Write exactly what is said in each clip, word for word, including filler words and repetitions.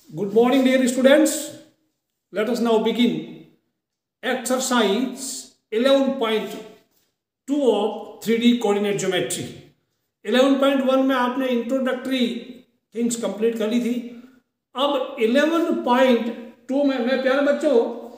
Good morning, dear students. Let us now begin exercise eleven point two of three D coordinate geometry. eleven point one में आपने introductory things complete कर ली थी. अब eleven point two में मैं प्यारे बच्चों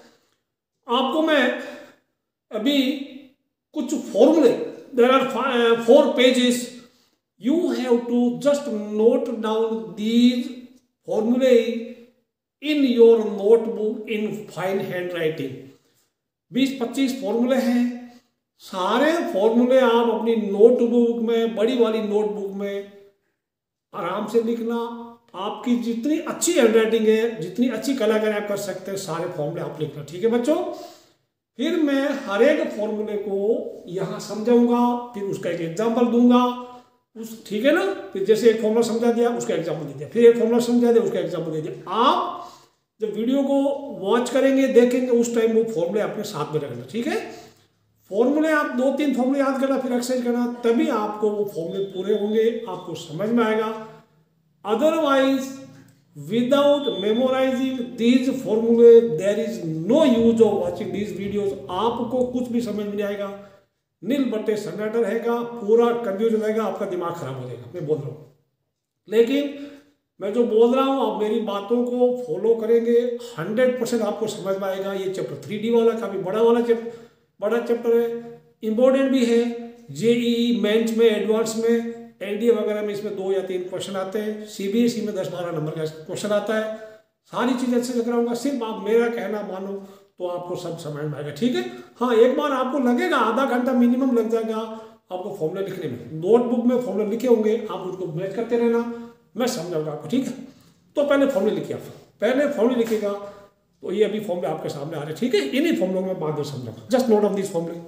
आपको मैं अभी कुछ फॉर्मूले, there are four pages, you have to just note down these फॉर्मूले in your notebook in fine handwriting. बीस पच्चीस फॉर्मूले हैं. सारे फॉर्मूले आप अपनी नोटबुक में, बड़ी वाली नोटबुक में आराम से लिखना. आपकी जितनी अच्छी हैंड राइटिंग है, जितनी अच्छी कलाकारी आप कर सकते हैं, सारे फॉर्मूले आप लिखना. ठीक है बच्चों. फिर मैं हर एक फॉर्मूले को यहाँ समझाऊंगा, फिर उसका एक एग्जाम्पल दूंगा. उस ठीक है ना. फिर जैसे एक फॉर्मूला समझा दिया, उसका एग्जाम्पल दे दिया, फिर एक फॉर्मूला समझा दिया, उसका एग्जाम्पल दे दिया. आप जब वीडियो को वॉच करेंगे, देखेंगे, उस टाइम वो फॉर्मूले अपने साथ में रखना. ठीक है. फॉर्मूले आप दो तीन फॉर्मूले याद करना, फिर एक्सरसाइज करना, तभी आपको वो फॉर्मूले पूरे होंगे, आपको समझ में आएगा. अदरवाइज विदाउट मेमोराइजिंग दीज फॉर्मूले there is no use of watching these videos. आपको कुछ भी समझ में नहीं आएगा. नील बट्टे सन्नाटा रहेगा, पूरा कंफ्यूज रहेगा, आपका दिमाग खराब हो जाएगा. मैं बोल रहा हूँ, लेकिन मैं जो बोल रहा हूँ आप मेरी बातों को फॉलो करेंगे, हंड्रेड परसेंट आपको समझ में आएगा. ये चैप्टर थ्री डी वाला काफ़ी बड़ा वाला चैप्टर बड़ा चैप्टर है, इम्पोर्टेंट भी है. जेईई मेंस में, एडवांस में, एनडीए वगैरह में इसमें दो या तीन क्वेश्चन आते हैं. सीबीएसई में दस बारह नंबर का क्वेश्चन आता है. सारी चीज़ें अच्छे से कराऊंगा. सिर्फ आप मेरा कहना मानो तो आपको सब समझ में आएगा. ठीक है. हाँ, एक बार आपको लगेगा आधा घंटा मिनिमम लग जाएगा आपको फॉर्मूला लिखने में. नोटबुक में फॉर्मूला लिखे होंगे, आप उसको मैच करते रहना, मैं समझाऊंगा आपको. ठीक है. तो पहले फॉर्मूले लिखिए. आप पहले फॉर्मूले लिखिएगा. तो ये अभी फॉर्मूले आपके सामने आ रहे हैं. ठीक है. इन्हीं फॉर्मूलों में बाद में समझाऊंगा. जस्ट नोट ऑफ दिस फॉर्मूले.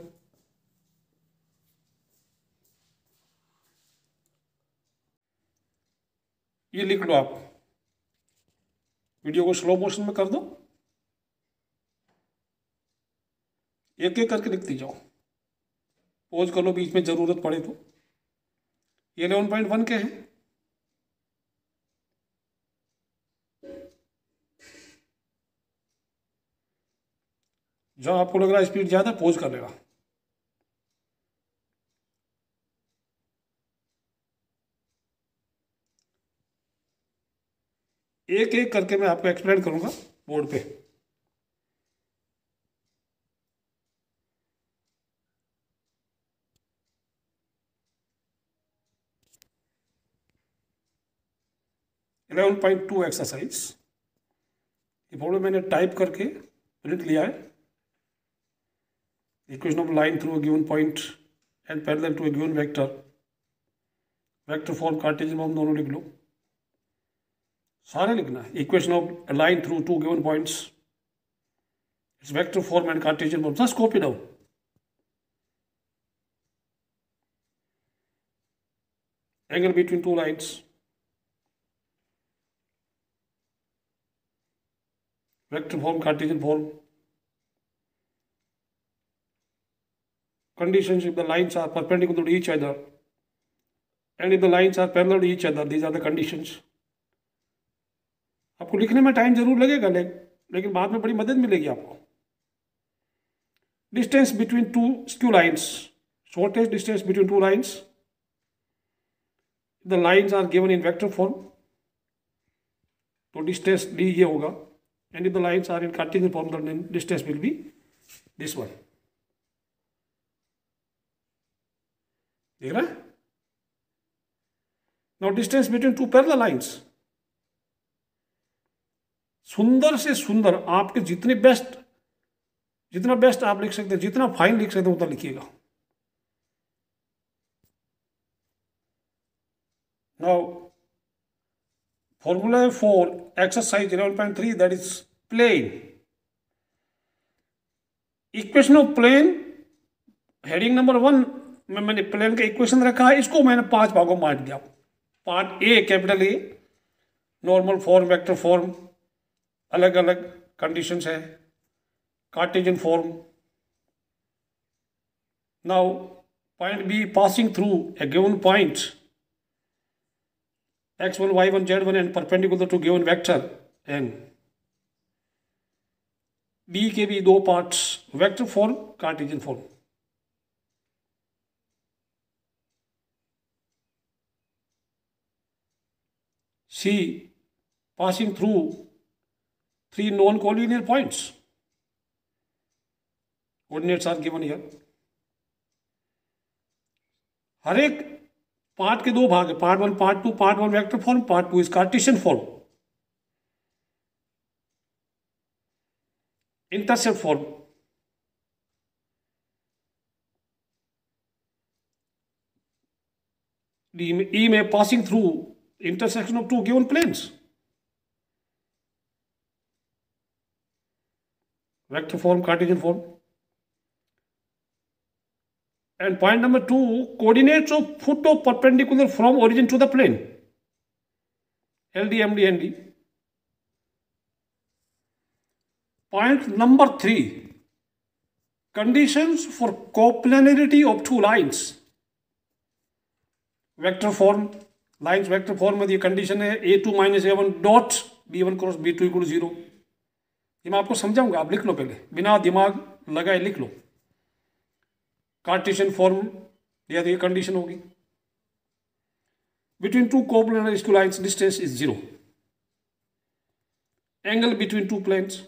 ये लिख लो. आप वीडियो को स्लो मोशन में कर दो, एक एक करके लिखती जाओ. पॉज कर लो बीच में जरूरत पड़े तो. ये इलेवन पॉइंट वन के हैं. जब आपको लग रहा है स्पीड ज़्यादा, पॉज कर लेगा. एक एक करके मैं आपको एक्सप्लेन करूंगा बोर्ड पे. Eleven point two exercise. ये प्रॉब्लम मैंने टाइप करके प्रिंट लिया है. Equation of line through a given point and parallel to a given vector. Vector form, Cartesian form दोनों लिख लो. सारे लिखना है. Equation of line through two given points, its vector form and Cartesian form. Just copy down. Angle between two lines, vector form, Cartesian form. Conditions if the lines are perpendicular to each other and if the lines are parallel to each other, these are the conditions. आपको लिखने में time जरूर लगेगा, लेकिन बाद में बड़ी मदद मिलेगी आपको. Distance between two skew lines, shortest distance between two lines. The lines are given in vector form, तो डिस्टेंस डी ये होगा. And if the lines are in Cartesian form, then distance will be this one. देख रहा है. Now distance between two parallel lines. सुंदर से सुंदर आपके जितने बेस्ट, जितना बेस्ट आप लिख सकते हैं, जितना फाइन लिख सकते हैं उतना लिखिएगा. Now formula for exercise eleven point three, that is plane. Equation of plane, heading number one में मैंने प्लेन का इक्वेशन रखा है. इसको मैंने पांच भागों में बांट दिया. Part A, capital A, normal form, vector form, अलग अलग कंडीशंस है. Cartesian form. Now point B passing through a given point x one, y one, z one and perpendicular to given vector. And, D के भी दो parts, vector form, Cartesian form. C, passing through three known collinear points. Coordinates are given here. हर एक part के दो भाग है, part one part two, part one vector form, part two is Cartesian form. Intercept form, E में passing through intersection of two given planes, vector form, Cartesian form. And point number two, coordinates of foot of perpendicular from origin to the plane, L D, M D, N D. Point number three, conditions for coplanarity of two lines, vector form, lines vector form में ये condition है ए two minus ए one dot B one cross B two equal zero. ये मैं आपको समझाऊंगा, आप लिख लो पहले, बिना दिमाग लगाए लिख लो। कार्टेशियन फॉर्म या तो ये कंडीशन होगी, between two coplanar two lines distance is zero, angle between two planes,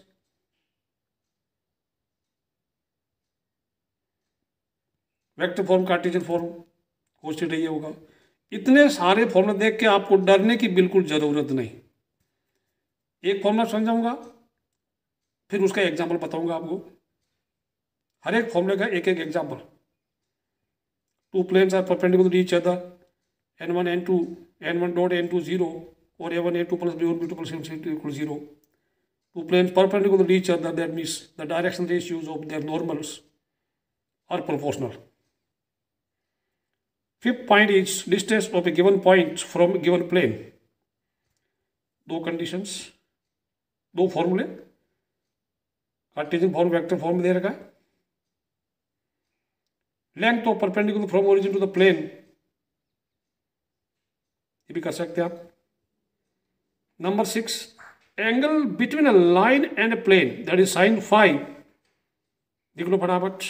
vector form, Cartesian form, cos theta ये होगा। इतने सारे फॉर्मूला देख के आपको डरने की बिल्कुल जरूरत नहीं। एक फॉर्मूला समझाऊंगा, फिर उसका एग्जाम्पल बताऊंगा आपको, हर एक फॉर्मूले का एक एक example. Two planes are perpendicular to each other, N one N two, N one dot N two zero, और A one A two plus B one B two plus C two equal zero. Two planes perpendicular to each other, that means the direction ratios of their normals are proportional. Fifth point is distance of a given point from a given plane. दो conditions, दो फॉर्मूले, Cartesian form, vector form दे रखा है। Length of perpendicular from origin to the plane, ये भी कर सकते हैं आप। Number six, angle between a line and a plane, that is sine five. देख लो फटाफट।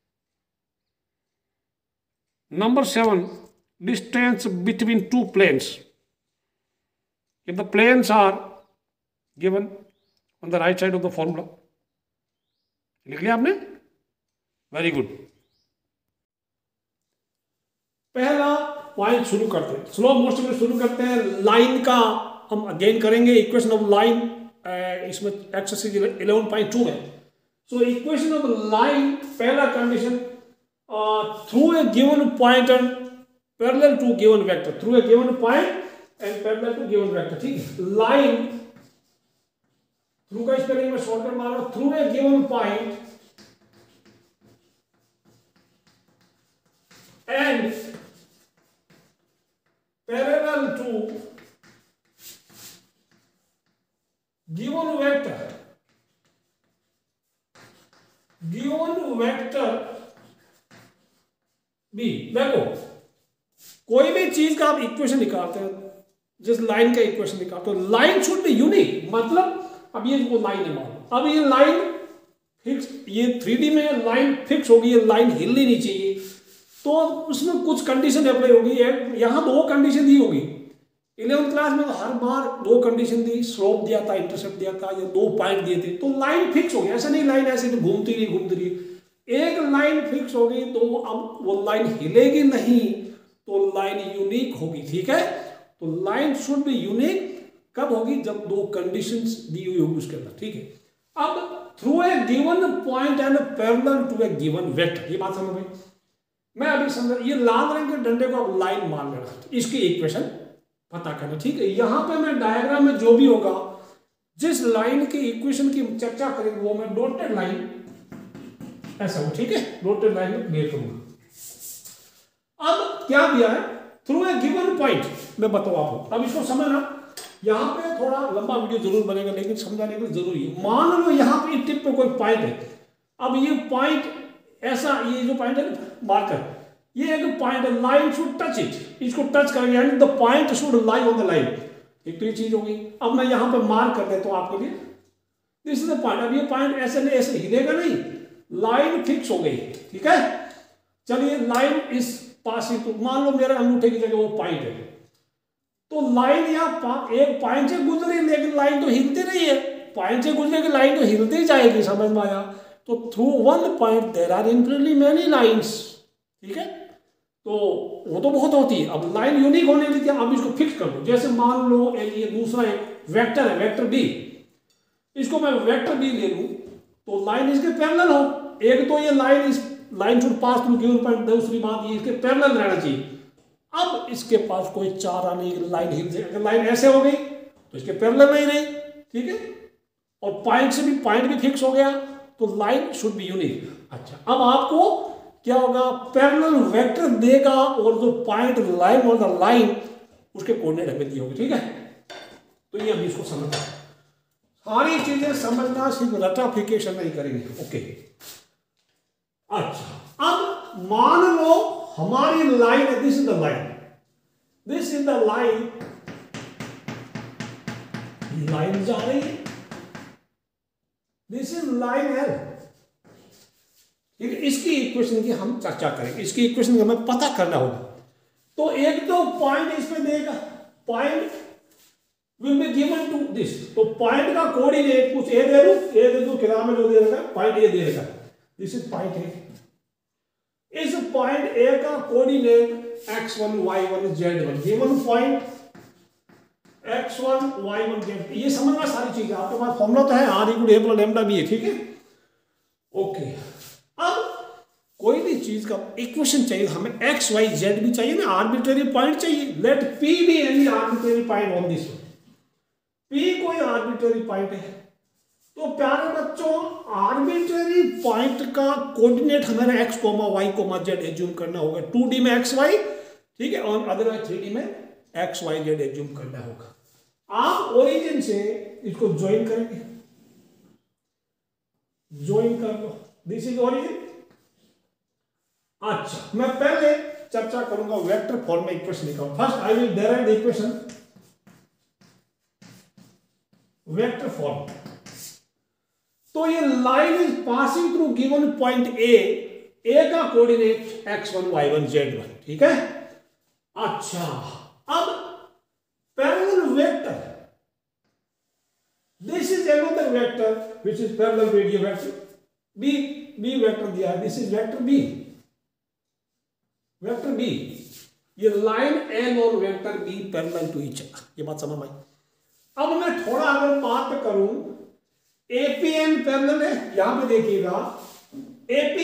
Number seven, distance between two planes. If the planes are given on the right side of the formula, लिख लिया आपने? Very good. पहला point शुरू करते हैं, स्लो मोशन में शुरू करते हैं। लाइन का हम अगेन करेंगे, इक्वेशन ऑफ लाइन, इसमें एक्सरसाइज इलेवन पॉइंट टू है। सो इक्वेशन ऑफ लाइन, पहला condition, Uh, through a given point and parallel to given vector, through a given point and parallel to given vector, ठीक है। Line through का spelling में shortcut मारो, through a given point and parallel to given vector, given vector B. देखो, कोई भी चीज का आप इक्वेशन निकालते हैं, जिस लाइन का इक्वेशन निकालते हो, लाइन शुड बी यूनिक। मतलब अब ये वो लाइन है, मान अब ये लाइन फिक्स, ये थ्री डी में लाइन फिक्स होगी, ये लाइन हिलनी नहीं चाहिए, तो उसमें कुछ कंडीशन अप्लाई होगी। यहाँ दो कंडीशन दी होगी। इलेवंथ क्लास में तो हर बार दो कंडीशन दी, स्लोप दिया था, इंटरसेप्ट दिया था, या दो पॉइंट दिए थे, तो लाइन फिक्स होगी। ऐसा नहीं लाइन ऐसे घूमती रही घूमती रही, एक लाइन फिक्स होगी तो अब वो लाइन हिलेगी नहीं, तो लाइन यूनिक होगी। ठीक है, तो लाइन शुड बी यूनिक कब होगी? जब दो कंडीशंस दी हुई होगी उसके अंदर। ठीक है, अब through a given point and parallel to a given vector, ये बात समझ में? मैं अभी समझ, ये लाल रंग के डंडे को आप लाइन मान लेना, इसकी इक्वेशन पता करना। ठीक है, यहां पे मैं डायग्राम में जो भी होगा, जिस लाइन की इक्वेशन की चर्चा करेंगे वो मैं डॉटेड लाइन ऐसा हो। ठीक है, डॉटेड लाइन में क्लियर करूंगा। अब क्या दिया है? थ्रू ए गिवन पॉइंट, मैं बताऊं आपको, अब इसको समझना। यहां पे थोड़ा लंबा वीडियो जरूर बनेगा, लेकिन समझाने के लिए जरूरी है। मान लो यहां पे टिप पे कोई पॉइंट है, अब ये पॉइंट ऐसा, ये जो पॉइंट है मार्कर, ये एक पॉइंट है, लाइन शुड टच इट, इसको टच करेंगे and the point should lie on the line. एक तो ये चीज होगी। अब मैं यहां पे मार्क कर देता हूं आपके लिए, दिस इज द पॉइंट। अब ये पॉइंट ऐसे नहीं ऐसे हिलेगा नहीं, लाइन फिक्स हो गई, ठीक है। चलिए लाइन इस पासिंग टू, मान लो मेरे अंगूठे की जगह वो पॉइंट है, तो लाइन यहाँ एक पॉइंट से गुजरी, लेकिन लाइन तो हिलती नहीं है। पॉइंट से गुजरेगी लाइन तो हिलती जाएगी, समझ में आया। तो through one point there are infinitely many lines, ठीक है। तो वो तो बहुत होती है। अब लाइन यूनिक होने के लिए अब इसको फिक्स कर दो। जैसे मान लो एक ये दूसरा एक वेक्टर है, वेक्टर बी, इसको मैं वेक्टर बी ले लूं तो लाइन इसके पैरेलल हो। एक तो ये लाइन इस line should pass through given point, दूसरी बात ये इसके पैरेलल रहना चाहिए। अब इसके पास कोई चारा नहीं कि लाइन हिल जाए। अगर लाइन ऐसे हो गई तो इसके पैरेलल नहीं रही, ठीक है। और पॉइंट से भी पॉइंट भी फिक्स हो गया, तो लाइन शुड बी यूनिक। अच्छा, अब आपको क्या होगा, पैरेलल वेक्टर देगा और जो पॉइंट लाइन और द लाइन उसके कोऑर्डिनेट हमें दिए होंगे, ठीक है। तो ये अभी इसको समझना, सारी चीजें समझना, सिर्फ रटाफिकेशन नहीं करेंगे, ओके। अच्छा, अब मान लो हमारी लाइन है, this is the line, this is the line, line जा रही है, दिस इज लाइन एल, ठीक है। इसकी इक्वेशन की हम चर्चा करेंगे, इसकी इक्वेशन की हमें पता करना होगा। तो एक तो पॉइंट इसमें देगा, point will be given to this, तो पॉइंट का कोऑर्डिनेट कुछ ए दे दूं, ए दे दूं किनारे में जो दे रखा है पॉइंट ए दे रखा है, दिस इज पॉइंट ए। इस पॉइंट ए का coordinate x one Y one Z one, given point X one Y one Z, ये समझना सारी चीजें। आपके पास फॉर्मूला तो है, are equal A plus lambda B है, ठीक है, ओके। अब कोई भी चीज का इक्वेशन चाहिए हमें, एक्स वाई जेड भी चाहिए ना, आर्बिट्रेरी पॉइंट चाहिए। Let P be any arbitrary point on this one, P कोई आर्बिट्रेरी पॉइंट है। तो प्यारे बच्चों, आर्बिट्रेरी पॉइंट का कोऑर्डिनेट हमारा X comma Y comma Z assume करना होगा। टू डी में एक्स वाई, ठीक है, और अदरवाइज थ्री डी में एक्स वाई जेड एज्यूम करना होगा। आप ओरिजिन से इसको ज्वाइन करेंगे, ज्वाइन कर लो, दिस इज ओरिजिन। अच्छा, मैं पहले चर्चा करूंगा वेक्टर फॉर्म में इक्वेशन लिखा। First I will derive the equation vector form. तो ये line is passing through given point A, A का coordinate x one Y one Z one, ठीक है। अच्छा, अब parallel vector, this is another vector which is parallel with ये vector B, B vector दिया है, this is vector B, vector B. ये line L और vector B parallel to each other, ये बात समझ में आई। अब मैं थोड़ा अगर बात करूं, एपीएन पैरेलल है, यहां पे देखिएगा एपी,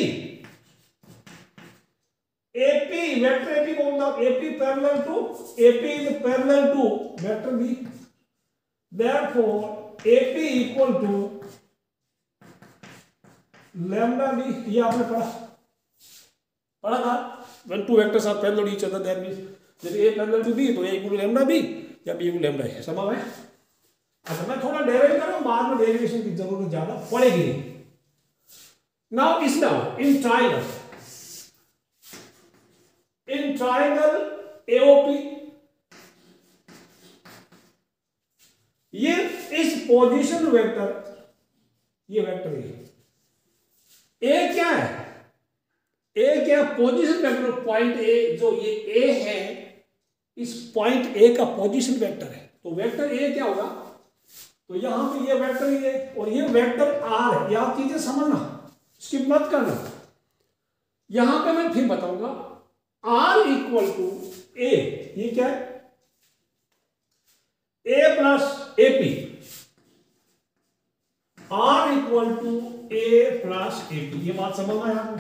एपी वेक्टर एपी कौन था, AP parallel to, AP is parallel to vector B, therefore AP equal to lambda B. ये आपने पढ़ा पढ़ा था, when two vectors are parallel to each other that means जब ए पैरेलल टू बी तो A equal to lambda B या B equal lambda है, समझ में। अच्छा, मैं थोड़ा डेराइव करूं, बाद में डेरिवेशन की जरूरत ज्यादा पड़ेगी। नाउ इस now in triangle, in triangle AOP, ये इस पोजीशन वेक्टर, ये वेक्टर है, ए क्या है, ए क्या पोजीशन वेक्टर, पॉइंट ए, जो ये ए है इस पॉइंट ए का पोजीशन वेक्टर है। तो वेक्टर ए क्या होगा, तो यहां पे ये वेक्टर ही है और ये वेक्टर आर है। ये आप चीजें समझना, स्किप मत करना। यहां पे मैं फिर बताऊंगा आर इक्वल टू ए, ये क्या है, A plus AP, R equal to A plus AP, ये बात समझ में आया।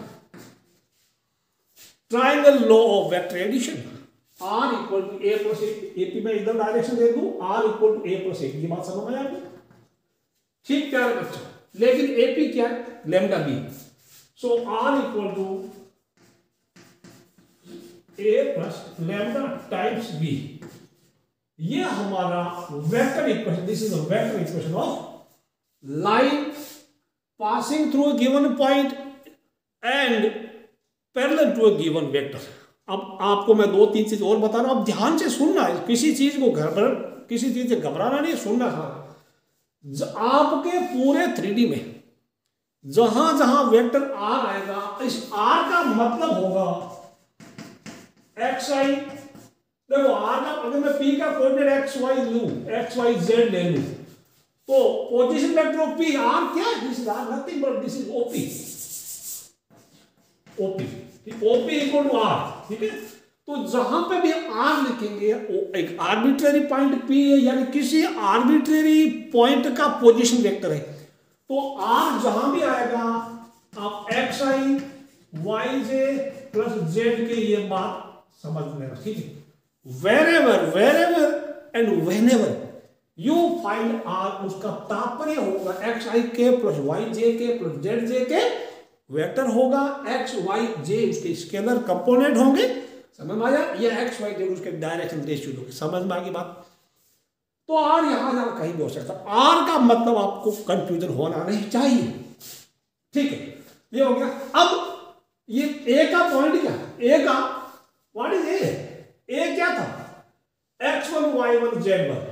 Triangle law of vector addition, R equal to A plus AP में इधर डायरेक्शन दे दूं, R equal to A plus AP, ये बात समझ में आया। ठीक क्या है बच्चा, लेकिन एपी क्या है, lambda B, so R equal to A plus lambda times B. ये हमारा vector equation, this is a vector equation of line passing through a given point and parallel to a given vector. अब आपको मैं दो तीन चीज और बता रहा हूं, अब ध्यान से सुनना है, किसी चीज को घर पर किसी चीज से घबराना नहीं, सुनना। हाँ, आपके पूरे थ्री डी में जहां जहां वेक्टर आर आएगा, इस आर का मतलब होगा एक्स आई। देखो आर का, अगर मैं पी का कोऑर्डिनेट एक्स वाई लूं, एक्स वाई जेड ले लूं, तो position vector of P R क्या है? This is R nothing but this is OP. OP OP equal to R, ठीक है। तो जहां पे भी आर लिखेंगे, एक आर्बिट्रेरी पॉइंट पी है, यानी किसी आर्बिट्रेरी पॉइंट का पोजीशन वेक्टर है। तो आर जहां भी आएगा, आप x i y j plus z k ये बात समझ लेना, ठीक है। Wherever, wherever and whenever you find R, उसका तात्पर्य होगा एक्स आई के प्लस वाई जे के प्लस जेड जे के वेक्टर होगा। एक्स वाई जे उसके स्केलर कंपोनेंट होंगे, समझ में आया? या एक्स वाई जेड उसके डायरेक्शन रेशियो होंगे, समझ में आ गई बात? तो आर यहां जहां कहीं भी हो सकता। आर का मतलब आपको कंफ्यूजन होना नहीं चाहिए, ठीक है। ये हो गया। अब ये ए का पॉइंट क्या है? ए का व्हाट इज ए? ए क्या था? X one Y one Z one,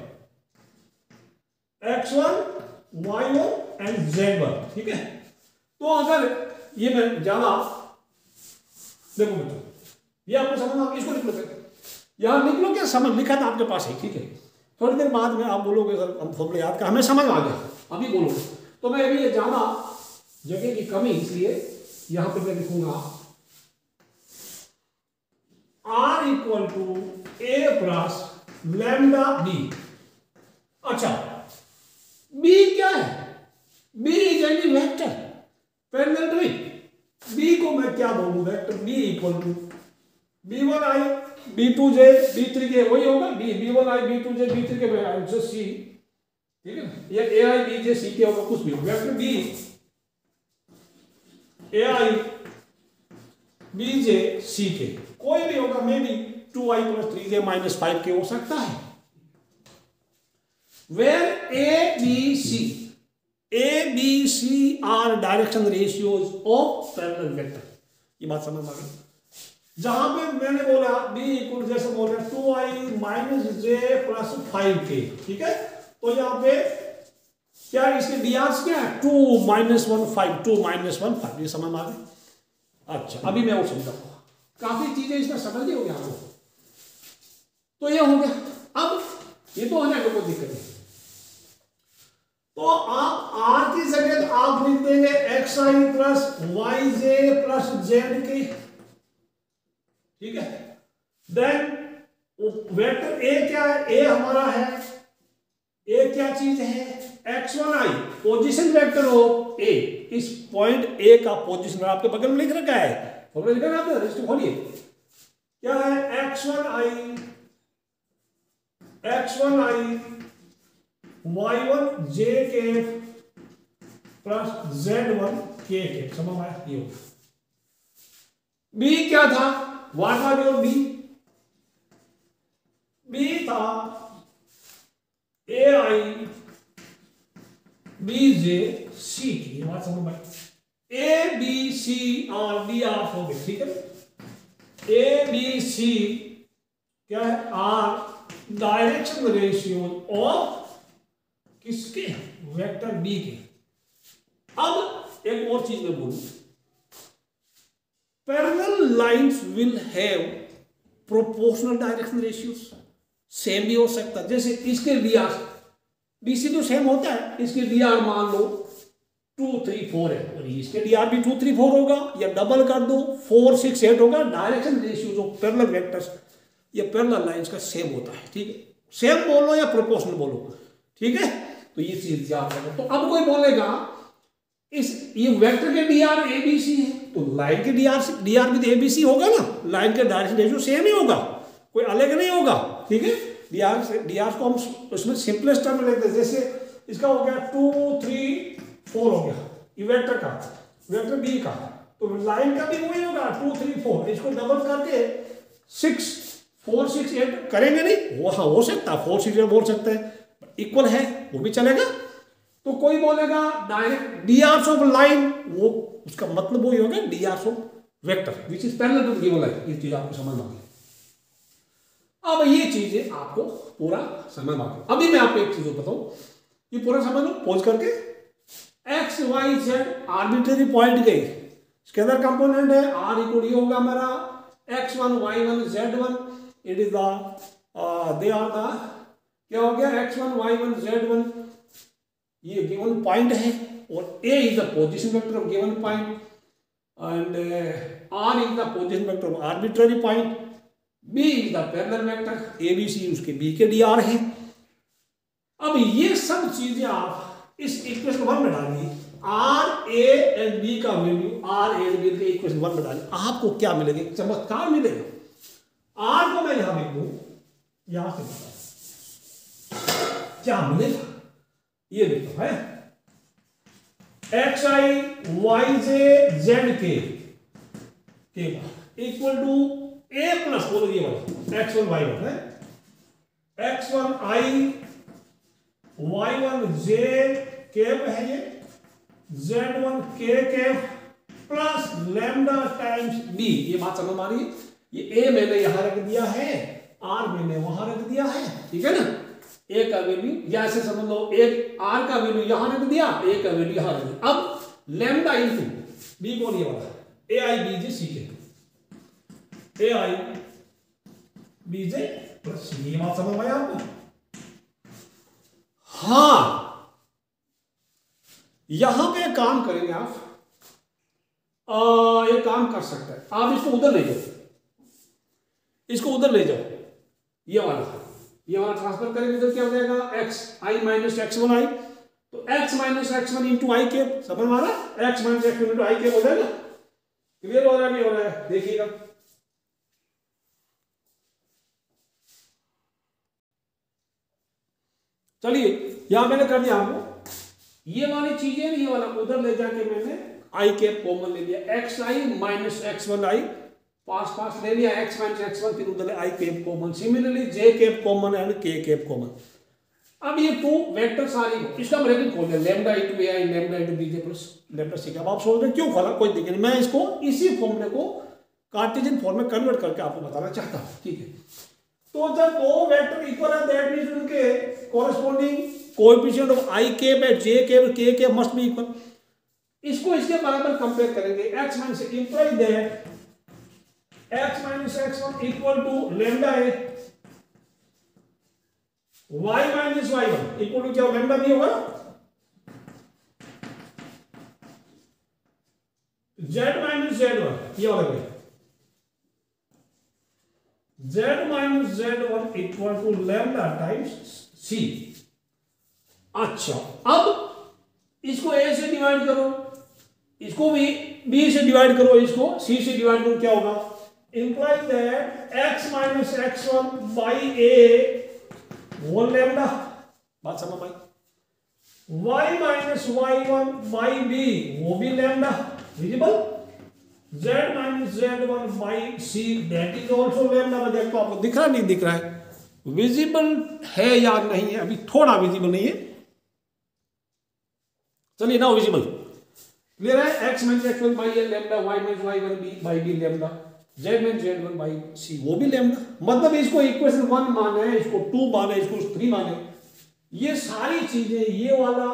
x one Y one and z one, ठीक है। तो अगर ये मैं ज्यादा, देखो बेटा, ये आपको समझना, इसको लिख लो, यहां लिख लो, क्या समझ लिखा था आपके पास है, ठीक है। थोड़ी देर बाद में आप बोलोगे सर हम फॉर्मूला याद कर, हमें समझ आ गया, अभी बोलो। तो मैं अभी ये ज्यादा जगह की कमी, इसलिए यहां पे मैं लिखूंगा R equal to A plus lambda B. अच्छा, बी क्या है? B is any vector parallel to it. B को मैं क्या बोलूं? Vector B equal to B one i B two j B three k, वही होगा B B one i B two j B three k answer C, ठीक है ना। ये ए आई बी जे सी के होगा, कुछ भी vector B A i B j C k कोई भी होगा, may be two I plus three J minus five k हो सकता है। Where A B C A B C are direction ratios of parallel vector, ये बात समझ में आ गई। जहां पे मैंने बोला बी इक्वल, जैसे बोल रहे टू आई माइनस जे प्लस फाइव के, ठीक है। तो यहां पे क्या इसके डीआर क्या है? Two minus one five, two minus one five, ये समझ में आ गई। अच्छा, अभी मैं वो समझाऊंगा, काफी चीजें इसमें समझ नहीं होगी आपको। तो ये हो गया। अब ये तो होने को दिक्कत है, तो आप आर की जगह आप लिख देंगे x i plus y j plus z k, ठीक है। देन वेक्टर ए क्या है? ए हमारा है, ए क्या चीज है? X one i, position vector of A. इस पॉइंट ए का पोजिशन आपके बगल में लिख रखा है, फॉर्मूला लिखा है आपने, रजिस्टर खोलिए। क्या है? X one i x one i y one j k plus Z one के के, समझ आया? ये होगा। बी क्या था? What was your B? B था ए आई बी जे सी की, ये बात समझ में। ए बी सी और डी आर हो गए, ठीक है। ए बी सी क्या है? आर डायरेक्शन रेशियो ऑफ किसके? वेक्टर बी के। अब एक और चीज मैं बोलूं, parallel lines will have proportional direction ratios. Same भी हो सकता है, जैसे इसके डीआर बीसी तो सेम होता है, इसके डीआर मान लो टू थ्री फोर है, और इसके डीआर भी टू थ्री फोर होगा, या डबल कर दो फोर सिक्स एट होगा। डायरेक्शन रेशियो जो पैरेलल वेक्टर्स या पैरेलल लाइंस का सेम होता है, ठीक है। सेम बोलो या प्रोपोर्शनल बोलो, ठीक है। तो ये चीज याद रखो। तो अब कोई बोलेगा इस ये वेक्टर के डीआर एबीसी है, तो लाइन के डीआर डीआर भी तो एबीसी होगा ना, लाइन के डायरेक्शन रेशियो सेम ही होगा, कोई अलग नहीं होगा, ठीक है। डीआर से डीआर को हम उसमें सिंपलेस्ट टर्म में लिखते हैं, जैसे इसका हो गया टू थ्री फोर हो गया, ये वेक्टर का, वेक्टर बी का, तो लाइन का भी वही होगा टू थ्री फोर। इसको डबल करके सिक्स फोर सिक्स एट करेंगे नहीं, वो हाँ हो सकता है, फोर सिक्स एट बोल सकते हैं, इक्वल है वो भी चलेगा। तो कोई बोलेगा डायरेक्ट डीआर ऑफ लाइन, वो उसका मतलब वही होगा DR of vector which is parallel to given line. ये चीज आपको समझ में आ गई। अब ये चीजें आपको पूरा समय बाकी। अभी मैं आपको एक चीज बताऊं, ये पूरा समझ लो पॉज करके। X Y z arbitrary point गई, स्केलर कंपोनेंट है, आर इक्वल ये होगा मेरा x one Y one Z one, it is the they are the क्या हो गया x one Y one Z one, ये गिवन पॉइंट है और A is the position vector of given point and uh, R is the position vector of arbitrary point, B is the parallel vector, A B C उसके B के D R है। अब ये सब चीजें आप इस इक्वेशन वन में डालिए, R A एंड B का value R A and B के इक्वेशन वन में डालिए, आपको क्या मिलेगा? चमत्कार मिलेगा। R को मैं यहां लिख दूं, यहां से बताओ क्या मिलेगा, ये लिखो है x i y j z k के इक्वल टू ए प्लस बोलो ये वाला एक्स वन वाई वन है, x one i y one j cap है ये, z one k cap plus lambda times B. ये बात समझ आ रही है? ये ए मैंने यहां रख दिया है, आर मैंने वहां रख दिया है, ठीक है ना। ए का वैल्यू या ऐसे समझ लो, एक आर का वैल्यू यहां रख दिया, ए का वैल्यू यहां रख दिया। अब लैम्डा इनटू बी कौन ये वाला ए आई बी जे सी के, ए आई बी जे प्लस सी, ये बात समझ में आया आपको? हाँ, यहां पे काम करेंगे आप, आ, ये काम कर सकते हैं आप, इसको उधर ले जाओ, इसको उधर ले जाओ, ये वाला ये वाला ट्रांसफर करेंगे तो क्या हो जाएगा x i minus x one i, तो x minus x one into i cap, समझ में आ रहा है? x minus x one into i cap हो जाएगा। क्लियर हो रहा है नहीं हो रहा है? देखिएगा चलिए, यहां मैंने कर दिया आपको ये वाली चीजें, ये वाला उधर ले जाके मैंने आई केप कॉमन ले लिया, x i minus x one i पास पास ले लिया, x माइनस एक्स वन, फिर उधर i cap common, similarly j cap common and k cap common. अब ये टू वेक्टर सारी इसका ब्रैकेट खोल दिया, lambda into A i lambda into B j plus lambda C. अब आप सोच रहे क्यों खोला, कोई दिक्कत नहीं, मैं इसको इसी फॉर्मूले को कार्टेशियन फॉर्म में कन्वर्ट करके आपको बताना चाहता हूं, ठीक है। तो जब दो वेक्टर इक्वल है, दैट मींस उनके corresponding coefficient of i cap and j cap k cap must be equal. इसको इसके बराबर कंपेयर करेंगे, x minus imply that x minus x one equal to lambda A, y minus Y one equal to क्या lambda B होगा, z minus Z one, ये वाला है z minus Z one equal to lambda times c। अच्छा, अब इसको a से divide करो, इसको भी b से डिवाइड करो, इसको c से डिवाइड करो, क्या होगा? Imply that x minus x one by A वो लैम्डा, बात समझ आई? y minus Y one by B वो भी lambda, visible? z minus Z one by C that is also lambda. मैं देखता हूं आपको दिख रहा नहीं दिख रहा है, विजिबल है या नहीं है? अभी थोड़ा विजिबल नहीं है, चलिए ना विजिबल, क्लियर है? x minus x one by A lambda, y minus Y one B by B lambda, z minus Z one by C वो भी लैम्डा। मतलब इसको इक्वेशन वन माने, इसको टू माने, इसको थ्री माने, ये सारी चीजें, ये वाला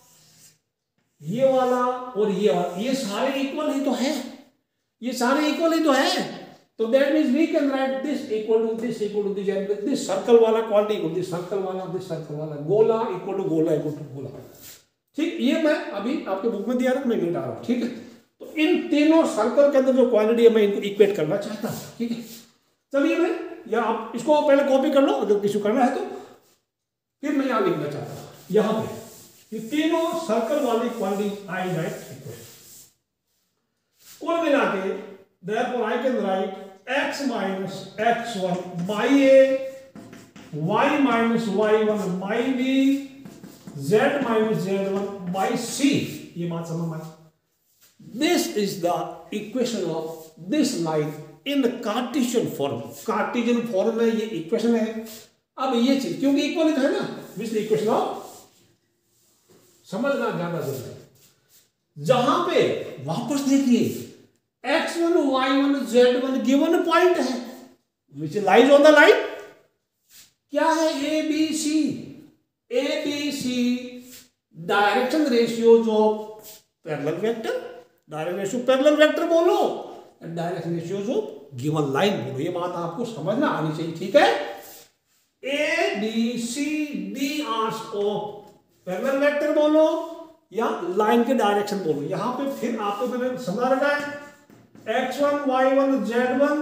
ये वाला और ये वाला, ये सारे इक्वल ही तो है, ये सारे इक्वल ही तो है। तो that means we can write this equal to this equal to this and this circle वाला क्वांटिटी इक्वल दिस सर्कल वाला दिस सर्कल वाला, गोला इक्वल टू गोला इक्वल टू गोला, ठीक। ये मैं अभी आपके बुक में दिया था, मैं मिटा रहा हूं, ठीक है। तो इन तीनों सर्कल के अंदर जो क्वांटिटी है मैं इनको इक्वेट करना चाहता हूं, ठीक है। चलिए मैं, या आप इसको पहले कॉपी कर लो अगर किसी करना है तो, फिर मैं यहां लिखना चाहता हूं, यहां पे ये तीनों सर्कल वाली क्वांटिटी आई राइट इक्वेट, कुल मिला के therefore I can write x minus x one by a, y minus y one by b, z minus z one by c। ये बात समझ में? This is the equation of this line in the Cartesian form। Cartesian form में ये equation है। अब ये चीज क्योंकि इक्वल है ना, this इक्वेशन ऑफ, समझना ज्यादा जरूरी है। जहां पे वापस देखिए x one Y one Z one given point है which lies on the line, क्या है A B C? A B C direction ratios of parallel vector, direction ratio parallel vector बोलो, direction ratios of given line बोलो। ये बात आपको समझना आनी चाहिए, ठीक है। A B C D Rs of parallel vector बोलो या लाइन के डायरेक्शन बोलो। यहां पे फिर आपको मैंने समझा रखा है x one Y one Z one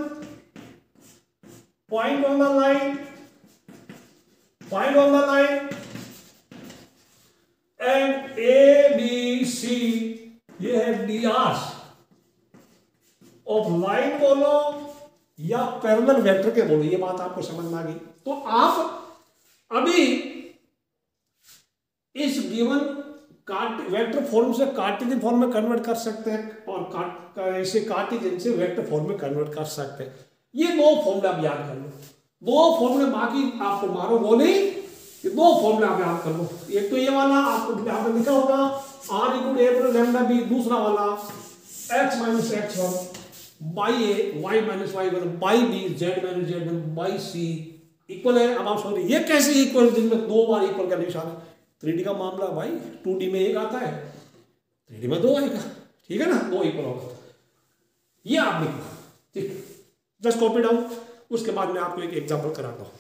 point on the line, point on the line and A B C ये है डी आर्स ऑफ लाइन बोलो या पैरेलल वेक्टर के बोलो। ये बात आपको समझ में आ गई। तो आप अभी इस गिवन कार्ट वेक्टर फॉर्म से कार्टेशियन फॉर्म में कन्वर्ट कर सकते हैं और कार्ट इसे कार्टेशियन से वेक्टर फॉर्म में कन्वर्ट कर सकते हैं। ये दो फॉर्मूले आप याद कर लो, दो फॉर्मूले, बाकी आपको मारो बोली, ये दो फॉर्मूले आप याद कर लो। एक तो ये वाला आपको यहाँ पे लिखा होगा R equal A plus lambda B, दूसरा वाला x minus x one by A y minus Y one by B z minus Z one by C equal है। अब आप सोच रहे ये कैसे इक्वल, जिसमें दो बार इक्वल का निशान है। थ्री डी का मामला भाई, टू डी में एक आता है, थ्री डी में दो आएगा, ठीक है ना, दो इक्वल होगा। ये आप लिखो, ठीक, जस्ट कॉपी डाउन। उसके बाद मैं आपको एक एग्जांपल कराता हूं।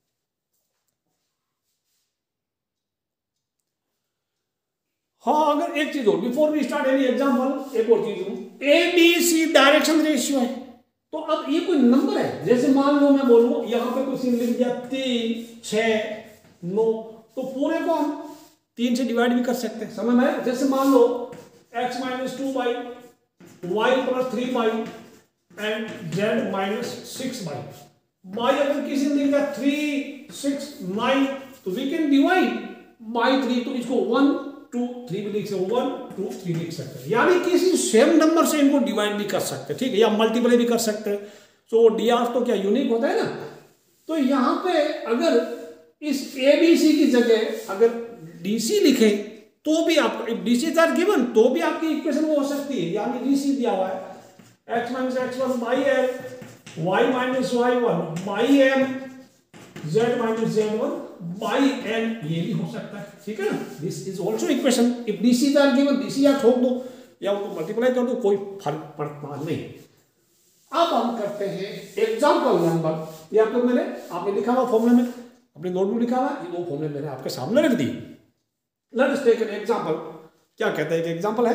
हाँ, अगर एक चीज हो, before we start any example, एक और चीज हूं, A B C direction ratio है। तो अब ये कोई नंबर है, जैसे मान लो मैं बोलूं यहां पे कुछ लिख दिया तीन छह नौ, तो पूरे को हम तीन से डिवाइड भी कर सकते हैं, समझ में? जैसे मान लो x minus two by y plus three by and z minus six by by अगर किसी ने लिख दिया थ्री सिक्स नाइन, तो we can divide by three, तो इसको वन टू थ्री भी लिख सकते, वन टू थ्री लिख सकते हैं, यानी किसी सेम नंबर से इनको डिवाइड भी कर सकते हैं, ठीक है, या मल्टीप्लाई भी कर सकते हैं। सो डी आर तो क्या यूनिक होता है ना। तो यहां पे अगर इस ए बी सी की जगह अगर डी सी लिखे तो भी आपको, if D C are given तो भी आपकी इक्वेशन वो हो सकती है, यानी डी सी दिया हुआ है x minus x one by M y minus Y one by M z minus Z one by N, ये भी हो सकता है, ठीक है ना। This is also equation. If D C are given, D C या ठोक दो या उनको मल्टीप्लाई कर दो, कोई फर्क पड़ता नहीं। अब हम करते हैं एग्जाम्पल नंबर, ये आपको मैंने आपने लिखा हुआ फॉर्मूले में, अपने नोटबुक लिखा हुआ, ये दो फॉर्मूले मैंने आपके सामने रख दी। Let us take an example. क्या कहता है, एक एग्जांपल है,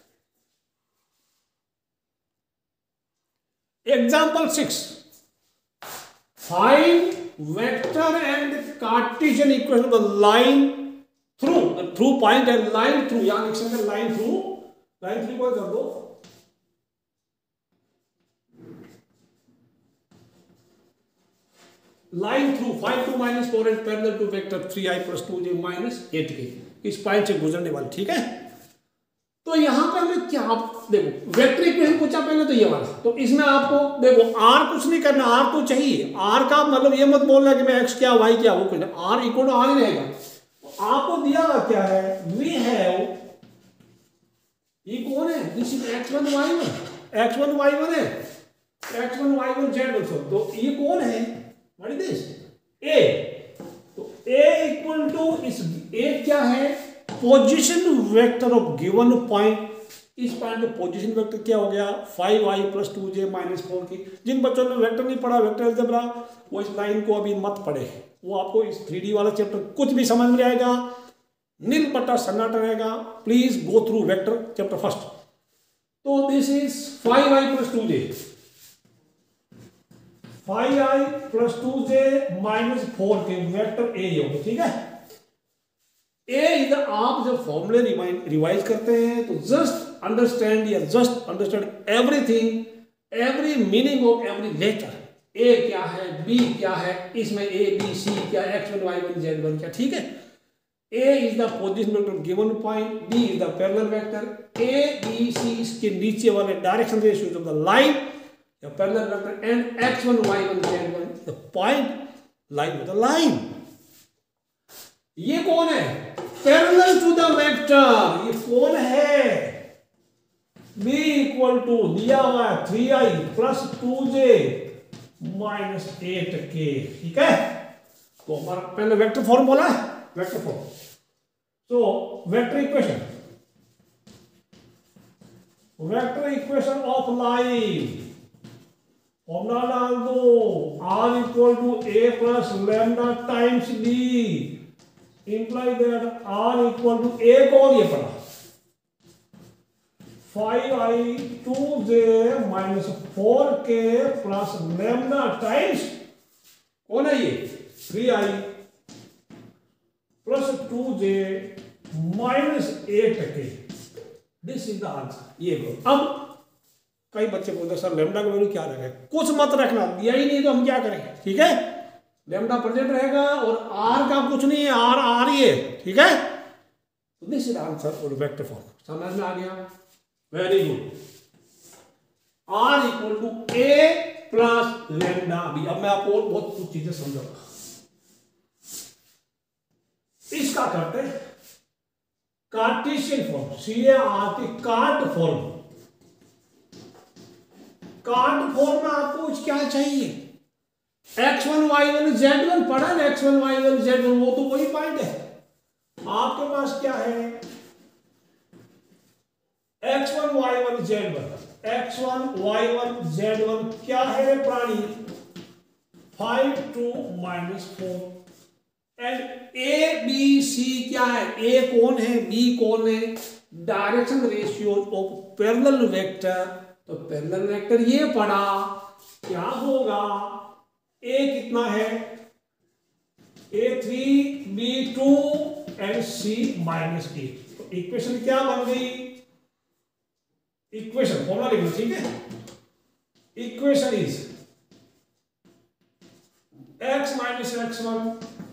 example six, find vector and Cartesian equation of the line through through point and line through, यहां लिख सकते हैं लाइन थ्रू, लाइन थ्रू को कर दो line through five two minus four and parallel to vector three I plus two J minus eight k, इस point से गुजरने वाली, ठीक है। तो यहां पे हमें क्या, आप देखो वेक्टर इक्वेशन पूछा पहले तो ये वाला, तो इसमें आपको देखो आर कुछ नहीं करना, आर तो चाहिए। आर का मतलब ये मत बोलना कि मैं एक्स क्या वाई क्या, वो कुछ नहीं, आर इक्वल टू आर ही रहेगा। तो आपको दिया हुआ क्या है, वी हैव, ये कौन है, this is x one Y one, x one Y one है, x one Y one Z one, तो ये कौन है, व्हाट इज दिस, ए। तो ए इक्वल टू, इस ए क्या है, position vector of given point. इस पॉइंट पे पोजीशन वेक्टर क्या हो गया, five i plus two J minus four k. जिन बच्चों ने वेक्टर नहीं पढ़ा, वेक्टर अलजेब्रा, वो इस लाइन को अभी मत पढ़े, वो आपको इस थ्री डी वाला चैप्टर कुछ भी समझ में आएगा, नील पट्टा सन्नाटा रहेगा। Please go through vector chapter first. तो this is five i plus two j, five i plus two J minus four k vector a होगा, ठीक है। ए इधर आप जब फॉर्मूले रिवाइज करते हैं तो जस्ट अंडरस्टैंड या just understand everything, every meaning of every letter. A क्या है, बी क्या है, इसमें ए बी सी क्या, x one Y one Z one क्या, ठीक है। A is the position vector given point, b is the parallel vector, a B c इसके नीचे वाले direction ratios of the line या parallel vector, and x one Y one Z one the point line of the line. ये कौन है, parallel to the vector, ये कौन है, b इक्वल टू दिया हुआ है थ्री आई प्लस टू जे माइनस एट के, ठीक है। तो हमारा पहले वेक्टर फॉर्म बोला है, vector form. So vector equation, vector equation of line formula डाल दो, r equal to A plus lambda times d, imply that r equal to a कौन ये पड़ा five i two J minus four k plus lambda times कौन है ये three I plus two J minus eight k. This is the answer. ये करो। अब कई बच्चे बोलते हैं सर लैम्डा का वैल्यू क्या रखें, कुछ मत रखना, दिया ही नहीं तो हम क्या करें, ठीक है। लैम्डा प्रेजेंट रहेगा और आर का कुछ नहीं है, आर आर ही है, ठीक है। तो this is answer for vector form. समझ में आ गया, very good. R equal to A plus lambda b. अब मैं आपको और बहुत कुछ चीजें समझाऊंगा। इसका करते हैं Cartesian form, c a r t, cart form. Cart form में आपको क्या चाहिए, x one Y one Z one पढ़ा ना, x one Y one Z one, वो तो वही पॉइंट है। आपके पास क्या है, x one Y one Z one, x one Y one Z one क्या है प्राणी, five two minus four. And A B C क्या है, ए कौन है, बी कौन है, direction ratio of parallel vector. तो पैरेलल वेक्टर ये पढ़ा, क्या होगा, ए कितना है, a three b two and c minus eight. तो इक्वेशन क्या बन गई, इक्वेशन फॉर्मूला लिखना, ठीक है। Equation is x minus x one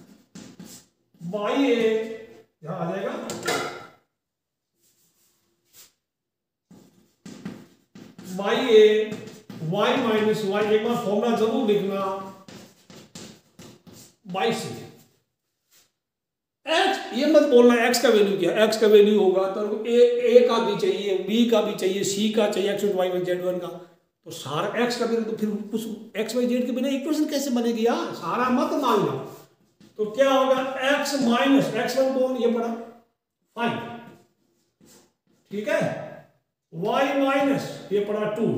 by a, यहां आ जाएगा y a y minus y, एक बार फॉर्मूला जरूर लिखना, बाई सी। एक्स ये मत बोलना एक्स का वैल्यू क्या, एक्स का वैल्यू होगा तो ए ए का भी चाहिए, बी का भी चाहिए, सी का चाहिए, x y one Z one का। तो सारा एक्स का वैल्यू, तो फिर उस एक्स वाई जेड के बिना इक्वेशन कैसे बनेगी यार, सारा मत मानना। तो क्या होगा, एक्स माइनस एक्स वन कौन, ये पड़ा फाइव, ठीक है, y माइनस ये पड़ा two,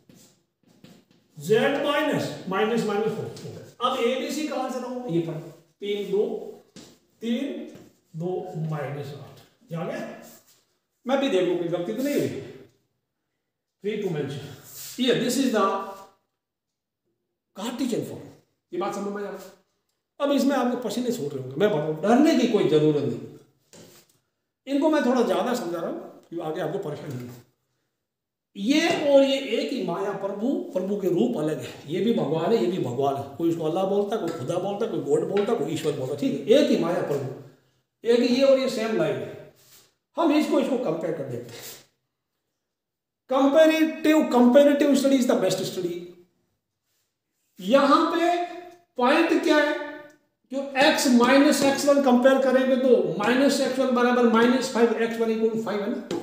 z minus minus minus four. अब ए बी सी कहां से लाऊं, ये पड़ा तीन दो तीन दो माइनस आठ, जा गया। मैं भी देखो कोई गलती तो नहीं हुई, थ्री टू मेंशन ये, this is the Cartesian form. ये बात समझ में आ रहा। अब इसमें आपके पसीने छूट रहे होंगे, मैं बताऊं, डरने की कोई जरूरत नहीं। इनको मैं थोड़ा ज्यादा समझा रहा हूं कि आगे आपको परेशानी नहीं। ये और ये एक ही माया, प्रभु प्रभु के रूप अलग है, ये भी भगवान है, ये भी भगवान है। कोई इसको अल्लाह बोलता है, कोई खुदा बोलता है, कोई गॉड बोलता है, कोई ईश्वर बोलता है, ठीक है। एक ही माया प्रभु, एक ये और ये सेम लाइन है। हम इसको इसको कंपेयर कर देते हैं। Comparative comparative study is the best study. यहां पे पॉइंट क्या है, जो x minus x one compare करेंगे तो माइनस एक्स वन बराबर minus five, x one equal five है ना।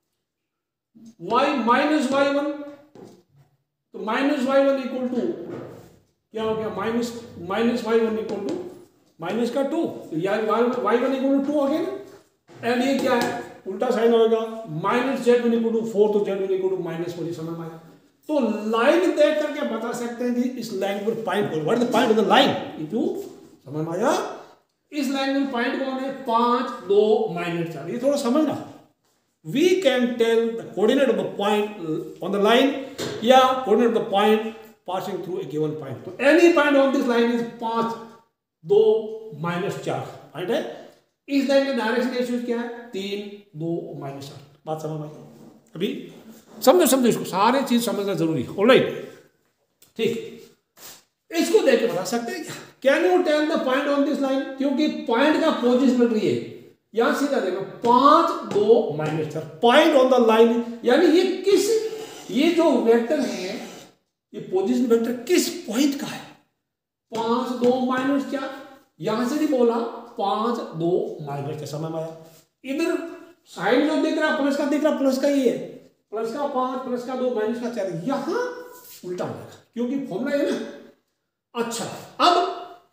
y माइनस वाई वन, तो minus Y one equal to क्या हो गया, minus minus Y one equal to minus का two, y one equal to two हो गया ना। एंड ये क्या है, उल्टा साइन होगा, minus Z one equal to four, तो z one equal to minus four. समझ में आया। तो लाइन देख करके बता सकते हैं कि इस लाइन पर पॉइंट कौन, what is the point of the line, if you समझ में आया। इस लाइन में पॉइंट कौन है, पांच दो माइनस चार। ये थोड़ा समझना, we can tell the coordinate of the point on the line, yeah, coordinate of the point passing through a given point. So any point on this line is पांच दो माइनस चार पॉइंट है। इस line का direction ratio क्या है, तीन दो माइनस आठ। बात समझ में, अभी समझो समझो इसको, सारे चीज समझना जरूरी है। ऑलराइट, ठीक, इसको देख के बता सकते हैं क्या, can you tell the point on this line, क्योंकि पॉइंट का पोजिशन है, यहां सीधा देखो पांच दो माइनस चार, पॉइंट ऑन द लाइन, यानी ये किस, ये जो वेक्टर है, ये पोजीशन वेक्टर किस पॉइंट का है, पांच दो माइनस चार। यहां से नहीं बोला पांच दो माइनस चार, समझ में आया। इधर साइन जो दिख रहा प्लस का दिख रहा, प्लस का ही है, प्लस का पांच प्लस का दो माइनस का चार, यहां उल्टा हो जाएगा क्योंकि फॉर्मूला है ना। अच्छा, अब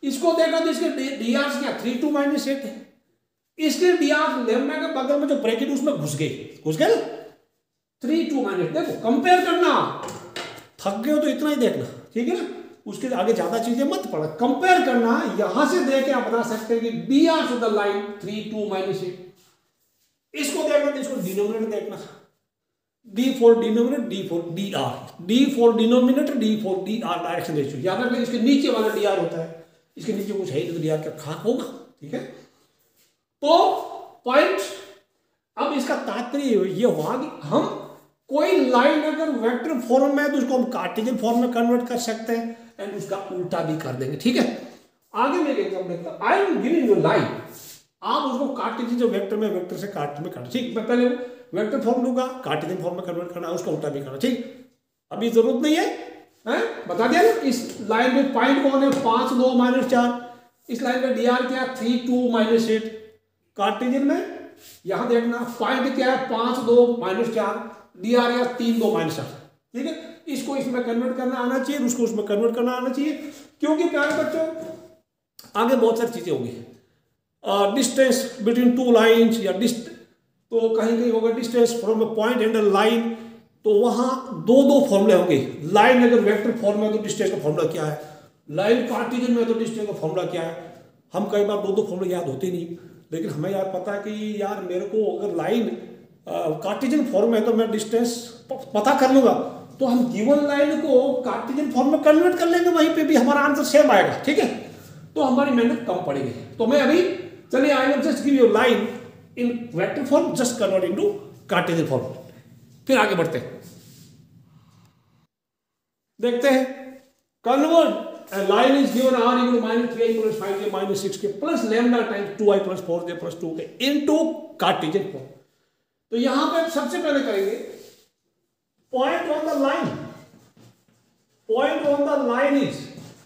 इसको देखा तो इसके डी आर क्या थ्री टू माइनस एट है, इसके डी आर लेमडा के बगल में जो ब्रैकेट उसमें घुस गई घुस गए थ्री टू माइनस। देखो कंपेयर करना, थक गए हो तो इतना ही देखना, ठीक है ना, उसके आगे ज्यादा चीजें मत पढ़ा, कंपेयर करना। यहां से देख के आप बता सकते हैं कि d are of the line three two minus eight. इसको देखना तो इसको डिनोमिनेटर देखना, d for denominator d for d r, d for denominator d for d r direction ratio. याद रखना इसके नीचे वाला डी आर होता है, इसके नीचे कुछ है तो डी आर का खाक होगा, ठीक है। तो पॉइंट, अब इसका तात्पर्य ये हुआ कि हम कोई लाइन अगर वेक्टर फॉर्म में है तो उसको हम कार्टेशियन फॉर्म में कन्वर्ट कर सकते हैं एंड उसका उल्टा भी कर देंगे, ठीक है। आगे मैं एग्जांपल देखता हूं, I am giving you line, आप उसको कार्टेशियन जो वेक्टर में वेक्टर से कार्टेशियन में काट, ठीक, मैं पहले वेक्टर फॉर्म लूंगा, कार्टेशियन फॉर्म में कन्वर्ट करना, उसका उल्टा भी करना, ठीक। अभी जरूरत नहीं है, हैं बता दिया ना। इस लाइन में पॉइंट कौन है, पांच दो माइनस चार, इस लाइन में डी आर क्या three two minus eight, Cartesian में यहां देखना पॉइंट क्या है पांच दो माइनस चार, डी आर या तीन दो माइनस चार, ठीक है। इसको इसमें कन्वर्ट करना आना चाहिए, उसको उसमें कन्वर्ट करना आना चाहिए, क्योंकि प्यारे बच्चों आगे बहुत सारी चीजें होंगी, डिस्टेंस बिटवीन टू लाइंस या डिस्ट, तो कहीं कहीं होगा distance from a point and a line, तो वहां दो दो फॉर्मूले होंगे। लाइन अगर वेक्टर फॉर्म में तो डिस्टेंस का फॉर्मूला क्या है, लाइन कार्टेशियन में तो डिस्टेंस का फॉर्मूला क्या है। हम कई बार दो दो फॉर्मूले याद होते नहीं, लेकिन हमें याद पता है कि यार मेरे को अगर लाइन कार्टेशियन फॉर्म में है तो मैं डिस्टेंस पता कर लूंगा, तो हम गिवन लाइन को कार्टेशियन फॉर्म में कन्वर्ट कर लेंगे, वहीं पे भी हमारा आंसर सेम आएगा, ठीक है। तो हमारी मेहनत कम पड़ेगी। तो मैं अभी चलिए I will just give you line in vector form, just convert into Cartesian form, फिर आगे बढ़ते हैं, देखते हैं। Convert a line is given r equal to minus three i plus five j minus six k plus lambda times two i plus four j plus two k into Cartesian form. तो यहां पे सबसे पहले करेंगे point on the line, point on the line is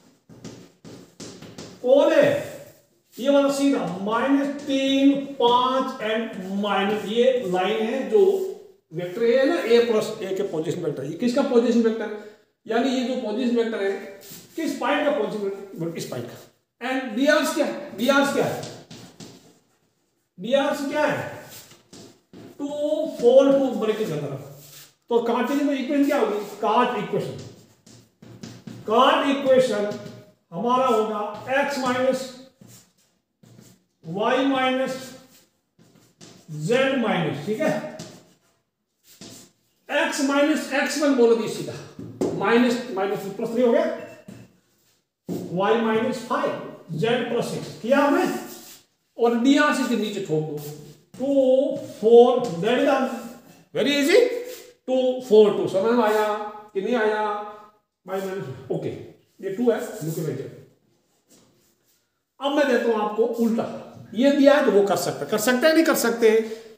कौन है, ये वाला सीधा माइनस तीन पांच एंड माइनस, ये लाइन है जो वेक्टर ए है ना, ए प्लस ए के पोजीशन वेक्टर, ये किसका पोजीशन वेक्टर है, यानी ये जो पोजीशन वेक्टर है किस पॉइंट का पोजीशन वेक्टर, इस पॉइंट का। एंड डी आर क्या है, डी आर क्या है, डी आर क्या है टू फोर टू ब्रैकेट के अंदर। तो कार्टेशियन में इक्वेशन क्या होगी, कार्ट इक्वेशन, कार्ट इक्वेशन हमारा होगा x minus y minus z minus, ठीक है। x माइनस एक्स वन बोलो दी सीधा, माइनस माइनस प्लस थ्री हो गया, y minus five z plus six किया हमने, और डी आर से नीचे ठोक दो two four, that is very easy, two four two, समझ में आया कि नहीं आया, माइनस ओके, ये टू है लिख। अब मैं देता हूं आपको उल्टा, ये दिया है तो वो कर सकते कर सकते नहीं कर सकते।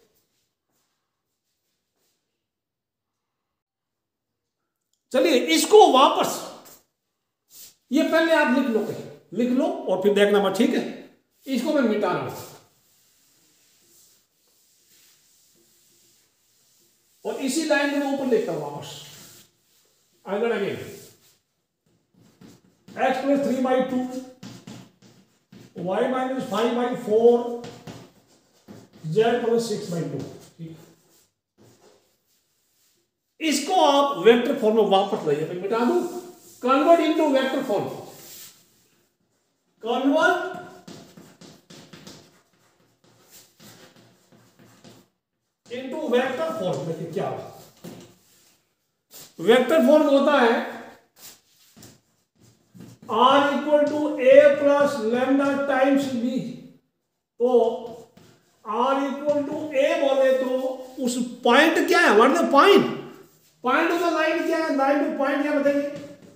चलिए इसको वापस, ये पहले आप लिख लो, कहीं लिख लो और फिर देखना मत, ठीक है। इसको मैं मिटा रहा हूं और इसी लाइन में ऊपर लिखता हूं वापस, अगर again x plus three by two y minus five by four z plus six by two, ठीक। इसको आप वेक्टर फॉर्म में वापस लाइए, मैं मिटा दूं, convert into vector form, convert into vector form. देखिए क्या वेक्टर फॉर्म होता है are equal to A plus lambda times b. तो आर इक्वल टू ए बोले तो उस पॉइंट क्या है, what the point, point of the line क्या है, लाइन टू पॉइंट क्या बताइए,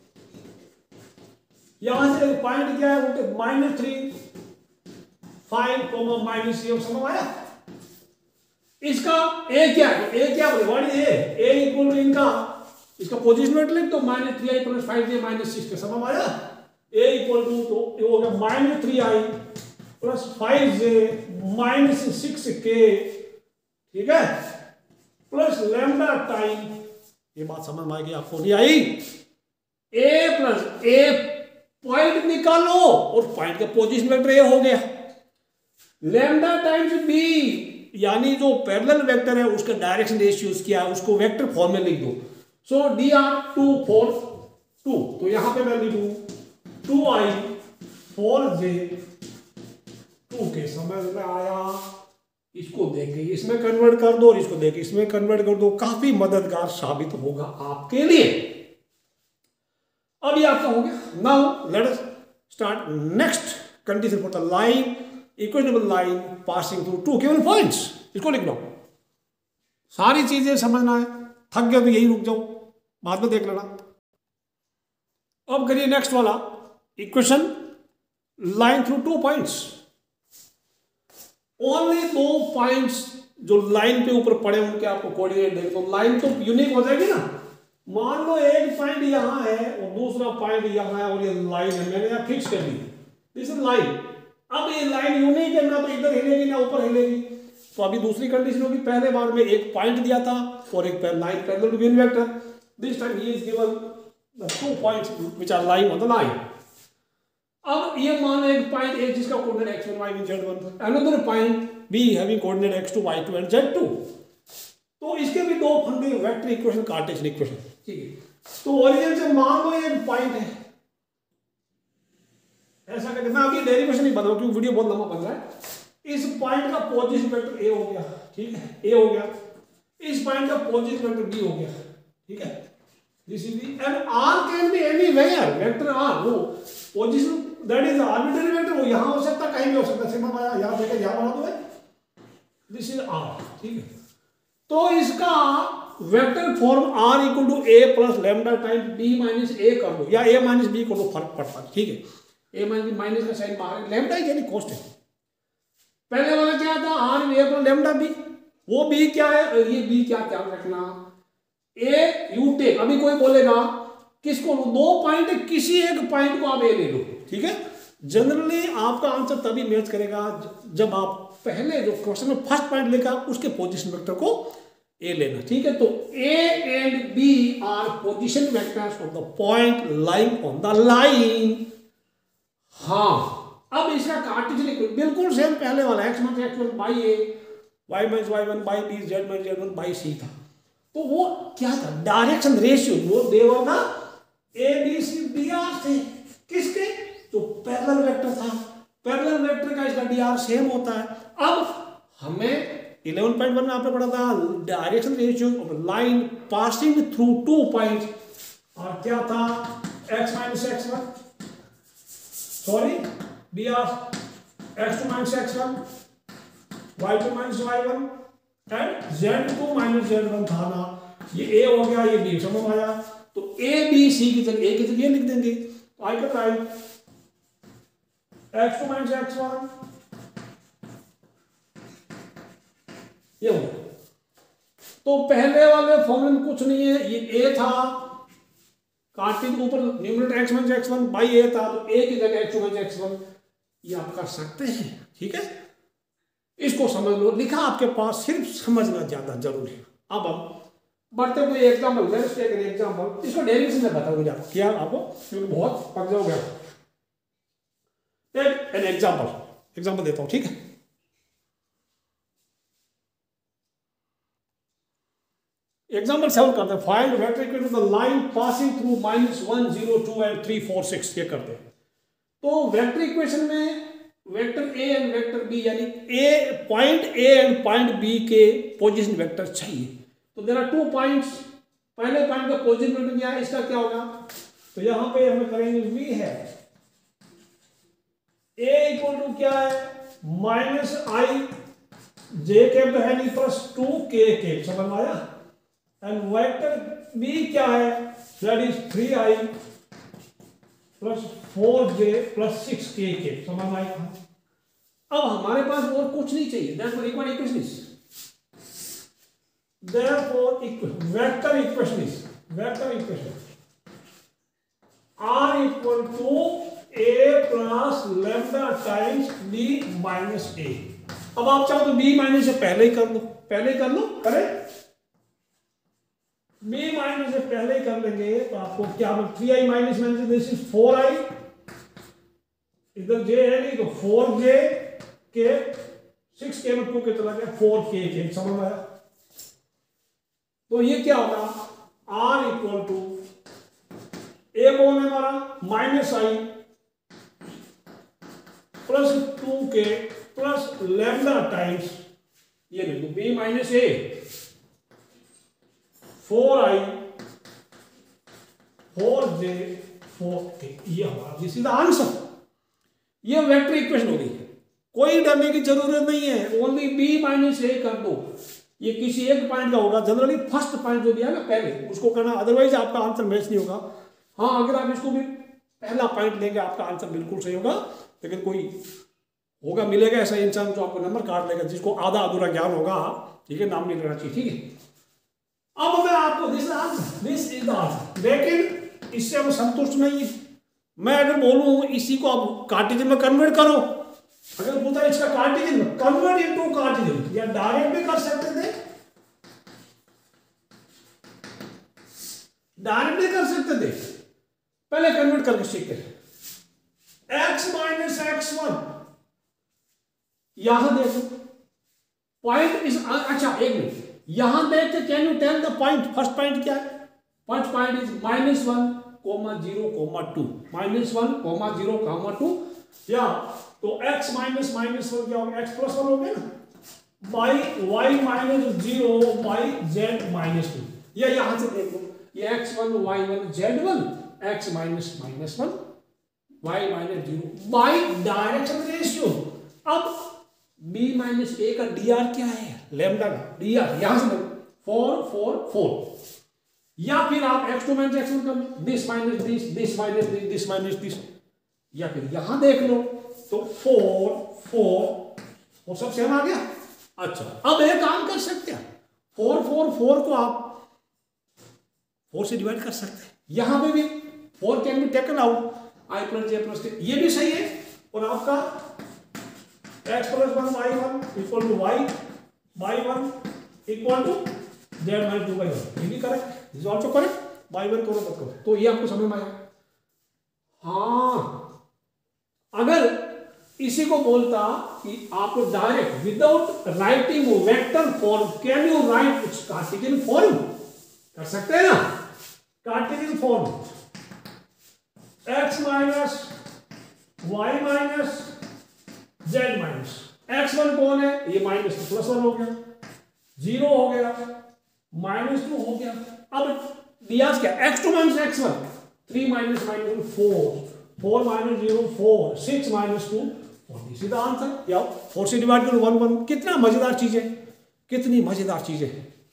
यहां से पॉइंट क्या है, बोलते minus three five comma minus ये समझ आया। इसका ए क्या है, ए क्या बोले, what is a, a equal to इनका इसका पोजीशन वेक्टर लिख तो माइनस थ्री आई plus five j minus six का समझ आया। ए इक्वल टू तो ये हो गया माइनस थ्री आई plus five j minus six k, ठीक है, प्लस लैम्डा टाइम, ये बात समझ में आएगी आपको, नहीं आई, ए प्लस ए पॉइंट निकालो और पॉइंट का पोजीशन वेक्टर ए हो गया। लैम्डा टाइम्स बी यानी जो पैरेलल वेक्टर है उसका डायरेक्शन रेशियोज क्या है उसको वेक्टर फॉर्म में लिख दो। So d are two four two, तो यहां पे मैं लिखूं two i four j two k समझ में आया। इसको देख के इसमें कन्वर्ट कर दो और इसको देख के इसमें कन्वर्ट कर दो, काफी मददगार साबित होगा आपके लिए। अब ये आपका हो गया। Now let us start next condition for the line इक्वेशनेबल line passing through two given points. इसको लिख लो, सारी चीजें समझना है, थक गया तो यही रुक जाओ, बाद में देख लेना। अब करिए नेक्स्ट वाला equation line through two points. Only दो पॉइंट्स जो लाइन पे ऊपर पड़े उनके आपको कोऑर्डिनेट देख, तो लाइन तो यूनिक हो जाएगी ना। मान लो एक पॉइंट यहां है और दूसरा पॉइंट यहां है और ये लाइन है, मैंने यहां फिक्स कर दी, दिस इज लाइन। अब ये लाइन यूनिक है, ना तो इधर हिलेगी ना ऊपर हिलेगी। तो अभी दूसरी कंडीशन होगी, पहले बार में एक पॉइंट दिया था और एक line parallel to given vector, this time he is given the two points which are lying on the line. अब ये मान एक पॉइंट ए जिसका coordinate x one Y one Z one, another point b having coordinate x two Y two and z two. तो इसके भी दो फंडे वेक्टर इक्वेशन कार्टेशियन इक्वेशन, ठीक है। तो ओरिजिन से मान लो ये एक पॉइंट है, ऐसा करके मैं अभी डेरिवेशन नहीं बताऊं क्योंकि वीडियो बहुत लंबा बन रहा है। इस पॉइंट का पोजीशन वेक्टर ए हो गया, ठीक है, ए हो गया। इस पॉइंट का पोजीशन वेक्टर बी हो गया, ठीक है। This is the and r can be anywhere, vector r वो position that is arbitrary vector, वो यहां हो सकता कहीं भी हो सकता, सिग्मा पाया यहां देकर यहां बना दो, दिस इज आर, ठीक है। तो इसका vector form r equal to A plus lambda times B minus a कर दो, या ए माइनस बी कर दो, फर्क पड़ता है, ठीक है। ए माइनस माइनस का साइन बाहर, लैम्डा यानी कांस्टेंट। पहले वाला क्या था, r a plus lambda b, वो बी क्या है, ये बी क्या, ध्यान रखना ए यू टेक। अभी कोई बोलेगा किसको, दो पॉइंट है, किसी एक पॉइंट को आप ए ले लो, ठीक है। जनरली आपका आंसर तभी मैच करेगा जब आप पहले जो क्वेश्चन में फर्स्ट पॉइंट लेगा उसके पोजीशन वेक्टर को ए लेना, ठीक है। तो a and b are position vectors of the point lying on the line. हाँ, अब इसका कार्टेशियन इक्वेशन बिल्कुल सेम पहले वाला, x minus x one by A, y minus Y one by B, z minus Z one by c था। तो वो क्या था, डायरेक्शन रेशियो, वो देवर ना a B C D r थे, किसके, तो पैरेलल वेक्टर था। पैरेलल वेक्टर का इसका डी आर सेम होता है। अब हमें इलेवन पॉइंट वन में आपने पढ़ा था direction ratio of line passing through two points, और क्या था, x minus x one, sorry D R x two minus x one, Y two minus Y one and z two minus Z one था ना। ये ए हो गया, ये B, समझ आया। तो ए बी सी की जगह ए की जगह लिख देंगे, तो I can write x two minus x one, ये हो गया। तो पहले वाले फॉर्मूले में कुछ नहीं है, ये ए था, कार्टेशियन के ऊपर numerator x minus x one by a था, तो ए की जगह x two minus x one, ये आप कर सकते हैं, ठीक है। इसको समझ लो, लिखा आपके पास, सिर्फ समझना ज्यादा जरूरी है। अब हम बढ़ते हुए example, let's take an example. इसको डेरिवेशन में बताऊंगा आपको, क्या आपको, क्योंकि बहुत पक जाओगे। टेक एन एग्जाम्पल, एग्जाम्पल देता हूं, ठीक है। एग्जाम्पल सेवन करते हैं, find vector equal to the line passing through minus one zero two and three four six, ये करते हैं। तो वेक्टर इक्वेशन में vector a and vector B, यानी a point a and point b के position vector चाहिए। तो there are two points, पहले पॉइंट का पोजीशन वेक्टर क्या है, इसका क्या होगा, तो यहां पे हम करेंगे वी है ए इक्वल टू क्या है, माइनस आई जे कैप है नहीं प्लस टू के कैप, समझ में आया। एंड वेक्टर बी क्या है, that is three I plus four j plus six k के, समझ में आया। अब हमारे पास और कुछ नहीं चाहिए, therefore equal equation is therefore vector equation is vector equation r equal to a plus lambda times b minus a। अब आप चाहो तो b माइनस से पहले ही कर लो, पहले ही कर लो, करे b माइनस से पहले ही कर लेंगे तो आपको क्या, three I minus minus this is four i इधर जे है नहीं तो फोर जे के सिक्स के में टू के चला गया फोर के जे, समझ में आया। तो ये क्या होगा आर इक्वल टू ए कौन है हमारा माइनस आई plus two k plus lambda times ये लिख दो b minus a four i four j four k, ये हमारा दिस इज द आंसर। ये वेक्टर इक्वेशन हो गई है, कोई डरने की जरूरत नहीं है, ओनली बी माइनस ए कर दो। ये किसी एक पॉइंट का होगा, जनरली फर्स्ट पॉइंट जो दिया ना पहले उसको करना, अदरवाइज आपका आंसर मैच नहीं होगा। हाँ अगर आप इसको भी पहला पॉइंट लेंगे आपका आंसर बिल्कुल सही होगा, लेकिन कोई होगा मिलेगा ऐसा इंसान जो आपको नंबर काट लेगा, जिसको आधा अधूरा ज्ञान होगा, ठीक है, नाम नहीं लेना चाहिए, ठीक है। अब मैं आपको this answer this is the answer, लेकिन इससे हम संतुष्ट नहीं है। मैं अगर बोलूं इसी को आप कार्टेशियन में कन्वर्ट करो, अगर बोलता है इसका कार्टेशियन कन्वर्ट इनटू कार्टेशियन, या डायरेक्ट भी कर सकते थे, डायरेक्ट भी कर सकते थे, पहले कन्वर्ट करके सीखते हैं। एक्स माइनस एक्स वन, यहां देखो पॉइंट इज, अच्छा एक मिनट यहां देखते, can you tell the point, first point क्या है? First point is minus one comma zero comma two, minus one comma zero comma two, या तो x माइनस माइनस वन क्या हो गया, x प्लस वन हो गया ना, by y minus zero by z minus two, या यहां से देखो ये x one Y one Z one x minus minus one y minus zero by direction ratio. अब b माइनस ए का डी आर क्या है, लैम्डा का डी आर, यहां से फोर फोर फोर, या फिर आप x two minus x one कर लो, this minus this this minus this this minus this, या फिर यहां देख लो तो फोर फोर वो सब सेम आ गया। अच्छा अब एक काम कर सकते हैं, फोर फोर फोर को आप फोर से डिवाइड कर सकते हैं, यहां पे भी four can be taken out, i plus J plus k, ये भी सही है। और आपका x plus one Y one equal to y y one equal to z minus two by one, ये भी correct, is also correct, by one करो मत करो, तो ये आपको समझ में आया। हाँ अगर इसी को बोलता कि आप direct without writing vector form, can you write Cartesian form, कर सकते हैं ना, Cartesian form x minus y minus z minus, x one कौन है, ये माइनस टू प्लस वन हो गया, जीरो हो गया, माइनस टू हो गया। अब दिया क्या, x two minus x one, three minus minus four, four minus zero four, six minus two four, this is the answer. या फोर से डिवाइड करो वन वन, कितना मजेदार चीज है, कितनी मजेदार चीज है।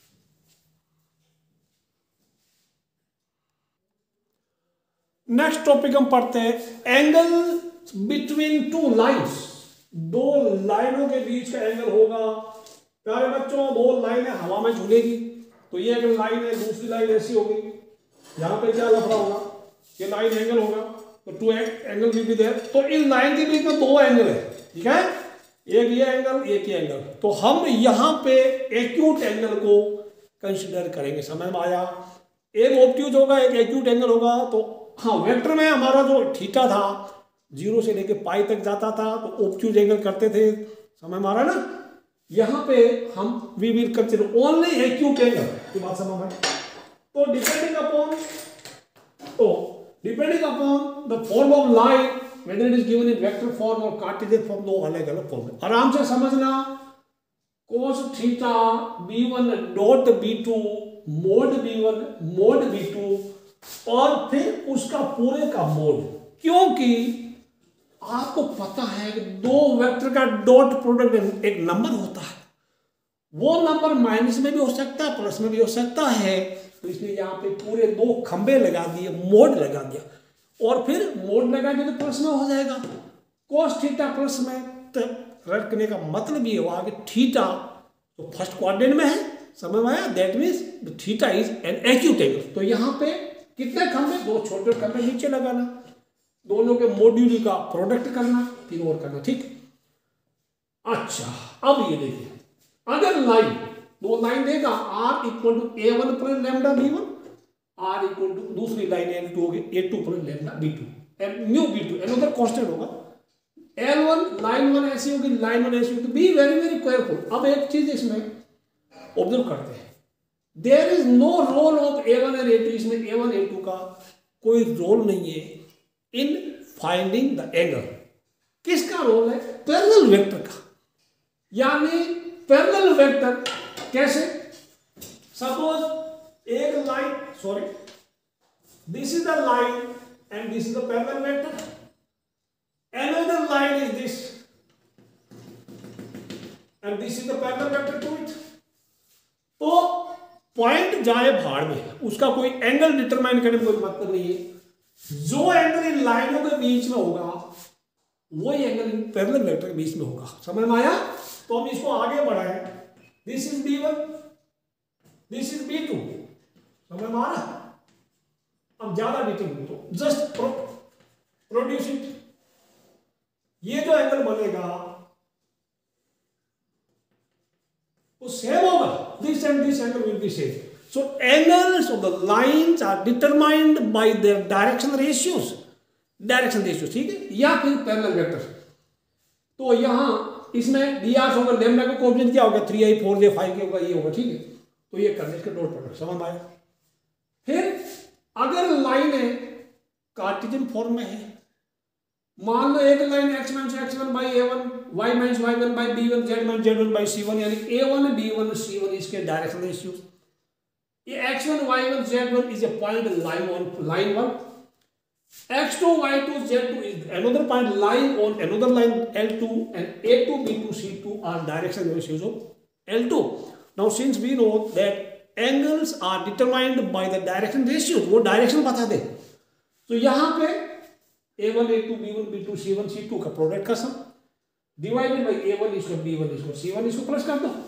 नेक्स्ट टॉपिक हम पढ़ते हैं, एंगल बिटवीन टू लाइन्स, दो लाइनों के बीच का एंगल होगा। प्यारे बच्चों दो लाइनें हवा में झूलेगी, तो ये अगर लाइन है, दूसरी लाइन ऐसी होगी, यहां पे क्या लफड़ा होगा, ये लाइन एंगल होगा, तो two angle will be there. तो इन लाइन के बीच में दो एंगल है, ठीक है, एक ये एंगल एक ये एंगल, तो हम यहां पे एक्यूट एंगल को कंसिडर करेंगे, समझ में आया। एक ऑब्ट्यूज होगा एक एक्यूट एंगल होगा। तो हाँ वेक्टर में हमारा जो थीटा था जीरो से लेके पाई तक जाता था, तो ऑब्ट्यूज एंगल करते थे, समझ में आ रहा है ना। यहां पे हम we will consider only acute angle की बात समझ में। तो डिपेंडिंग अपॉन तो depending upon the form of line, whether it is given in vector form और कार्टेशियन फॉर्म, दो अलग अलग फॉर्म है, आराम से समझना। cos theta b one dot b two mod B one mod b two, और फिर उसका पूरे का मोड, क्योंकि आपको पता है कि दो वेक्टर का डॉट प्रोडक्ट एक नंबर होता है, वो नंबर माइनस में भी हो सकता है प्लस में भी हो सकता है, तो इसलिए यहाँ पे पूरे दो खंबे लगा दिए, मोड लगा दिया, और फिर मोड लगा दिया तो प्लस में हो जाएगा। cos थीटा प्लस में, तो रखने का मतलब ये हुआ कि थीटा तो फर्स्ट क्वाड्रेंट में है, समझ में आया, that means theta is an acute angle. तो यहाँ पे कितने खंबे, दो छोटे खंबे नीचे लगाना, दोनों के मॉड्यूल का प्रोडक्ट करना, फिर और करना, ठीक। अच्छा अब ये देखिए, अगर लाइन दो लाइन देगा r equal to A one plus lambda B one, r equal to दूसरी लाइन एन टू होगी a two plus lambda b two, and new b two another constant होगा, एल वन लाइन वन ऐसी होगी, line one ऐसी होगी। Be very very careful. अब एक चीज इसमें ऑब्जर्व करते हैं, there is no role of A one and a two. इसमें ए वन ए टू का कोई रोल नहीं है इन फाइंडिंग द एंगल। किसका रोल है? पैरेलल वेक्टर का। यानी पैरेलल वेक्टर कैसे? सपोज एक line, sorry this is the line and this is the parallel vector, another line is this and this is the parallel vector to it। तो point जाए भाड़ में, उसका कोई एंगल डिटरमाइन करने में कोई मतलब नहीं है। जो एंगल इन लाइनों के बीच में होगा वही एंगल इन पैरेलल वेक्टर के बीच में होगा। समझ में आया? तो हम इसको आगे बढ़ाएं, this is B one, this is b two. समझ में आ रहा? अब ज्यादा डिटेल में तो जस्ट प्रोड्यूस इट। ये जो एंगल बनेगा वो सेम होगा, this and this angle will be same. So angles of the lines are determined by their direction ratios, direction ratios, ठीक है, या फिर पैरेलल वेक्टर। तो यहां इसमें डी आर होगा, लैम्डा का कोएफिशिएंट क्या होगा? Three i four j five k होगा, ये होगा, ठीक है। तो ये करने इसके डॉट प्रोडक्ट समझ आया। फिर अगर लाइन है कार्टेशियन फॉर्म में है, मान लो एक line x minus x one by A one, y minus Y one by B one, z minus Z one by c one, यानी a one B one C one इसके direction ratios. ये x one Y one Z one is a point line on line one, x two Y two Z two is another point lying on another line L two, and A two B two C two are direction ratios of L two। now since we know that angles are determined by the direction ratios, वो direction बता दे, तो यहां पे a one A two B one B two C one C two का product का sum divided by A one इसको b one इसको सी वन, इसको प्लस कर दो,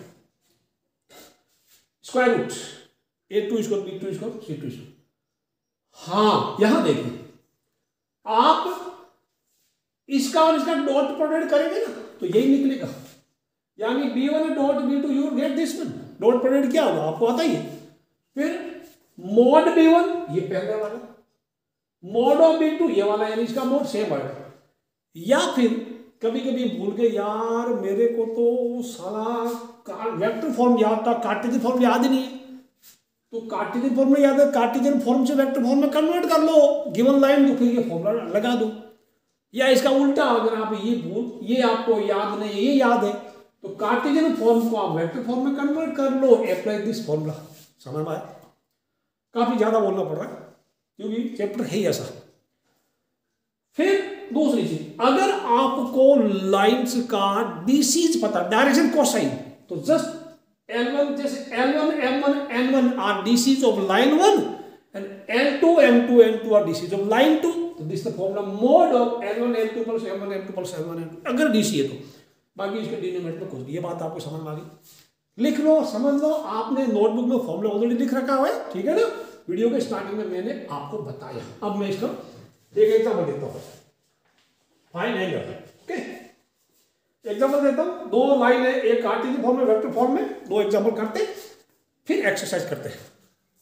स्क्वायर रूट ए टू इसको बी टू इसको सी टू इसको। हाँ यहां देखिए, आप इसका और इसका डॉट प्रोडक्ट करेंगे ना तो यही निकलेगा, यानी B one dot b two you get this one. Dot product क्या होगा आपको आता ही है। फिर मॉड बी वन ये पहले वाला, मॉड ऑफ बी टू ये वाला, यानी इसका मोड सेम आएगा। या फिर कभी कभी भूल गए यार मेरे को तो साला वेक्टर फॉर्म याद था, कार्टेशियन फॉर्म याद ही नहीं है, तो कार्टेशियन फॉर्म में याद है, कार्टेशियन फॉर्म से वेक्टर फॉर्म में कन्वर्ट कर लो गिवन लाइन को, फिर ये फॉर्मूला लगा दो। या इसका उल्टा, अगर आप ये भूल ये आपको याद नहीं, ये याद है, तो कार्टेशियन फॉर्म को आप वेक्टर फॉर्म में कन्वर्ट कर लो, अप्लाई दिस फॉर्मूला। समझ में आया? काफी ज्यादा बोलना पड़ रहा है क्योंकि चैप्टर है ही ऐसा। फिर दूसरी चीज, अगर आपको लाइंस का डीसीज पता, डायरेक्शन कोसाइन, तो जस्ट एल वन, जैसे l one M one n one are DCs of line one and l two M two n two are DCs of line two, तो this the formula mod of l one L two plus M one M two plus L one M two, अगर DC है तो। बाकी इसके denominator में कुछ, ये बात आपको समझ में आ गई? लिख लो, समझ लो, आपने नोटबुक में फॉर्मूला ऑलरेडी लिख रखा हुआ है, ठीक है ना। वीडियो के स्टार्टिंग में मैंने आपको बताया। अब मैं इसका एक एग्जांपल देता हूं, फाइन एंगल, ओके। एग्जांपल देता हूं, दो लाइन है, एक कार्टेशियन फॉर्म में वेक्टर फॉर्म में, दो एग्जांपल करते फिर एक्सरसाइज करते हैं।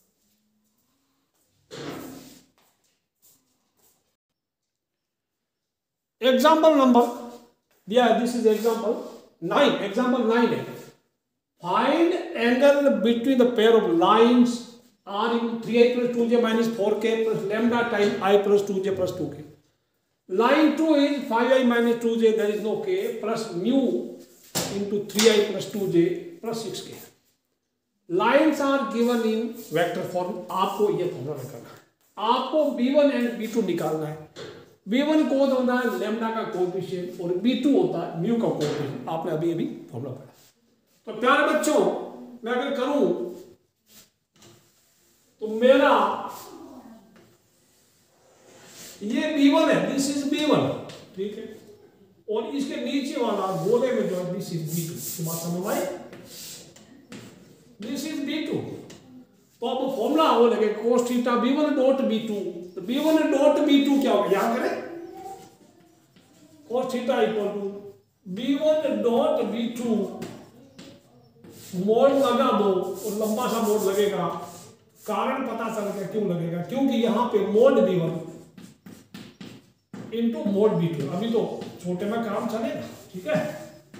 एग्जांपल नंबर दिया, this is example nine, example nine है, find angle between the pair of lines R in three I plus two J minus four k plus lambda time I plus two j plus two k. Line two is five i minus two j, there is no k, plus mu into three I plus two j plus six k. Lines are given in vector form. आपको ये formula निकालना है, आपको b one and b two निकालना है. B one को होता है lambda का कोएफिशिएंट और बी टू होता है mu का कोएफिशिएंट. आपने अभी अभी फॉर्मूला पढ़ा. तो प्यारे बच्चों, मैं अगर करूं तो मेरा ये बी वन है, दिस इज बी वन, ठीक है, और इसके नीचे वाला गोले में जो है दिस इज बी टू. बात समझ आई? This is b two. तो अब फॉर्मूला वो लगे cos theta b one dot b two. तो B one dot b two क्या होगा, याद करें, cos theta equal to B one dot b two. Mod लगा दो और लंबा सा मोड लगेगा. कारण पता चल गया क्यों लगेगा, क्योंकि यहां पे mod B one into mod b two. अभी तो छोटे में काम चलेगा, ठीक है।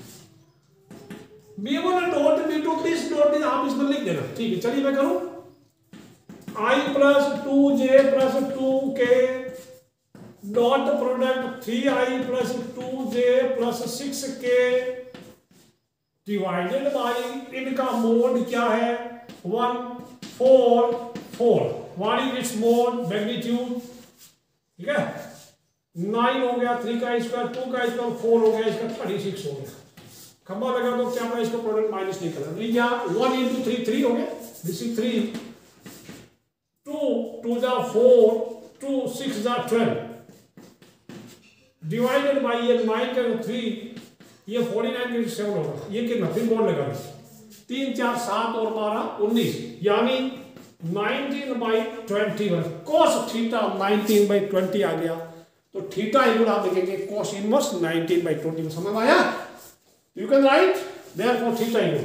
B one dot b two this dot आप इसमें लिख देना, ठीक है। चलिए मैं करूं i plus two J plus two k dot product three I plus two J plus six k divided by इनका मोड क्या है one four four, what is its mod magnitude, ठीक है। नाइन हो गया, थ्री का स्क्वायर, टू का square, four हो गया, इसका थर्टी सिक्स हो गया। खंबा लगा दो, क्या मैं इसको प्रोडक्ट माइनस नहीं कर रहा, लिया वन इंटू थ्री थ्री हो गया, this is three, two two जा फोर, टू सिक्स जा ट्वेल्व, डिवाइडेड बाई ये नाइन का थ्री, ये फोर्टी नाइन का सेवन होगा, ये कितना फिर बोर्ड लगा तीन चार सात और बारह उन्नीस, यानी nineteen by twenty one cos theta nineteen by twenty आ गया। तो थीटा इक्वल आप लिखेंगे cos inverse nineteen by twenty में, समझ आया। You can write therefore theta equal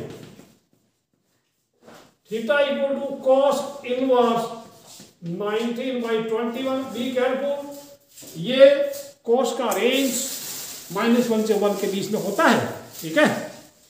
theta equal to cos inverse nineteen by twenty one. Be careful, ये cos का रेंज माइनस वन से वन के बीच में होता है, ठीक है।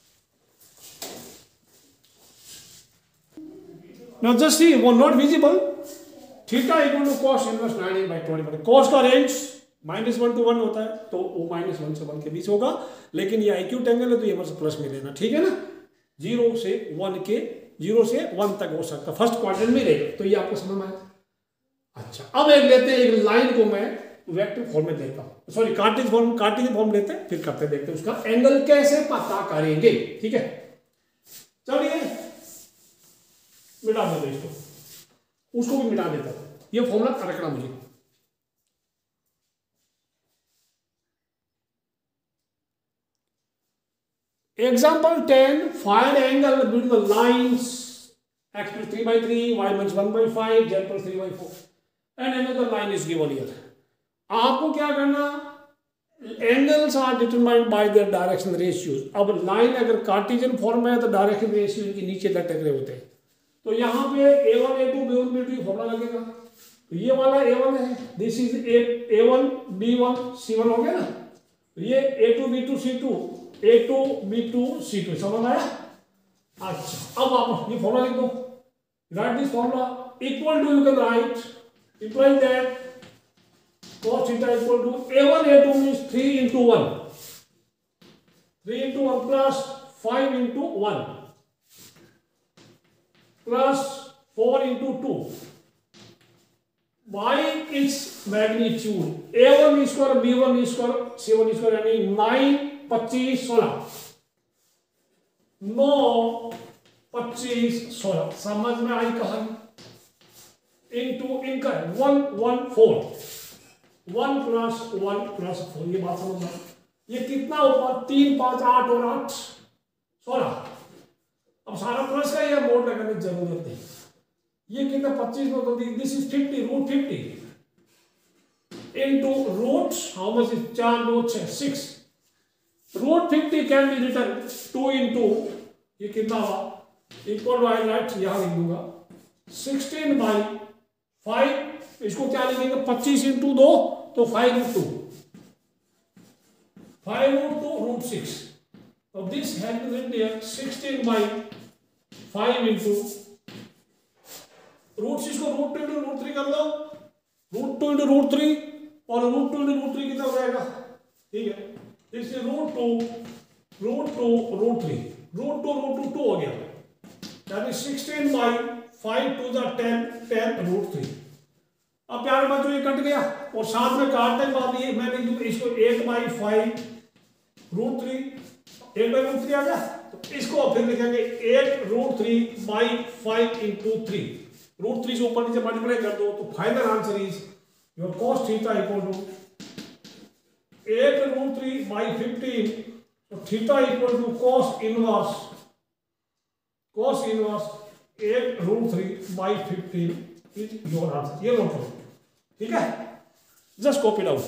Now just see, वो not visible. Theta equal to cos inverse nineteen by twenty one. Cos का range minus one to one होता है, तो वो माइनस वन से वन के बीच होगा, लेकिन ये आईक्यूट एंगल है तो ये मतलब प्लस में लेना, ठीक है ना। जीरो से वन के जीरो से वन तक हो सकता है, फर्स्ट क्वाड्रेंट में रहेगा, तो ये आपको समझ में आया। अच्छा, अब एक लेते हैं, एक लाइन को मैं वेक्टर फॉर्म में देता हूँ, sorry cartesian form cartesian form लेते हैं, फिर करते देखते हैं उसका एंगल कैसे पता करेंगे, ठीक है। चलिए मिटा देते इसको, उसको भी मिटा देता हूं, ये फॉर्मूला रखना मुझे। Example ten, find angle between the lines x plus three by three, y minus one by five, z plus three by four and another line is given here. आपको क्या करना, angles are determined by their direction ratios. अब line अगर cartesian form में है तो direction ratio इनके नीचे लटक रहे होते हैं, तो यहाँ पे a one A two B one B two formula लगेगा। तो ये वाला ए वन है, this is A one B one C one हो गया ना, तो ये ए टू बी टू सी टू, ए टू बी टू सी टू, समझ आया। अच्छा, अब आप ये फॉर्मूला लिख दो, write this formula equal to, you can write implies that cos theta equal to a one A two means three into one, three into one plus five into one plus four into two by its magnitude a one square b one square c one square यानी nine पच्चीस सोलह, नौ पच्चीस सोलह, समझ में आई कहानी। Into इनका one one four, one plus one plus four, ये बात समझ में। ये कितना ऊपर, तीन पांच आठ और आठ सोलह, अब सारा प्लस का ये मोड लगाने की जरूरत नहीं। ये कितना पच्चीस में, तो this is fifty, root fifty into root how much is चार दो छह six, root fifty can be written to into ये कितना हुआ इक्वल टू आई राइट यहां लिख दूंगा सिक्सटीन बाई फाइव, इसको क्या लिखेंगे पच्चीस इंटू दो तो five root two, five root two root six. अब this has been written here sixteen by five into root six को root two into root three कर लो, root two into root three और root two into root three कितना हो जाएगा, ठीक है। इससे root two root two root three, root two root two two हो गया, that is sixteen by five to the ten, ten root three. अब प्यारे बच्चों ये कट गया और साथ में काटने के बाद ये मैंने लिख इसको eight by five root three, eight by root three आ गया, तो इसको फिर लिखेंगे eight root three by five into three, root three से ऊपर नीचे मल्टीप्लाई कर दो तो final answer is your cos theta equal to eight root three by fifteen, तो theta equal to cos inverse cos inverse eight root three by fifteen is your answer. ये note करो, ठीक है, जस्ट कॉपी डाउन।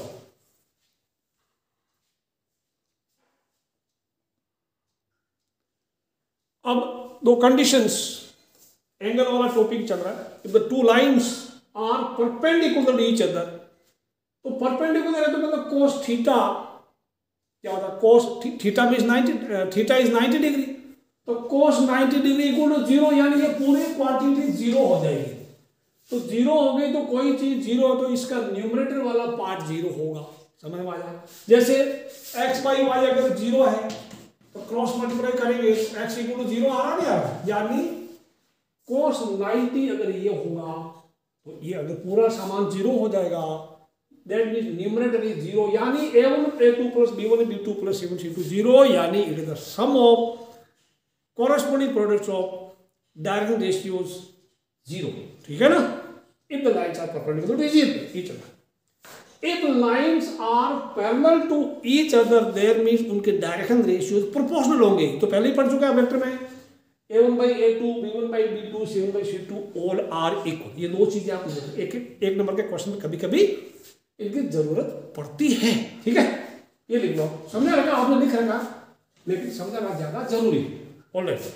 अब दो conditions, angle वाला topic चल रहा है। If the two lines are perpendicular to each other, तो परपेंडिकुलर है तो मतलब कोस थीटा क्या होता है cos theta means ninety, theta is ninety degree, तो cos ninety degree equal to zero, यानी ये पूरी क्वांटिटी जीरो हो जाएगी। तो जीरो हो गई तो कोई चीज जीरो हो तो इसका न्यूमरेटर वाला पार्ट जीरो होगा, समझ में आ जाए। जैसे एक्स बाई वाई अगर जीरो है तो क्रॉस मल्टीप्लाई करेंगे एक्स इक्वल टू जीरो आ रहा नहीं आ रहा, यानी कोस नाइन्टी अगर ये होगा तो ये अगर पूरा सामान जीरो हो जाएगा, that means numerator is zero, यानी a one A two plus B one B two plus C one C two zero, यानी it is the sum of corresponding products of diagonal ratios zero, ठीक है ना। if the lines are perpendicular to each other, if lines are parallel to each other there means उनके direction ratios proportional होंगे। तो पहले ही पढ़ चुका है वेक्टर में, ए one by A two, B one by B two, C one by C two all are equal. ये दो चीजें आप एक एक नंबर के क्वेश्चन में कभी कभी इनकी जरूरत पड़ती है, ठीक है। ये लिख लो, समझा रखा आपने लिख रखा, लेकिन समझना ज्यादा जरूरी है। All right.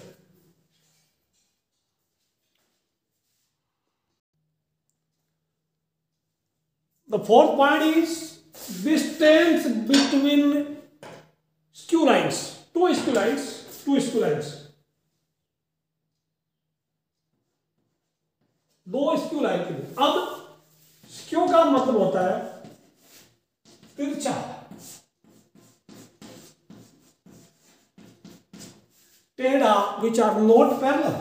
The fourth point is distance between skew lines. Two skew lines. Two skew lines. दो skew line के लिए। अब skew का मतलब होता है तिरछा, टेढ़ा, which are not parallel।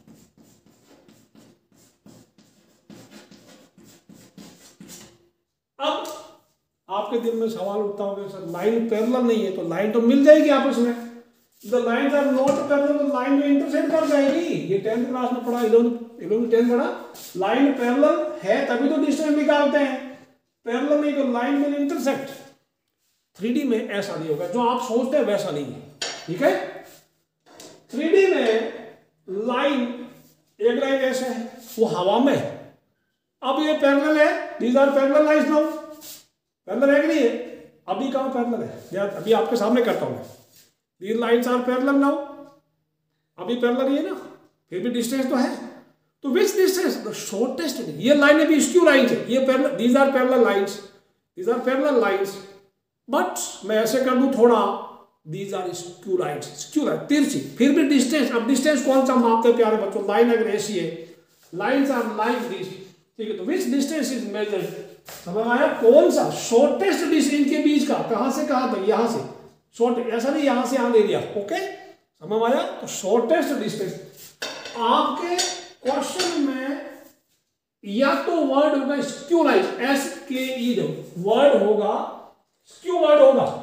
अब आपके दिल में सवाल उठता होगा सर लाइन पैरेलल नहीं है तो लाइन तो मिल जाएगी आपस में, the lines are not parallel तो लाइन में इंटरसेक्ट कर जाएगी। ये टेंथ क्लास में पढ़ा, इलेवन इलेवन टेंथ पढ़ा, लाइन पैरेलल है तभी तो डिस्टेंस निकालते हैं, पैरेलल नहीं तो लाइन में इंटरसेक्ट। थ्री डी में ऐसा नहीं होगा, जो आप सोचते हैं वैसा नहीं है, ठीक है। थ्री डी में लाइन, एक लाइन ऐसे है वो हवा में है, अब ये पैरेलल है, these are parallel lines now, parallel है कि नहीं है, अभी कहाँ पैरेलल है, अभी आपके सामने करता हूं, these lines are parallel now, अभी पैरेलल ही है ना, फिर भी डिस्टेंस तो है, तो विच डिस्टेंस, द शॉर्टेस्ट। ये लाइन भी स्क्यू लाइंस है, ये parallel, these are parallel lines, these are parallel lines, but मैं ऐसे कर दूं थोड़ा, These are skew lines, skew line, तिरछी, फिर भी डिस्टेंस। अब डिस्टेंस कौन सा मापते हैं प्यारे बच्चों, लाइन अगर ऐसी है, लाइन्स आर लाइक दिस, ठीक है, तो विच डिस्टेंस इज मेजर्ड, समझ आया, कौन सा शॉर्टेस्ट डिस्टेंस इनके बीच का, कहां से कहां तक, यहां से शॉर्ट, ऐसा नहीं यहां से यहां ले लिया, ओके, समझ आया। तो शॉर्टेस्ट डिस्टेंस आपके क्वेश्चन में या तो वर्ड होगा skew line, S K E word होगा, स्क्यू वर्ड होगा,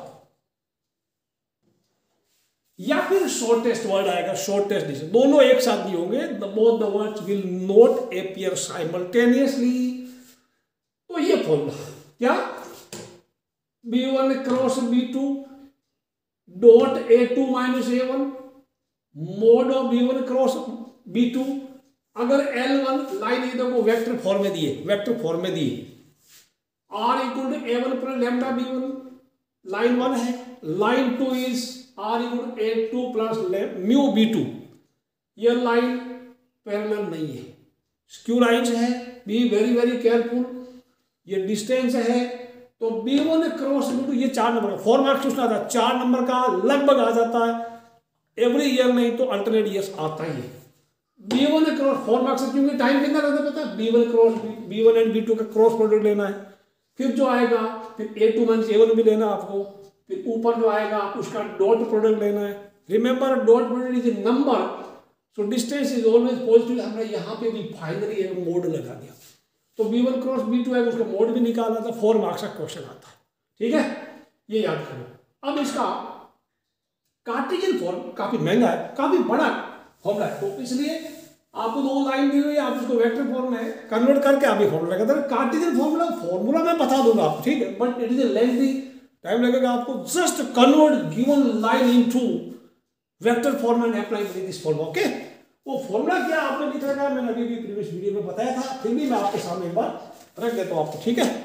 या फिर शॉर्टेस्ट वर्ड आएगा, शॉर्टेस्ट डिस्टेंस, दोनों एक साथ नहीं होंगे, the both the words will not appear simultaneously. तो ये फॉर्मूला क्या, b one cross B two dot A two minus A one mod of B one cross B two, अगर एल वन लाइन ये देखो वेक्टर फॉर्म में दिए, vector form में दिए, r equal to A one plus lambda B one, line one है, line two is r equal a two plus mu B two, ये line parallel नहीं है, स्क्यू लाइंस है, बी वेरी वेरी केयरफुल, ये distance है, तो B one cross B two, ये चार नंबर का फोर मार्क्स उसका आता है, चार नंबर का लगभग आ जाता है, एवरी ईयर नहीं तो अल्टरनेट ईयर्स आता ही है। B one cross four marks, क्योंकि टाइम कितना लगता है पता है, B one cross b one and b two का क्रॉस प्रोडक्ट लेना है, फिर जो आएगा फिर a two minus A one भी लेना आपको, फिर ऊपर जो आएगा उसका डॉट प्रोडक्ट लेना है। Remember dot product is a number, so distance is always positive. हमने यहाँ पे भी फाइनली एक मोड लगा दिया, तो B one cross B two है उसका मोड भी निकाला था, फोर मार्क्स का क्वेश्चन आता है, ठीक है, ये याद करो। अब इसका कार्टेशियन फॉर्म काफी महंगा है, काफी बड़ा फॉर्मूला है, तो इसलिए आपको दो लाइन दी हुई है, आप उसको वेक्टर फॉर्म में कन्वर्ट करके आप ये फॉर्मूला लगाते हैं। कार्टेशियन फॉर्मूला फॉर्मूला मैं बता दूंगा आपको, ठीक है, but it is a lengthy, time लगेगा आपको। Just convert given line into vector form and apply this formula, okay. वो फॉर्मूला क्या आपने लिख रखा है, मैंने अभी भी प्रीवियस वीडियो में बताया था, फिर भी मैं आपके सामने एक बार रख देता हूं आपको, ठीक है।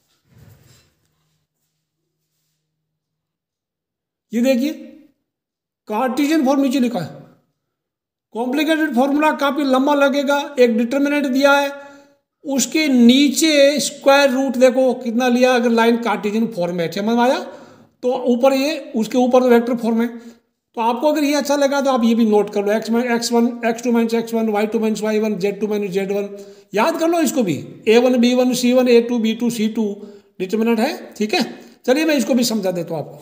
ये देखिए कार्टेशियन फॉर्म नीचे लिखा है, कॉम्प्लिकेटेड फॉर्मूला काफी लंबा लगेगा, एक डिटर्मिनेंट दिया है, उसके नीचे स्क्वायर रूट देखो कितना लिया, अगर लाइन कार्टेशियन फॉर्म में, समझ में आया। तो ऊपर ये उसके ऊपर तो वेक्टर फॉर्म है। तो आपको अगर ये अच्छा लगा तो आप ये भी नोट कर लो, x x one x two minus x one, Y two minus Y one, Z two minus Z one, याद कर लो इसको भी। A one B one C one A two B two C two determinant है, ठीक है। चलिए मैं इसको भी समझा देता हूँ आपको।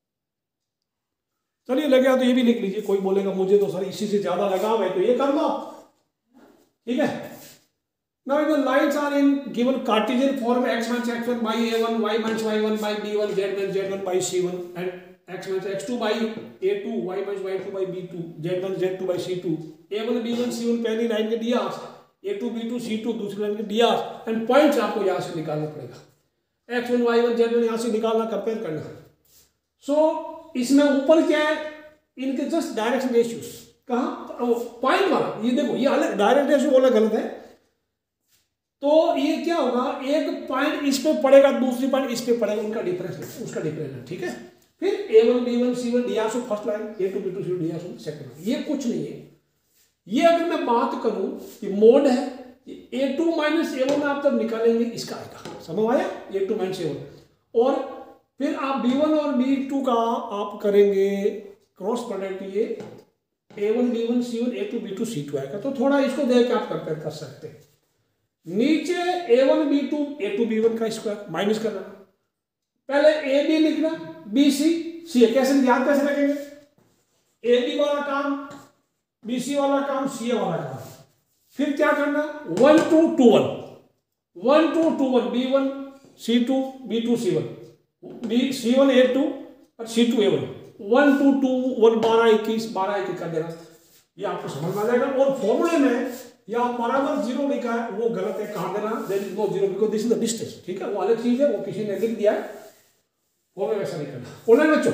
चलिए लग गया तो ये भी लिख लीजिए, कोई बोलेगा मुझे तो सर इसी से ज्यादा लगाव है तो ये कर लो, ठीक है। Now the lines are in given Cartesian form x minus x one by a one, y minus y one by b one, z minus z one by c one, and x minus x two by a two, y minus y two by b two, z minus z two by c two, a one b one c one पहली line के drs, a two b two c two दूसरी line के drs, and points आपको यहाँ से निकालना पड़ेगा, x one y one z one यहाँ से निकालना, कंपेयर करना। सो so, इसमें ऊपर क्या है, इनके जस्ट डायरेक्शन रेशियोज, कहाँ पॉइंट वाला, ये देखो ये अलग डायरेक्ट रेशियो बोला गलत है। तो ये क्या होगा, एक पॉइंट इस पे पड़ेगा, दूसरी पॉइंट इस पे पड़ेगा, उनका डिफरेंस उसका डिफरेंस है, ठीक है। फिर ए one B one C one D r first line, a two B two C D r second line, ये कुछ नहीं है। ये अगर मैं बात करूं कि मोड है, ए टू माइनस ए वन आप जब निकालेंगे इसका आएगा, समझ आया, a two minus A one. और फिर आप बी वन और बी टू का आप करेंगे क्रॉस प्रोडक्ट, ये ए वन बी वन सी वन ए टू बी टू सी टू आएगा। तो थोड़ा इसको देख के आप कंपेयर कर सकते हैं। नीचे ए वन बी टू ए टू बी वन का स्क्वायर माइनस करना, पहले ए बी लिखना, बी सी सी कैसे याद कैसे रखेंगे, ए बी वाला काम, बी सी वाला काम, सी ए वाला काम। फिर क्या करना, one two two one, one two two one, B one सी टू बी टू सी वन, बी सी वन ए टू और सी टू ए one, one two two one, बारह इक्कीस, बारह इक्कीस कर देना, ये आपको समझ में आ जाएगा। और फॉर्मूले में या बराबर जीरो लिखा है वो गलत है, कहा देना there is no zero because this is the distance, ठीक है, वो अलग चीज है, वो किसी ने लिख दिया है, वो में वैसा नहीं करना। बोले बच्चों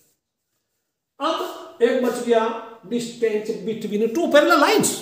अब एक बच गया distance between two parallel lines.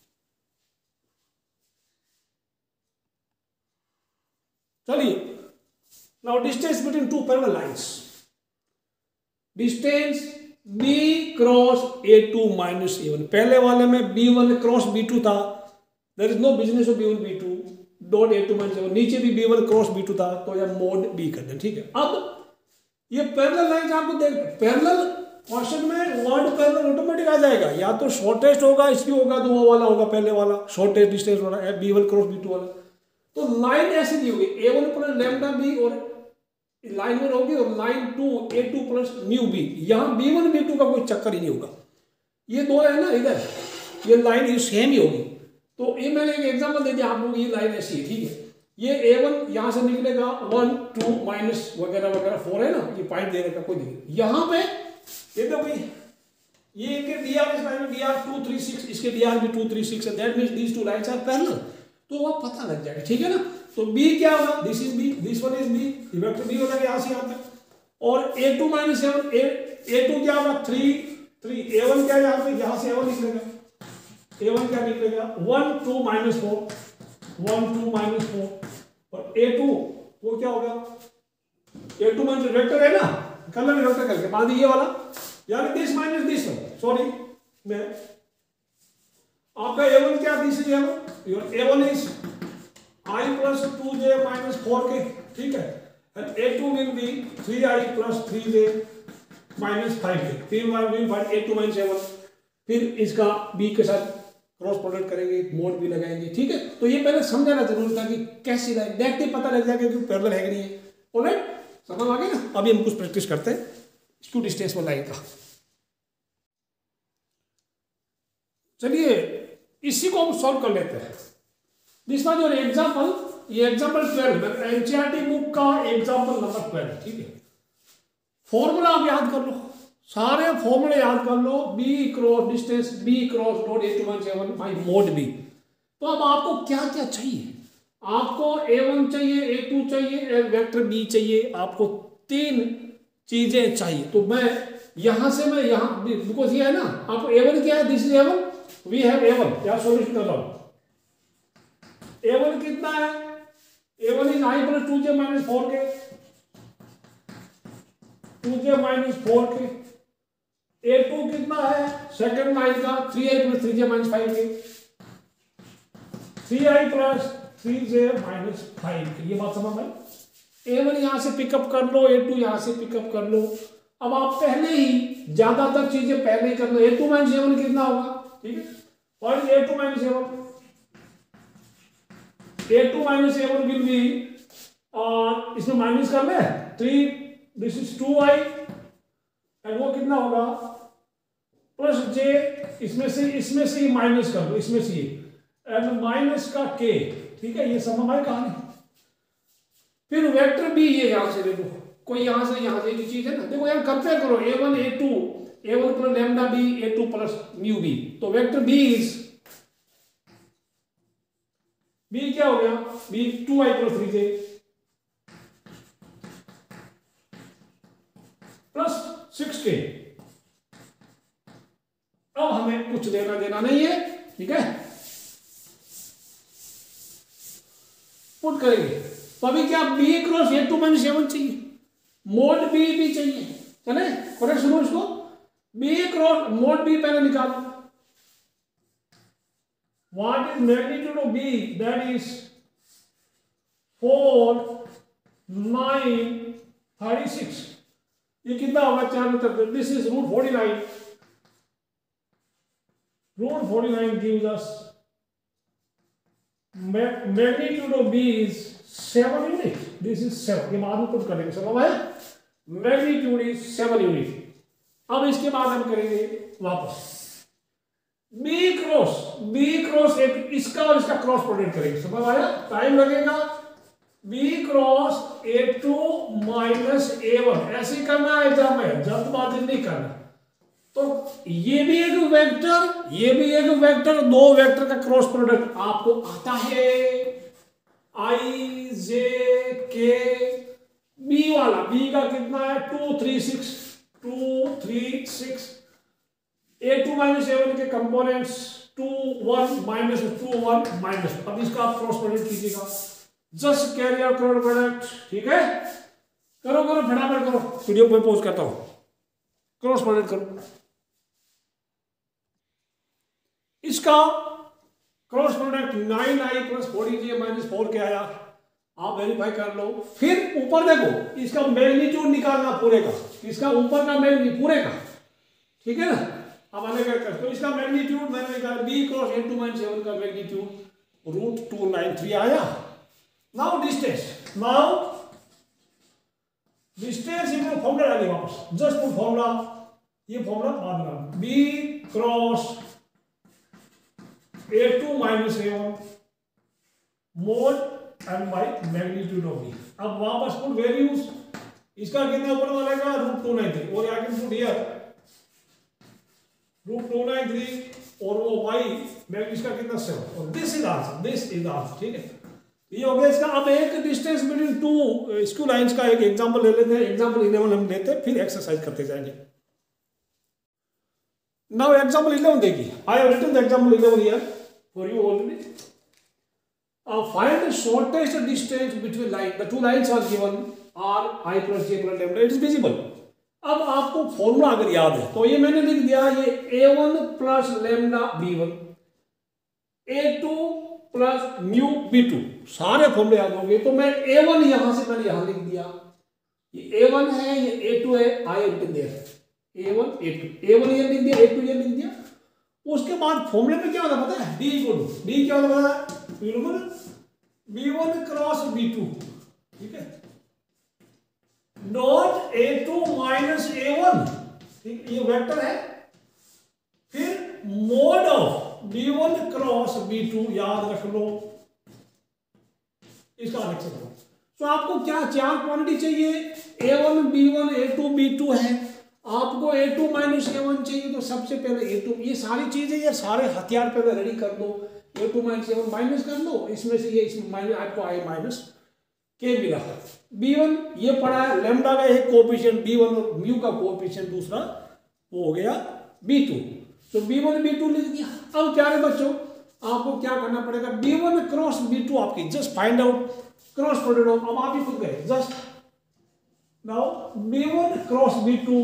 चलिए now distance between two parallel lines, distance b cross ए टू माइनस ए वन, पहले वाले में b one cross B two था, there is no business of B one B two dot A two minus A one, नीचे भी b one cross B two था तो यह mode b कर दें, ठीक है। अब ये पैरेलल लाइन आपको देख, पैरेलल क्वेश्चन में वर्ड पैरेलल ऑटोमेटिक आ जाएगा, या तो शॉर्टेस्ट होगा इसकी होगा तो वो वाला होगा, पहले वाला शॉर्टेस्ट डिस्टेंस वाला B one cross B two वाला। तो लाइन ऐसे दी होगी A one plus lambda B, और लाइन वन होगी, और लाइन टू ए टू प्लस म्यू बी, यहाँ बी वन बी टू का कोई चक्कर ही नहीं होगा, ये दो है ना इधर, ये लाइन ये सेम ही होगी। तो ये मैंने एक एग्जांपल दे दिया आप लोग, ये लाइन ऐसी है, ठीक है। ये ए वन यहाँ से निकलेगा वन टू माइनस वगैरह वगैरह फोर है ना, ये पॉइंट देने का कोई नहीं। यहाँ पे ये तो भाई ये इनके डी आर इस लाइन में D R two three six, इसके डी आर भी टू थ्री सिक्स है, that means these two lines are parallel, तो वो पता लग जाएगा, ठीक है ना। तो b क्या होगा, this is b, this one is b, vector b हो जाएगा यहाँ से यहाँ तक। और A two minus seven, A two क्या होगा थ्री थ्री, ए वन क्या है यहाँ पे, यहाँ से ए वन निकलेगा, ए वन क्या निकलेगा one two minus four, one two minus four, और ए टू वो क्या होगा, ए टू माइनस वेक्टर है ना, कलर में वेक्टर करके मान ये वाला, यानी this minus this one, sorry मैं आपका ए वन क्या, this is A one, your A one is i plus two J minus four K, ठीक है, and A two will be three I plus three J minus five K, फिर will find A two minus A one, फिर इसका b के साथ cross product करेंगे, mode भी लगाएंगे, ठीक है। तो ये पहले समझाना जरूरी था कि कैसी लाइन, देखते पता लग जाएगा कि पैरेलल है कि नहीं है, ऑलराइट, समझ आ गया ना। अभी हम कुछ प्रैक्टिस करते हैं इसको डिस्टेंस वाला लाइन का। चलिए इसी को हम सॉल्व कर लेते हैं। दिस वाज योर एग्जांपल, ये एग्जांपल ट्वेल्व, एनसीईआरटी बुक का एग्जांपल नंबर ट्वेल्व, ठीक है। फॉर्मूला आप याद कर लो, सारे फॉर्मूले याद कर लो, b cross distance b cross dot A two one seven by mod b। तो अब आपको क्या क्या चाहिए, आपको ए वन चाहिए, ए टू चाहिए, वेक्टर b चाहिए, आपको तीन चीजें चाहिए। तो मैं यहां से मैं यहां बिकॉज ये है ना, आपको ए वन क्या है, this is A one, we have A one, क्या सॉल्यूशन कर रहा हूं, ए वन कितना है, ए one is I plus two J minus four K, two J minus four K, A two कितना है सेकंड लाइन का, थ्री आई प्लस थ्री जे minus five K, three आई plus three जे minus five K, ये बात समझ में। ए one यहां से pickup कर लो, ए टू यहां से पिकअप कर लो। अब आप पहले ही ज्यादातर चीजें पहले ही कर लो। A two minus A one कितना होगा, ठीक है, और A two minus A one, A two minus A one will be, और इसमें माइनस कर ले three, this is two I, and वो कितना होगा प्लस जे, इसमें से इसमें से ही माइनस कर लो, इसमें से ही, एंड माइनस का के, ठीक है, ये सब हमारी कहानी। फिर वेक्टर बी ये यहां से ले लो, कोई यहां से यहां से चीज है ना, देखो यहां कंपेयर करो A one A two, A one plus lambda B, A two plus mu B, तो वेक्टर बी इज, बी क्या हो गया, बी टू आई plus three J plus six K. अब हमें कुछ देना देना नहीं है, ठीक है, पुट करेंगे। तो अभी क्या बी क्रॉस ए टू माइनस ए वन चाहिए, मोड बी भी चाहिए, चले करेक्ट सुनो इसको, बी क्रॉस मोड बी पहले निकालो। What is magnitude of B, that is four nine thirty six, ये कितना होगा चार तरफ, this is root forty nine, root forty nine gives us magnitude of B is seven unit, this is seven, ये बाद में कुछ करेंगे, समझ आया, magnitude is seven unit। अब इसके बाद हम करेंगे वापस B क्रॉस, B क्रॉस एक, इसका और इसका क्रॉस प्रोडक्ट करेंगे, समझ आया, टाइम लगेगा। B क्रॉस ए टू माइनस ए वन, ऐसे ही करना है एग्जाम में, जल्दबाजी नहीं करना। तो ये भी एक वेक्टर, ये भी एक वेक्टर, दो वेक्टर का क्रॉस प्रोडक्ट आपको आता है, आई जे के, बी वाला, बी का कितना है two three six, two three six, A two minus A one के components two one minus two one minus, अब इसका आप क्रॉस प्रोडक्ट कीजिएगा, just carry out cross product, ठीक है, करो करो फटाफट करो, वीडियो पे पॉज करता हूं, क्रॉस प्रोडक्ट करो। इसका cross product nine I plus forty J minus four K आया, आप वेरीफाई कर लो। फिर ऊपर देखो, इसका मैग्नीट्यूड निकालना पूरे का, इसका ऊपर का मैग्नीट्यूड पूरे का, ठीक है ना, अब अलग कर, तो इसका मैग्नीट्यूड मैंने निकाला, बी क्रॉस ए टू माइनस सेवन का magnitude root two nine three आया। नाउ डिस्टेंस, नाउ डिस्टेंस इनमें फॉर्मूला डालिए वापस, जस्ट पुट फॉर्मूला, ये फॉर्मूला बाद में, B cross A two minus A one mod and by magnitude of B. अब वापस पुट वैल्यूज, इसका कितना ऊपर वाले का रूट टू नाइन थ्री, और I can put here root two nine three, और वो वाई मैग्नीट्यूड इसका कितना सेवन, और this is answer, this is answer, ठीक है, ये हो गया इसका। अब एक distance between two skew lines का एक एग्जांपल ले लेते हैं, एग्जांपल इलेवन हम लेते हैं, फिर एक्सरसाइज करते जाएंगे। नाउ एग्जांपल इलेवन देखिए, I have written the example eleven here for you already. Find the shortest distance between line, the two lines are given R I plus J plus lambda, it is visible. अब आपको formula अगर याद है तो ये मैंने लिख दिया, ये ए one plus lambda B one, ए two plus mu B two, सारे फॉर्मूले याद होंगे। तो मैं ए वन यहां से मैंने यहां लिख दिया, ये ए वन है, ये ए टू है, I written there A one A two, A one ये लिख दिया, ए टू ये लिख दिया। उसके बाद फॉर्मूले में क्या होता पता है, डी इक्वल टू, डी क्या होता पता है, बिल्कुल B one cross B two, ठीक है, not A two minus A one, ठीक, ये वेक्टर है, फिर mod of B one cross B two, याद रख लो, इसका अलग से करो। तो आपको क्या चार क्वांटिटी चाहिए, A one B one A two B two है, आपको A two minus A one चाहिए, तो सबसे पहले ए टू, ये सारी चीजें, ये सारे हथियार पहले रेडी कर दो, A two minus A one minus कर दो, इसमें से ये इसमें माइनस, आपको आई माइनस के मिला। बी वन ये पढ़ा है, लैम्डा का एक कोएफिशिएंट बी वन और म्यू का कोएफिशिएंट दूसरा, वो हो गया बी टू, तो बी वन बी टू लिख दिया। अब प्यारे बच्चों आपको क्या करना पड़ेगा, B one cross B two आपकी, just find out cross product of, अब आप ही खुद गए, just now B one cross B two,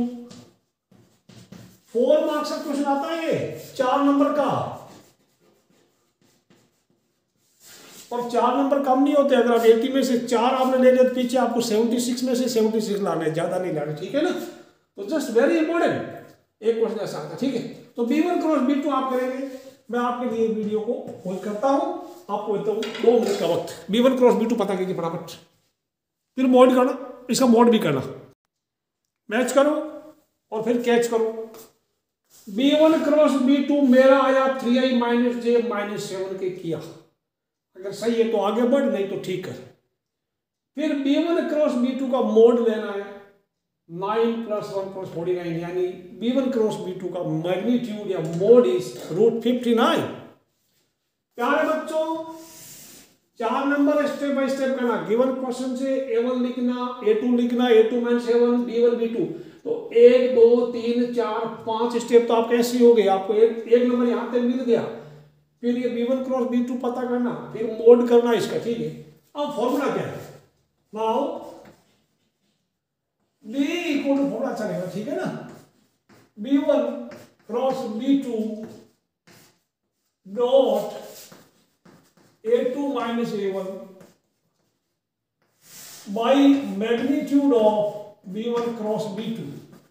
four marks का क्वेश्चन आता है, ये चार नंबर का, और चार नंबर कम नहीं होते। अगर आप अस्सी में से चार आपने ले लिया तो पीछे आपको छिहत्तर में से छिहत्तर लाने, ज़्यादा नहीं लाने, ठीक है ना। तो जस्ट वेरी इंपॉर्टेंट एक क्वेश्चन ऐसा आता है, ठीक है। तो B one cross B two आप करेंगे। मैं आपके लिए वीडियो को होल्ड करता हूँ, आपको देता हूँ दो मिनट का वक्त। B one cross B two पता कीजिए फटाफट, फिर मोड करना, इसका मोड भी करना, मैच करो और फिर कैच करो। B one cross B two मेरा आया थ्री आई minus J minus seven K किया, अगर सही है तो आगे बढ़, नहीं तो ठीक है। फिर B one cross B two का मोड लेना है, nine plus one plus forty nine, यानी B one cross B two का मैग्नीट्यूड या mod is root fifty nine. प्यारे बच्चों, चार नंबर स्टेप बाय स्टेप करना। गिवन क्वेश्चन से ए वन लिखना, ए टू लिखना, A two minus A one, B one B two. तो एक दो तीन चार पांच स्टेप तो आप कैसे हो गए, आपको एक एक नंबर यहां तक मिल गया। फिर ये B one cross B two पता करना, फिर मोड करना इसका, ठीक है। अब फॉर्मूला क्या है, now B equal to formula चलेगा, ठीक है ना। B one cross B two dot A two minus A one by magnitude of B one cross B two,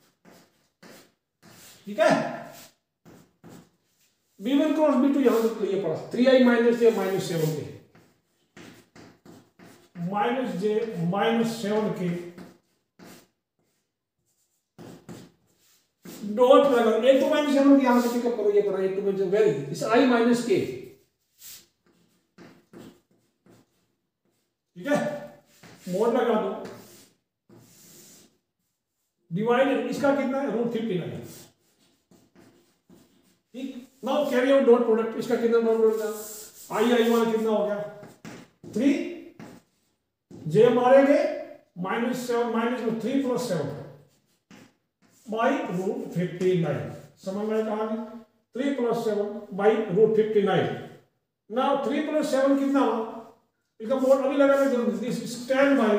ठीक है। B one cross B two यहां तक लिए पड़ा, थ्री आई minus J minus seven K, minus J minus seven K dot लगा, A two minus seven की यहां से पिकअप करो, ये करो ए टू माइनस वेरी इस आई माइनस के, ठीक है। मोड लगा दो, डिवाइडेड इसका कितना है, रूट फिफ्टी नाइन, ठीक। Now carry out dot product, इसका कितना डॉट प्रोडक्ट, आई आई वाला कितना हो गया थ्री, जे मारेंगे minus seven minus three plus seven by root fifty nine, समझ में कहा three plus seven by root fifty nine. Now three plus seven कितना हुआ, इसका मोड अभी लगाना जरूरी, this is ten by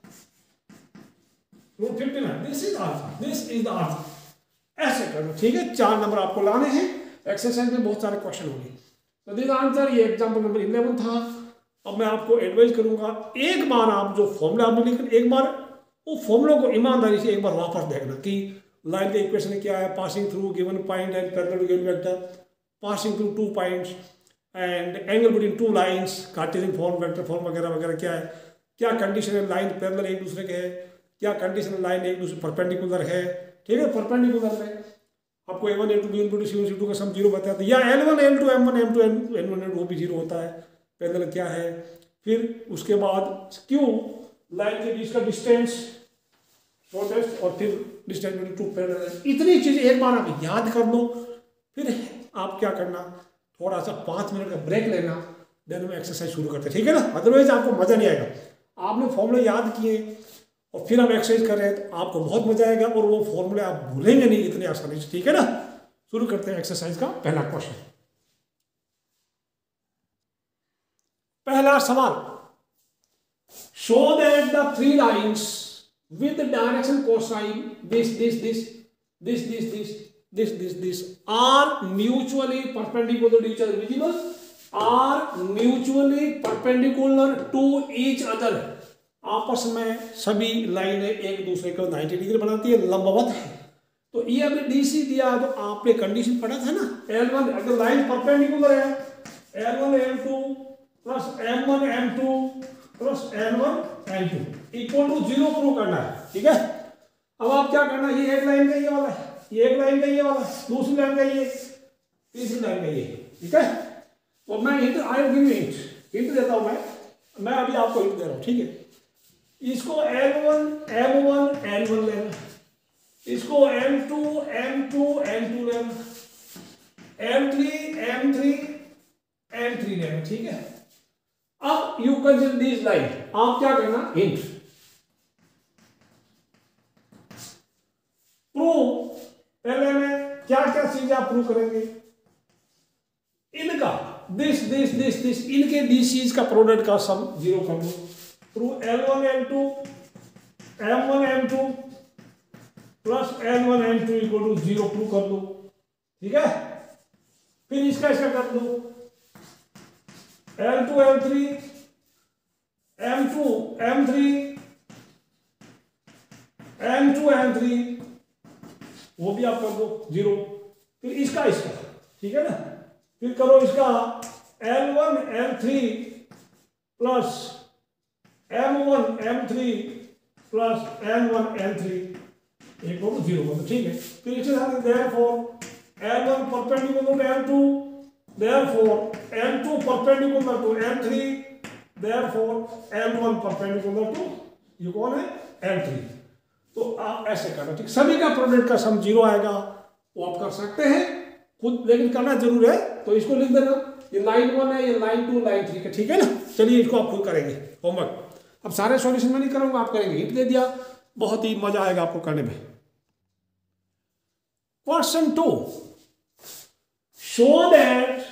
root fifty nine, this is answer, this is the answer. ऐसे करना, ठीक है। चार नंबर आपको लाने हैं, एक्सरसाइज में बहुत सारे क्वेश्चन होंगे। तो दिस आंसर, ये एग्जाम्पल नंबर इलेवन था। अब मैं आपको एडवाइस करूंगा, एक बार आप जो फॉर्मूला आपने लिखा, एक बार वो फॉर्मूला को ईमानदारी से एक बार वापस देखना कि लाइन का इक्वेशन क्या है, passing through given point and parallel to given vector, passing through two points and angle between two lines, Cartesian form, vector form वगैरह वगैरह क्या है, क्या कंडीशन है, लाइन पैरेलल एक दूसरे के है, क्या कंडीशन है, लाइन एक दूसरे परपेंडिकुलर है, ठीक है। परपेंडिकुलर में आपको A one A two B one B two C one C two का सम जीरो बताया था, या L one L two M one M two N N one N two वो भी जीरो होता है, पैरेलल क्या है। फिर उसके बाद क्यों लाइन के बीच का डिस्टेंस शॉर्टेस्ट, और फिर डिस्टेंस बिटवीन टू पैरेलल, इतनी चीजें एक बार आप याद कर लो। फिर आप क्या करना, थोड़ा सा पाँच मिनट का ब्रेक लेना, देन में एक्सरसाइज शुरू करते हैं, ठीक है ना। अदरवाइज आपको मजा नहीं आएगा। आपने फॉर्मूले याद किए और फिर आप एक्सरसाइज कर रहे हैं तो आपको बहुत मजा आएगा, और वो फॉर्मूले आप भूलेंगे नहीं इतनी आसानी से, ठीक है ना। शुरू करते हैं एक्सरसाइज का पहला क्वेश्चन। पहला सवाल, show that the three lines with the direction cosine this this this this this this this this this are mutually perpendicular to each other, visible are mutually perpendicular to each other, आपस में सभी लाइनें एक दूसरे को ninety degree बनाती है, लंबवत है। तो ये अभी डीसी दिया तो आपने कंडीशन पढ़ा था ना, एल वन अगर लाइन परपेंडिकुलर है, L one L two plus M one M two plus L one L two equal to zero prove करना है, ठीक है। अब आप क्या करना, ये एक लाइन का ये वाला है, ये एक लाइन का ये वाला है, दूसरी लाइन का ये, तीसरी लाइन का ये, ठीक है। तो मैं hint I give hint hint देता हूं, मैं मैं अभी आपको हिंट दे रहा हूं, ठीक है। इसको L one M one L one लेना, इसको M two M two M two लेना, M three M three M three लेना, ठीक है। अब यू कंसीडर दिस लाइन, आप क्या करना, हिंट प्रूव, पहले में क्या क्या चीजें आप प्रूव करेंगे, इनका दिस दिस दिस दिस इनके डीसीज का प्रोडक्ट का सम जीरो कर दो, through L one L two M one M two plus L one M two equal to zero prove कर दो, ठीक है। फिर इसका इसका कर दो, L two L three, M two M three, M two M three, वो भी आप कर दो जीरो। फिर इसका इसका, ठीक है ना, फिर करो इसका L one L three plus M one M three plus M one M three, एक को जीरो कर दो, ठीक है। फिर इसके साथ therefore L one perpendicular to L two, therefore L two perpendicular to L three, therefore L one perpendicular to ये कौन है एल थ्री। तो आप ऐसे करना, ठीक, सभी का प्रोडक्ट का सम जीरो आएगा, वो आप कर सकते हैं खुद, लेकिन करना जरूर है। तो इसको लिख देना, ये लाइन वन है, ये लाइन टू, लाइन थ्री का, ठीक है ना। चलिए इसको आप खुद करेंगे होमवर्क। अब सारे सॉल्यूशन में नहीं करूंगा, आप करेंगे, हिंट दे दिया, बहुत ही मजा आएगा आपको करने में। Question two, show that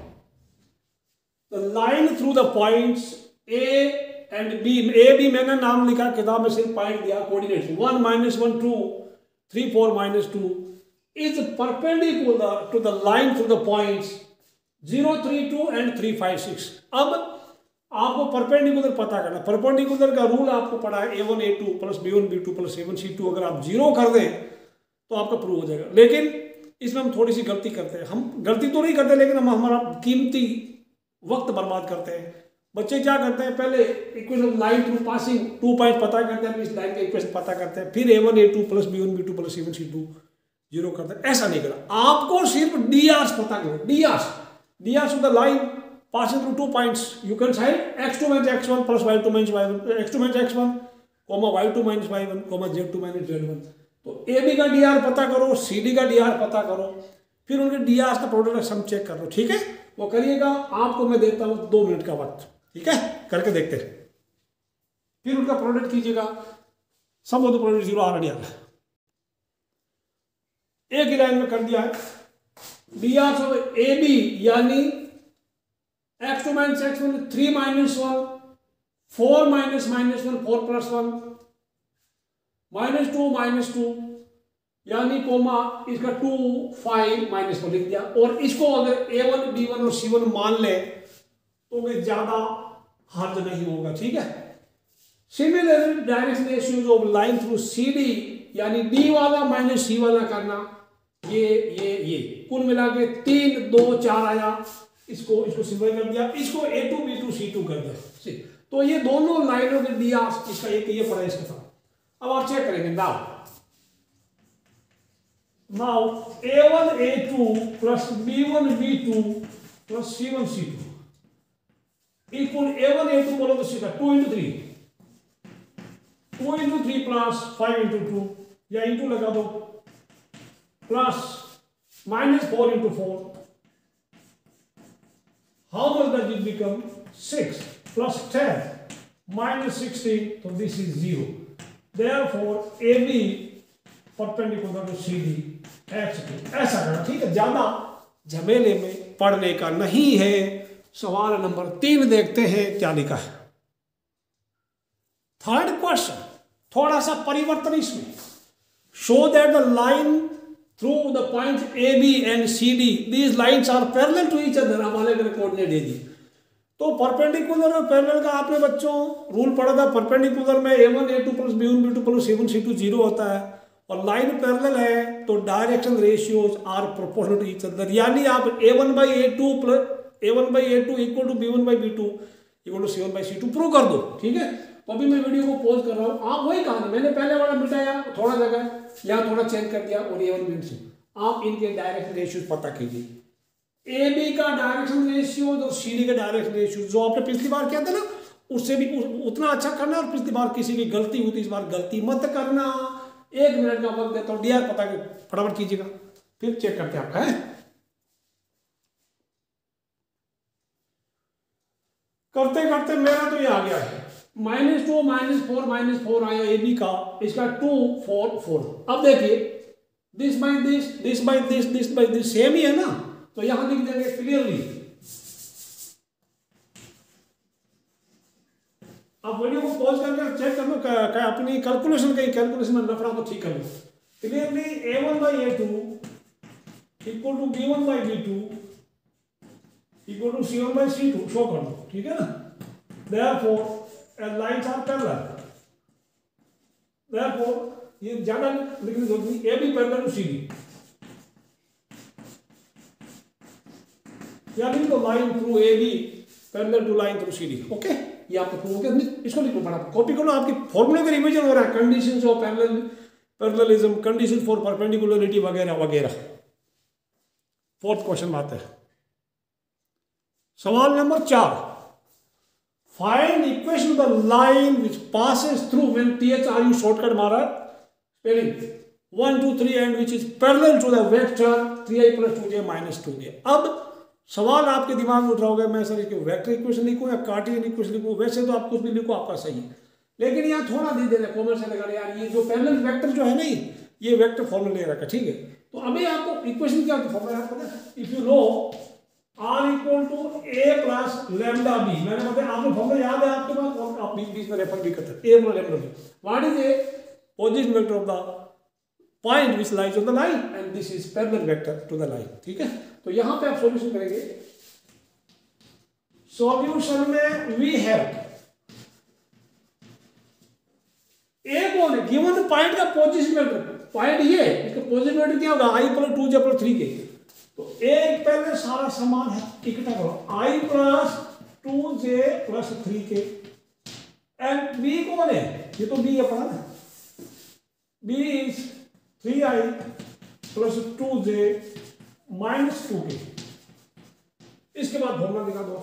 the line through the points A and B, A B मैंने नाम लिखा, किताब में सिर्फ पॉइंट दिया, coordinates one minus one two three four minus two is perpendicular to the line through the points zero three two and three five six. अब आपको perpendicular पता करना, परपेंडिकुलर का रूल आपको पढ़ा है, ए one A two plus B one B two plus A one C two, अगर आप जीरो कर दें तो आपका प्रूव हो जाएगा। लेकिन इसमें हम थोड़ी सी गलती करते हैं, हम गलती तो नहीं करते लेकिन हम हमारा कीमती वक्त बर्बाद करते हैं। बच्चे क्या करते हैं, पहले equation line through passing two point पता करते हैं, इस लाइन का इक्वेशन पता करते हैं, फिर ए one A two plus B one B two plus A one C two zero करते हैं। ऐसा नहीं करना, आपको सिर्फ डी आर्स पता करो, D Rs, D hours of the line passing through two points, you can side x two minus x one plus y two minus Y one, x two minus x one comma y two minus Y one comma z two minus Z one. तो A B का D R पता करो, C D का D R पता करो, फिर उनके D R का प्रोडक्ट सम चेक कर लो, ठीक है। वो करिएगा, आपको मैं देता हूँ दो मिनट का वक्त, ठीक है, करके देखते हैं। फिर उनका प्रोडक्ट कीजिएगा, सब वो तो प्रोडक्ट जीरो ऑलरेडी आ रहा है, एक ही लाइन में कर दिया है। D are of A B यानी x two minus x one three minus one, four minus minus one four plus one, minus two minus two यानी कोमा इसका टू फाइव माइनस वन लिख दिया। और इसको अगर ए वन बी वन और सी one मान ले तो भी ज्यादा हार्ड नहीं होगा, ठीक है। Similarly direction ratios of line through C D यानी डी वाला माइनस सी वाला करना, ये ये ये कुल मिला के तीन दो चार आया, इसको इसको सिंपल कर दिया, इसको A two B two C two कर दिया। तो ये दोनों लाइनों के दिया, इसका एक ये पड़ा इसके साथ। अब आप चेक करेंगे, now now A one A two plus B one B two plus C one C two equal A one A two बोलो तो सीधा two into three, two into three plus five into two, या into लगा दो, plus minus four into four, how much does it become six plus ten minus sixteen, तो this is zero. Therefore A B perpendicular to C D x to, ऐसा करना, ठीक है। ज्यादा झमेले में पढ़ने का नहीं है। सवाल नंबर तीन देखते हैं क्या लिखा है। थर्ड क्वेश्चन, थोड़ा सा परिवर्तन इसमें, show that the line through the point A B and C D these lines are parallel to each other. हमारे अगर कोऑर्डिनेट दे दी तो परपेंडिकुलर और पैरेलल का आपने बच्चों रूल पढ़ा था। परपेंडिकुलर में ए वन ए two plus B one B two plus सी वन सी टू जीरो होता है, और लाइन पैरेलल है तो direction ratios are proportional to each other. यानी आप ए one by A two plus A one by A two equal to B one by B two equal to C one by C two prove कर दो, ठीक है। तो अभी मैं video को पॉज कर रहा हूँ, आप वही कहा मैंने पहले वाला मिटाया, थोड़ा जगह यहाँ थोड़ा चेंज कर दिया, और ए वन बी टू आप इनके डायरेक्शन रेशियोज पता कीजिए। ए बी का डायरेक्शन रेशियोज और सी डी का डायरेक्शन रेशियोज जो आपने पिछली बार किया था ना, उससे भी उतना अच्छा करना, और पिछली बार किसी की गलती हुई थी, इस बार गलती मत करना। एक मिनट का वक्त देता हूँ, डी आर पता फटाफट कीजिएगा, फिर चेक करते हैं आपका है। करते करते मेरा तो ये आ गया है, minus two minus four minus four आया ए बी का, इसका टू फोर फोर। अब देखिए this by this this by this this by this same ही है ना, तो यहां लिख देंगे क्लियरली। अब वीडियो को पॉज करके चेक कर लो, अपनी कैलकुलेशन कहीं कैलकुलेशन में लफड़ा तो ठीक कर लो। Clearly A one by A two equal to B one by B two equal to C one by C two show कर दो। ठीक है ना। therefore lines are parallel, therefore ये ज्यादा लिखने की जरूरत नहीं, A B parallel to C D, यानी तो line through A B parallel to line through C D. Okay, ये आपको प्रूव हो गया। इसको लिखो, बड़ा कॉपी कर लो, आपके फॉर्मूले का रिवीजन हो रहा है, conditions of parallel parallelism, condition for perpendicularity वगैरह वगैरह। फोर्थ क्वेश्चन आते हैं, सवाल नंबर चार, find equation of the line which passes through when T H R U shortcut मारा spelling one two three and which is parallel to the vector three I plus two J minus two j. अब सवाल आपके दिमाग में उठ रहा होगा, मैं सर इसके वेक्टर इक्वेशन लिखूं या कार्टेशियन इक्वेशन लिखूं? वैसे तो आप कुछ भी लिखो, आपका सही है, लेकिन यहाँ थोड़ा दे दे रहे कॉमर्स से लगा यार, ये जो पैरेलल वेक्टर जो है ना, ये वेक्टर फॉर्मूला ले रखा, ठीक है। तो अभी आपको इक्वेशन क्या फॉर्मूला है पता है? If you know R equal to A plus lambda B, मैंने बताया आपको फॉर्मूला याद है आपके पास, और आप बीच बीच में रेफर भी करते हैं। A plus lambda B, what is A position vector of the point which lies on the line and this is parallel vector to the line, ठीक है। तो यहां पे आप सॉल्यूशन करेंगे। सॉल्यूशन में वी हैव ए कौन है, गिवन पॉइंट का पोजीशन वेक्टर, पॉइंट ये, इसका पोजीशन वेक्टर क्या होगा, i plus two J plus three k. तो ए पहले सारा समान है, इकट्ठा करो, i plus two J plus three k, and B कौन है, ये तो बी है पढ़ा ना, B is three I plus two J minus two k. इसके बाद फॉर्मूला दिखा दो,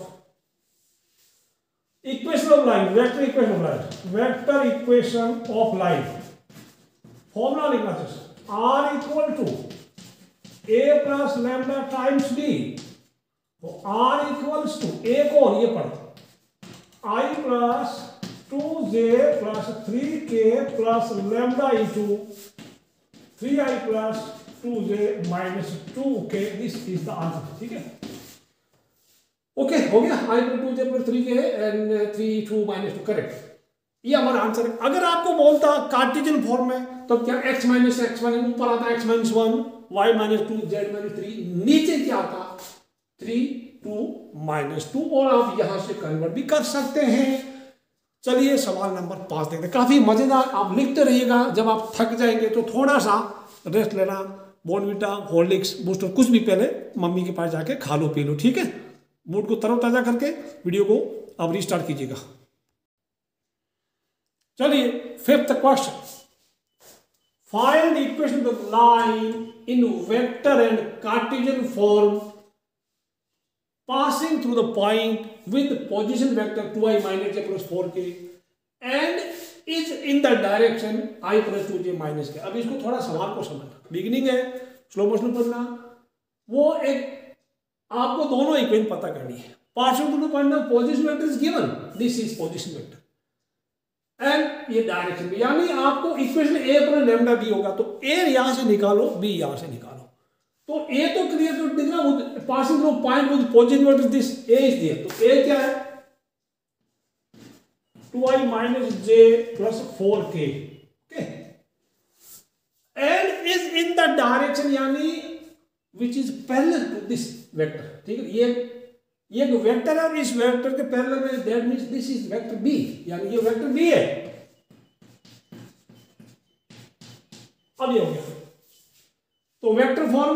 equation of line, vector equation of line, vector equation of line, formula लिखना चाहिए, R equal to A plus lambda times D. तो R equals to A को, ये पढ़, i plus two J plus three k plus lambda into three I plus two J minus two k, this is the answer, ठीक है। Okay okay, हो गया, i plus two J plus three k and three two minus two, correct, ये हमारा answer है। अगर आपको बोलता कार्टेशियन फॉर्म में तो क्या x माइनस एक्स वन, ऊपर आता x minus one, y minus two, z minus three, नीचे क्या आता थ्री टू माइनस टू, और आप यहां से कन्वर्ट भी कर सकते हैं। चलिए सवाल नंबर पांच देखते हैं, काफी मजेदार, आप लिखते रहिएगा, जब आप थक जाएंगे तो थोड़ा सा रेस्ट लेना, बॉर्नविटा, हॉर्लिक्स, बूस्टर कुछ भी पहले मम्मी के पास जाके खा लो पी लो, ठीक है। मूड को तरोताजा करके वीडियो को अब रिस्टार्ट कीजिएगा। चलिए fifth question, find the equation of line in vector and Cartesian form passing through the point with position vector two i minus j plus four k and is in the direction I plus two j minus k। अब इसको थोड़ा सवाल को समझना, beginning है, slow motion पढ़ना, वो एक आपको दोनों इक्वेशन पता करनी है। Partial to the point of position vector is given, this is position vector and ये डायरेक्शन भी, यानी आपको equation A plus lambda B होगा, तो ए यहां से निकालो, बी यहां से निकालो। तो ए तो क्लियर तो दिख रहा है, passing through point with position vector this A is there, तो ए क्या है two I minus J plus four k, okay, and is in the direction यानी which is parallel to this vector, ठीक है। ये ये एक वेक्टर है, इस वेक्टर के पैरेलल में, that means this is vector B, यानी ये वेक्टर बी है। अब ये हो गया, तो वेक्टर फॉर्म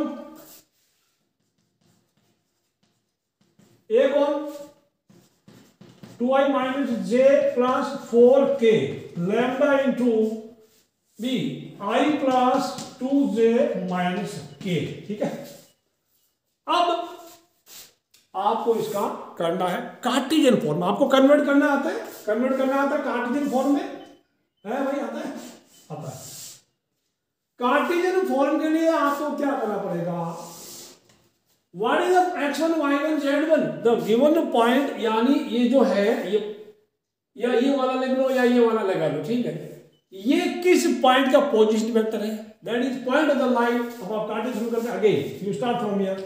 ए कौन two I minus J plus four k lambda into B i plus two J minus k, ठीक है। अब आपको इसका करना है कार्टेशियन फॉर्म, आपको कन्वर्ट करना आता है, कन्वर्ट करना आता है कार्टेशियन फॉर्म में, है भाई, आता है, आता है। कार्टेशियन फॉर्म के लिए आपको क्या करना पड़ेगा, what is the x one Y one Z one, the given point, यानी ये जो है ये या ये वाला लगा लो या ये वाला लगा लो, ठीक है। ये किस पॉइंट का पोजीशन वेक्टर है, that is point of the line. अब आप कार्टेशियन शुरू करते हैं, again you start from here,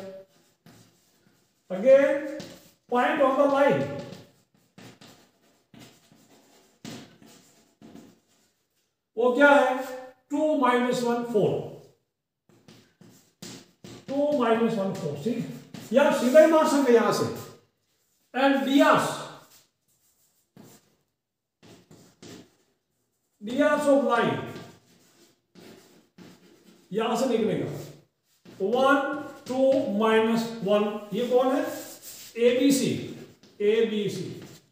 again point of the line, वो क्या है two minus one four, two minus one four, ठीक है, या सीधा ही मार सकते यहां से, and DRs DRs of line यहां से निकलेगा वन टू माइनस वन, ये कौन है? A B C, A B C.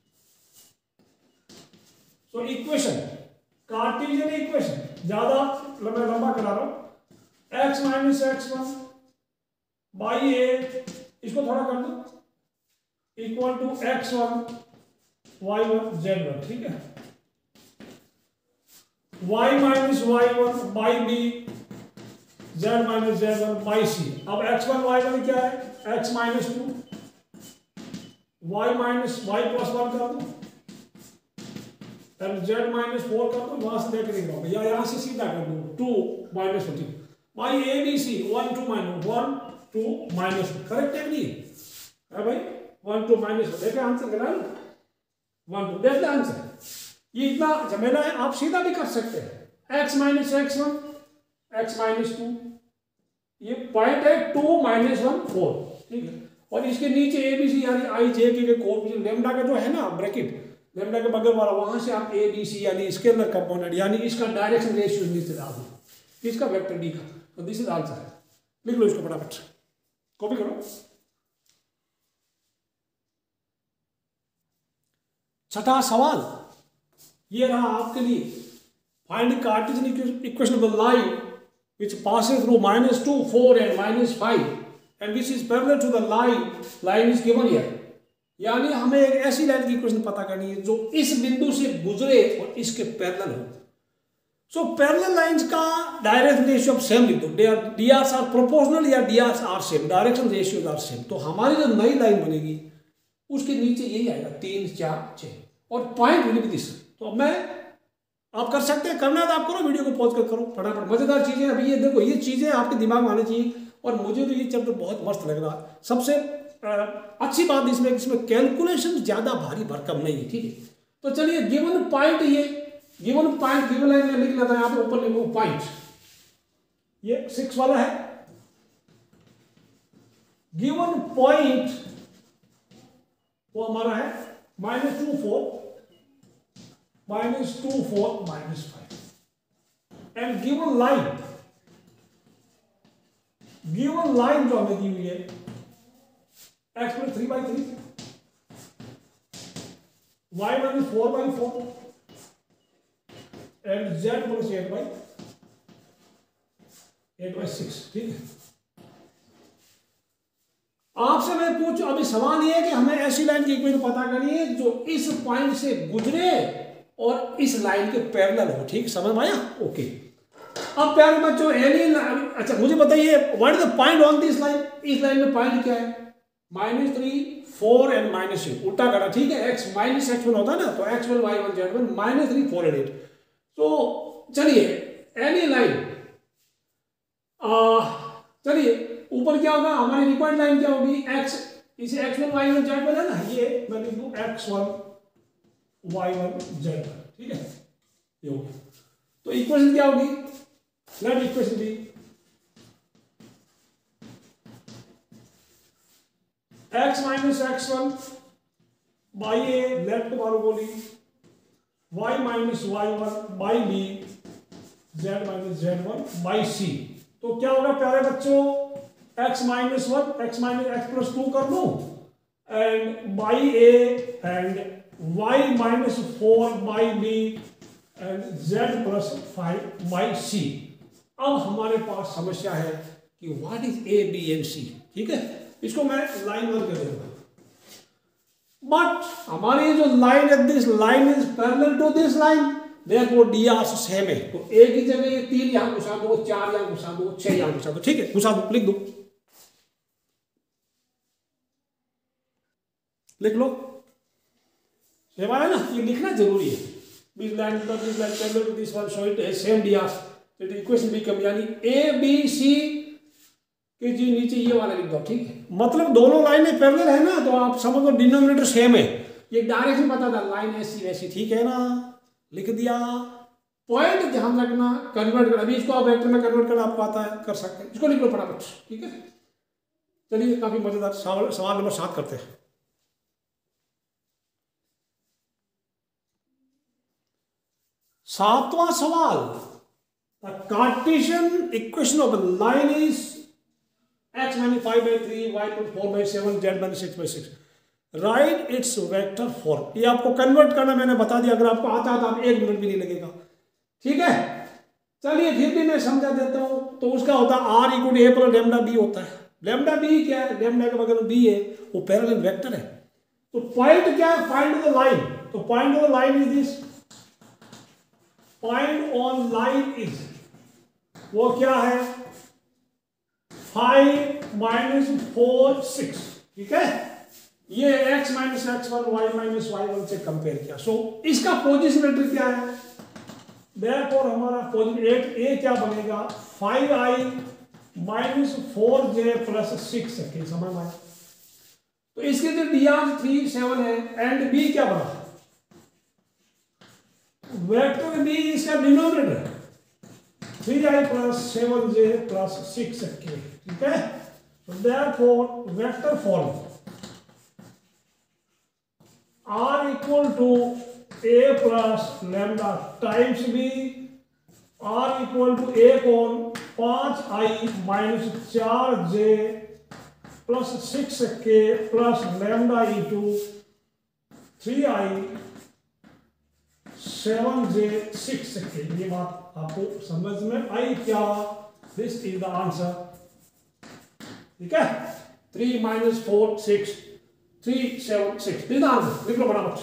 So equation, Cartesian equation, ज्यादा मैं लंबा करा रहा हूं, x minus x one by A, इसको थोड़ा कर दो, equal to x one Y one Z one, ठीक है, y minus Y one by B z minus Z one by C. अब एक्स वन वाई वन क्या है? x minus two, y minus y plus one कर दो, and z minus four कर दो, वहां से लेकर निकल रहा हूं या यहां से सीधा कर दो, two minus fourteen by A B C, one two minus one two minus, correct है नहीं है भाई? वन टू माइनस, देखिए आंसर करा लो, वन टू, देख आंसर। ये इतना झमेला है, आप सीधा भी कर सकते हैं, x minus x one, x minus two, ये पॉइंट है टू माइनस वन फोर, ठीक है, और इसके नीचे ए बी सी यानी आई जे के कोएफिशिएंट लेमडा का जो है ना ब्रैकेट, लेमडा के बगल वाला, वहां से आप ए बी सी यानी स्केलर कंपोनेंट यानी इसका डायरेक्शन रेशियो नीचे डाल दो, इसका वेक्टर डी का, तो दिस इज आंसर है। लिख लो इसको फटाफट, कॉपी करो। छठा सवाल ये रहा आपके लिए, find Cartesian equation of the line which passes through minus two, four and minus five and which is parallel to the line line is given here। यानी हमें एक ऐसी लाइन की इक्वेशन पता करनी है जो इस बिंदु से गुजरे और इसके पैरेलल हो। सो पैरेलल लाइंस का डायरेक्शन रेशियो ऑफ सेम लिख दो, डी आर आर प्रोपोर्शनल या D R are same, direction ratio are same. तो हमारी जो नई लाइन बनेगी उसके नीचे यही आएगा तीन चार छः और पॉइंट विल बी दिस। तो मैं आप कर सकते हैं, करना है तो आप करो, वीडियो को पॉज कर करो फटाफट। मजेदार चीजें अभी ये देखो, ये चीजें आपके दिमाग में आनी चाहिए और मुझे तो ये चैप्टर बहुत मस्त लग रहा है। सबसे अच्छी बात इसमें इसमें कैलकुलेशन ज्यादा भारी भरकम नहीं है, ठीक है। तो चलिए गिवन पॉइंट, ये गिवन पॉइंट गिवन लाइन में लिख लेता है, यहाँ पे ऊपर लिखो पॉइंट, ये सिक्स वाला है। गिवन पॉइंट वो हमारा है minus two four minus two four minus five and given line, given line जो हमें दी हुई है x plus three by three, y minus four by four and z plus eight by eight by six, ठीक है। आपसे मैं पूछूं, अभी सवाल ये है कि हमें ऐसी लाइन की इक्वेशन पता करनी है जो इस पॉइंट से गुजरे और इस लाइन के पैरेलल हो, ठीक, समझ में आया? ओके। अब प्यारे बच्चों एनी, अच्छा मुझे बताइए what is the point on this line? इस लाइन में पॉइंट क्या है? Minus three four and minus eight, उल्टा करा, ठीक है। एक्स माइनस एक्स वन होता है ना, तो x one Y one Z one minus three four and eight. तो चलिए एनी लाइन, चलिए ऊपर क्या होगा, हमारी रिक्वायर्ड लाइन क्या होगी? एक्स, इसे x one Y one Z one है ना, ये मैं लिख दूं x one Y one Z one, ठीक है, ये हो गया। तो इक्वेशन क्या होगी? Let equation be x minus x one by A left मारो गोली, y minus Y one by B, z minus Z one by C. तो क्या होगा प्यारे बच्चों? X minus one x minus x plus two कर दो and by A and y minus four by b and z plus five by c। अब हमारे पास समस्या है कि what is a b and c, ठीक है। इसको मैं लाइन वन कर दूंगा, बट हमारी जो लाइन है, this line is parallel to this line, therefore D R same है। तो एक ही जगह ये तीन यहां घुसा दो, चार यहां घुसा दो, छह यहां घुसा दो, ठीक है, घुसा दो, लिख दो, लिख लो, सेम आया ना, ये लिखना जरूरी है। This line this line parallel to this one so it has same D R, तो इक्वेशन बिकम यानी ए बी सी के जी नीचे ये वाला लिख दो, ठीक है। मतलब दोनों लाइनें पैरेलल है ना, तो आप समझ लो डिनोमिनेटर सेम है, ये डायरेक्शन पता था, लाइन ऐसी वैसी, ठीक है ना, लिख दिया। पॉइंट ध्यान रखना, कन्वर्ट करना, अभी इसको आप वेक्टर में कन्वर्ट करना आपको आता है, कर सकते हैं, इसको लिख लो फटाफट, ठीक है। चलिए काफी मजेदार सवाल, सवाल नंबर सात करते हैं। सातवां सवाल, the Cartesian equation of line is x minus five by three y plus four by seven z minus six by six, write its vector form. ये आपको कन्वर्ट करना मैंने बता दिया, अगर आपको आता है तो आप एक मिनट भी नहीं लगेगा, ठीक है। चलिए फिर भी मैं समझा देता हूं। तो उसका होता है are equal to A plus lambda B होता है। लेमडा बी क्या है, लेमडा के बगल में बी है, वो पैरेलल वेक्टर है। तो पॉइंट क्या है, फाइंड द लाइन। तो point of the line is this, point on line is, वो क्या है, फाइव माइनस फोर सिक्स, ठीक है। ये x minus x one y minus Y one से कंपेयर किया। सो so, इसका पोजिशन वेक्टर क्या है, देयरफॉर हमारा पोजिशन एट ए क्या बनेगा, five i minus four j plus six k समझ में। तो इसके जो डी आर थ्री सेवन है, एंड बी क्या बना, वेक्टर बी इसका डिनोमिनेटर है, थ्री आई plus seven j plus six k, ठीक है। तो therefore vector form R equal to A plus lambda times B, R equal to A कौन, पांच आई माइनस चार j plus six k plus lambda into three i seven j six k. ये बात आपको समझ में आई क्या, दिस इज द आंसर, ठीक है। Three minus four six, three seven six, this answer. लिख लो फटाफट।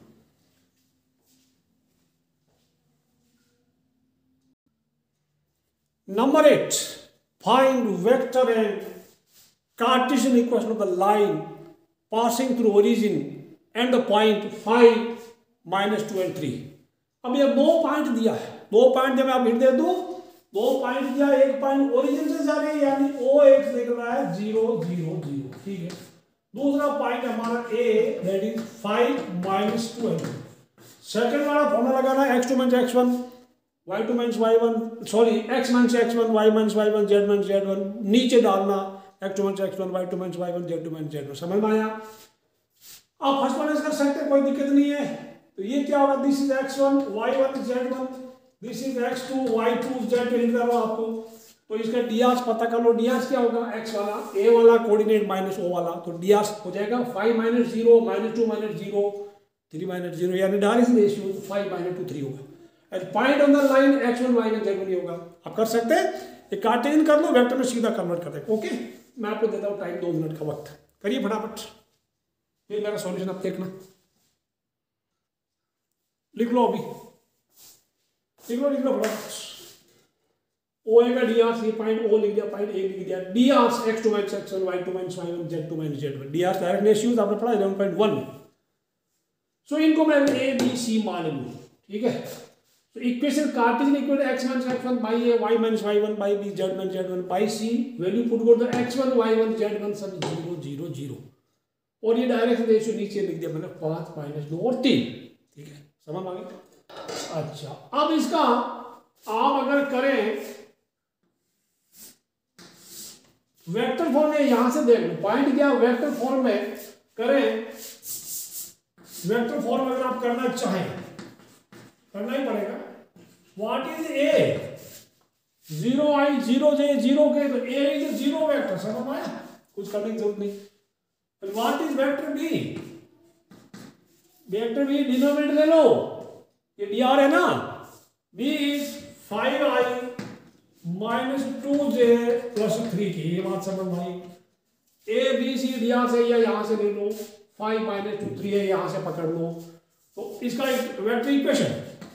Number eight, find vector and Cartesian equation of the line passing through origin and the point five minus two and three. अब ये दो point दिया है, दो point जब आप हिट दे दो, दो पॉइंट दिया, एक पॉइंट ओरिजिन से जा रही है यानी ओ एक्स निकल रहा है जीरो जीरो जीरो, ठीक है। दूसरा पॉइंट हमारा A that is five minus two and second वाला फॉर्मूला लगाना, x two minus x one Y two minus Y one, sorry x minus x one y minus Y one z minus Z one, नीचे डालना x two minus x one Y two minus Y one Z two minus Z one. समझ में आया। आप first वाले कर सकते हैं, कोई दिक्कत नहीं है। तो ये क्या होगा, this is x one Y one Z one, this is x two Y two Z two, लिख रहा हूं आपको। तो इसका डीआर पता कर लो, डीआर क्या होगा, एक्स वाला ए वाला कोऑर्डिनेट माइनस ओ वाला, तो डीआर हो जाएगा five minus zero minus two minus zero three minus zero, यानी direct ratio five minus two three होगा। And point on the line x one Y one Z one होगा। आप कर सकते हैं, ये कार्टेशियन कर लो, वेक्टर में सीधा कन्वर्ट कर दें। ओके, मैं आपको देता हूँ टाइम, दो मिनट का वक्त, करिए फटाफट, फिर मेरा सॉल्यूशन आप देखना। लिख लो अभी, लिख लो लिख लो फटाफट। ओ का D R C point O लिख दिया, पॉइंट ए लिख दिया, D R x two minus x one Y two minus Y one Z two minus Z one, D R direct ratios आपने पढ़ा इलेवन पॉइंट वन। सो इनको मैं A B C मान लूँ, ठीक है। तो equation Cartesian equation x minus x one by A y minus Y one by B z minus Z one by C, value put कर दो x one Y one Z one सब zero zero zero, और ये direct ratio नीचे लिख दिया मैंने पाँच माइनस दो और तीन, ठीक है। समझ आ गई। अच्छा, अब इसका आप अगर करें वेक्टर फॉर्म में, यहां से देख लो पॉइंट क्या, वेक्टर फॉर्म में करें, वेक्टर फॉर्म अगर आप करना चाहें, करना ही पड़ेगा। What is A, zero i zero j zero k, तो ए इज जीरो वेक्टर, समझ में आया, कुछ करने की जरूरत नहीं। What is vector B, vector B denominator ले लो, ये डी आर है ना, B is five i minus two J plus three k, ये बात समझ में आई। A B C D R से या यहां से ले लो, फाइव माइनस टू थ्री है, यहां से पकड़ लो। तो इसका एक वेक्टर इक्वेशन,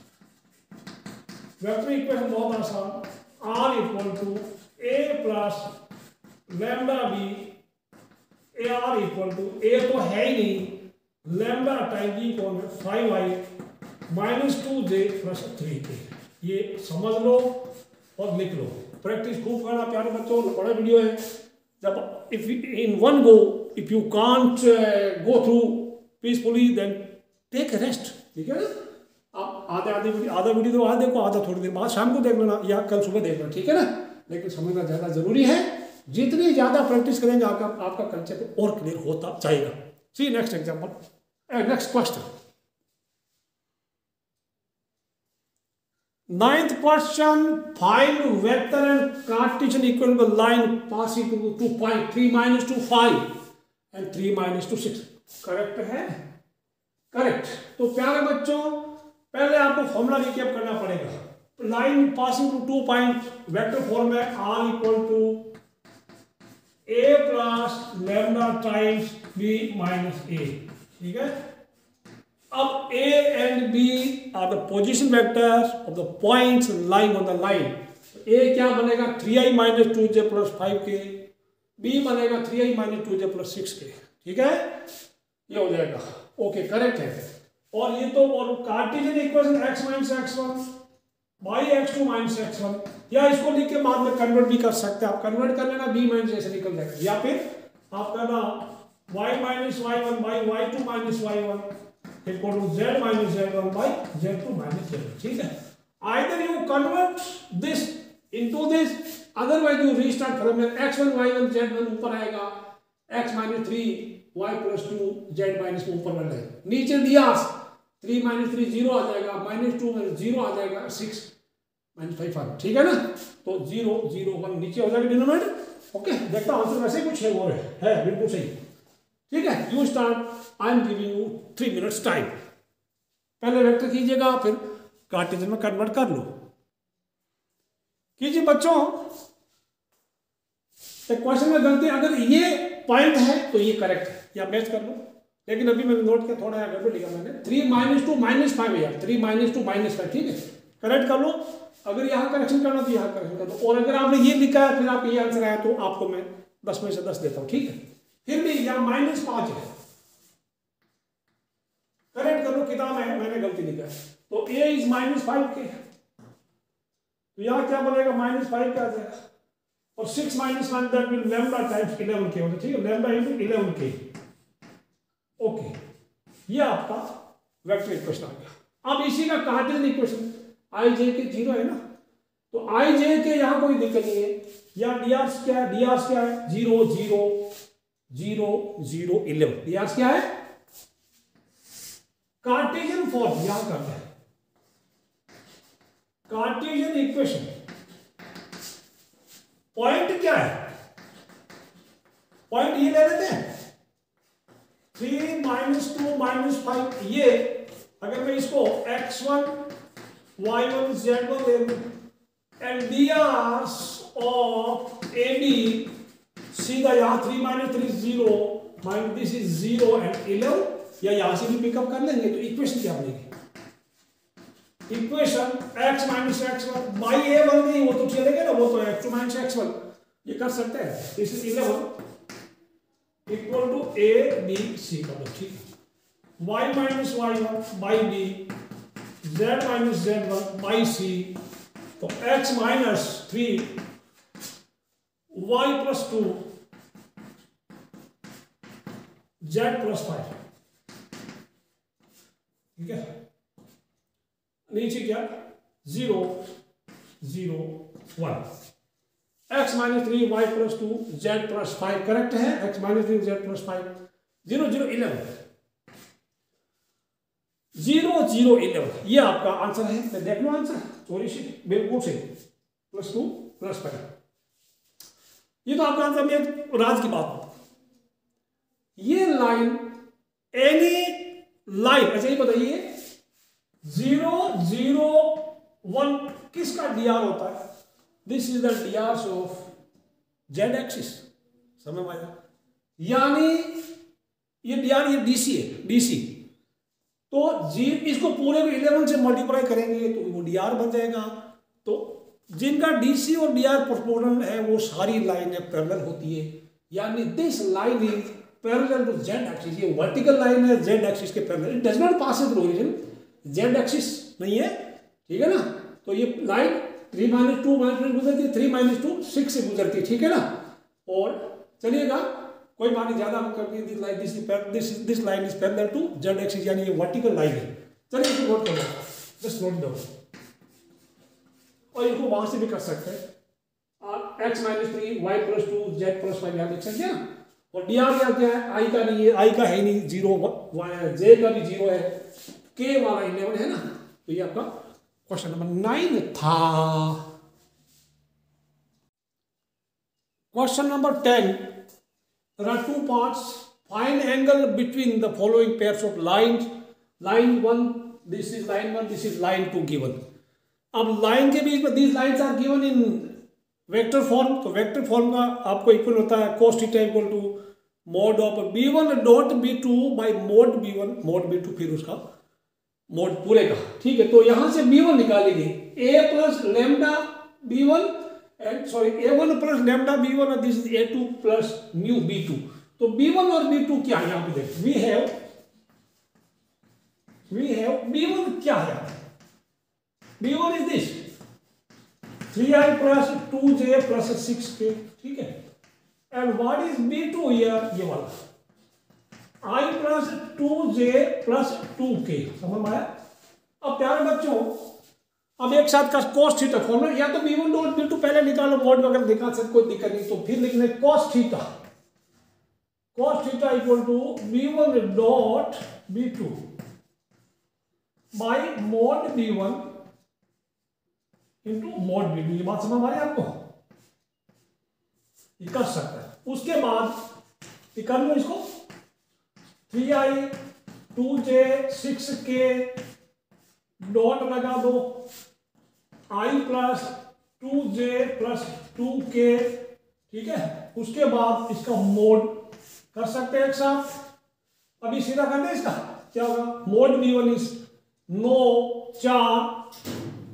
वेक्टर इक्वेशन बहुत आसान, R equal to A plus lambda B, A R equal to A तो है ही नहीं, लैम्डा टाइम बी कौन है, five i minus two J plus three k. ये समझ लो और लिख लो, प्रैक्टिस खूब करना प्यारे बच्चों, बड़ा वीडियो है। जब if in one go if you can't go through peacefully then take rest, ठीक है ना। आप आधे आधे आधा वीडियो तो आज देखो, आधा थोड़ी देर बाद शाम को देख लेना या कल सुबह देख लेना, ठीक है ना। लेकिन समझना ज़्यादा जरूरी है, जितनी ज़्यादा प्रैक्टिस करेंगे आपका आपका कंसेप्ट और क्लियर होता जाएगा। See next example, next question. Ninth question, find vector and Cartesian equivalent line passing through two point three minus two five and three minus two six. Correct है? करेक्ट. तो प्यारे बच्चों, पहले आपको फॉर्मूला रिकैप करना पड़ेगा. Line passing to two point vector form में R equal to A plus lambda times B minus A. ठीक है. अब A and B are the position vectors of the points lying on the line. A क्या बनेगा three आई minus two जे plus five k, B बनेगा three आई minus two जे plus six k. ठीक है, ये हो जाएगा. ओके, करेक्ट है. और ये तो और Cartesian equation x minus x one by x two minus x one, या इसको लिख के बाद में कन्वर्ट भी कर सकते हैं. आप कन्वर्ट कर लेना, b माइनस ऐसे निकल जाएगा, या फिर आप कहना y minus Y one by y two minus Y one equal to z minus z one by z two minus z one. ठीक है. Either you convert this into this, otherwise you restart from x one y one z one ऊपर आएगा, x minus three y plus two z minus ऊपर बढ़ जाएगा. नीचे दिया three minus three zero आ जाएगा, minus टू minus जीरो आ जाएगा, सिक्स minus फाइव वन. ठीक है ना. तो जीरो जीरो वन नीचे हो जाएगा डिनोमिनेटर. ओके, देखता आंसर वैसे कुछ है वो है बिल्कुल सही. ठीक है. You start, I am giving you three minutes time. पहले वेक्टर कीजिएगा, फिर कार्टेशियन में कन्वर्ट कर लो. कीजिए बच्चों. क्वेश्चन में गलती, अगर ये पॉइंट है तो ये करेक्ट है, या मैच कर लो. लेकिन अभी मैंने नोट किया थोड़ा गड़बड़ लिखा मैंने. Three minus two minus five है यार, three minus two minus five. ठीक है, करेक्ट कर लो. अगर यहाँ करेक्शन करना तो यहाँ करेक्शन कर लो. और अगर आपने ये लिखा है फिर आप ये आंसर आया तो आपको मैं दस में से दस देता हूँ. ठीक है. फिर भी यहाँ माइनस पांच है, करेक्ट कर लो. किताब में मैंने गलती लिखा है. तो a इज माइनस फाइव के, तो यहाँ क्या बनेगा माइनस फाइव का आ जाएगा. और six minus one that will lambda times eleven k होगा. ठीक है, lambda into eleven k. Okay, ये आपका वेक्टर इक्वेशन आ गया. अब इसी का कार्टेशियन इक्वेशन आई जे के जीरो है ना, तो आई जे के यहाँ कोई दिक्कत नहीं है. या डी आर क्या है, डी आर क्या है zero zero zero zero eleven. D are क्या है कार्टेशियन फॉर्म. यहां करते हैं कार्टेशियन इक्वेशन. पॉइंट क्या है, पॉइंट ये ले लेते हैं three minus two minus five. ये अगर मैं इसको x one Y one Z one ले लूं and D R of A B, सीधा यहां three minus three zero minus this is zero and eleven, या यहां से भी पिकअप कर लेंगे. तो इक्वेशन क्या बनेगी, equation x minus x one by A one नहीं, वो तो चलेगा ना, वो तो x two minus x one, ये कर सकते हैं. This is eleven equal to A B C का लो. ठीक है. y minus Y one by B, z minus Z one by C. तो x minus three y plus two z plus five. ठीक है. नीचे क्या zero zero one. X minus three y plus two z plus five. Correct है. X minus three z plus five. Zero zero eleven, zero zero eleven, ये आपका answer है. तो देख लो आंसर, थोड़ी सी बिल्कुल सही. प्लस टू प्लस फाइव, ये तो आपका आंसर. में राज की बात, ये लाइन एनी लाइन, अच्छा ये बताइए जीरो जीरो वन किसका डी आर होता है. This is the D are of z axis. समझ में आया. यानी ये डी आर, ये डीसी है, डीसी. तो जी इसको पूरे में इलेवन से मल्टीप्लाई करेंगे तो वो डी आर बन जाएगा. तो जिनका डीसी और डी आर प्रोपोर्शनल है वो सारी लाइनें पैरेलल होती है. यानी this line is parallel to z axis. ये वर्टिकल लाइन है जेड एक्सिस के parallel. It does not pass through origin, z axis नहीं है. ठीक है ना. तो ये line three minus two minus गुजरती है, थ्री माइनस टू सिक्स से गुजरती है. ठीक है ना. और चलिएगा कोई बात नहीं, ज्यादा करती है. This line this this this line is parallel to z axis, यानी ये वर्टिकल लाइन है. चलिए इसको नोट कर लो, जस्ट नोट डाउन. और इसको वहां से भी कर सकते हैं. X minus three y plus two z plus five यहाँ लिख सकते हैं ना. और डी आर क्या है, आई का नहीं है, आई का है नहीं, जीरो. जे का भी जीरो है, के वाला इलेवन है ना. तो ये आपका क्वेश्चन नंबर नाइन था। Question number ten, there are two parts. Find angle between the following pairs of lines. Line one, this is line one, this is line two given. अब लाइन के बीच में these lines are given in vector form, तो vector form का आपको equal होता है cos theta equal to mod of B one dot b two by mod B one mod b two, फिर उसका मोड पूरे का, ठीक है। तो यहां से बी वन निकालेंगे, a plus lambda B one and sorry a one plus lambda B one, this is A two plus mu B two. तो बी वन और बी टू क्या है यहां पे देख, we have we have b one क्या है, B one is this three I plus two J plus six k, ठीक है। And what is b two here, ये वाला आई प्लस टू जे प्लस टू के, समझ में आया। अब प्यारे बच्चों, अब एक साथ का cos थीटा फॉर्मूला, या तो B one dot b two पहले निकालो, मोड वगैरह निकाल सकते, कोई दिक्कत नहीं। तो फिर लिखने cos theta, cos theta equal to B one dot b two by mod B one into mod b two. ये बात समझ आ रही है आपको, ये कर सकता है। उसके बाद कर लो इसको, three i two j six k dot लगा दो, i plus two J plus two के, ठीक है। उसके बाद इसका मोड कर सकते हैं एक साथ। अभी सीधा करते हैं इसका, क्या होगा, मोड बी वन इज नौ चार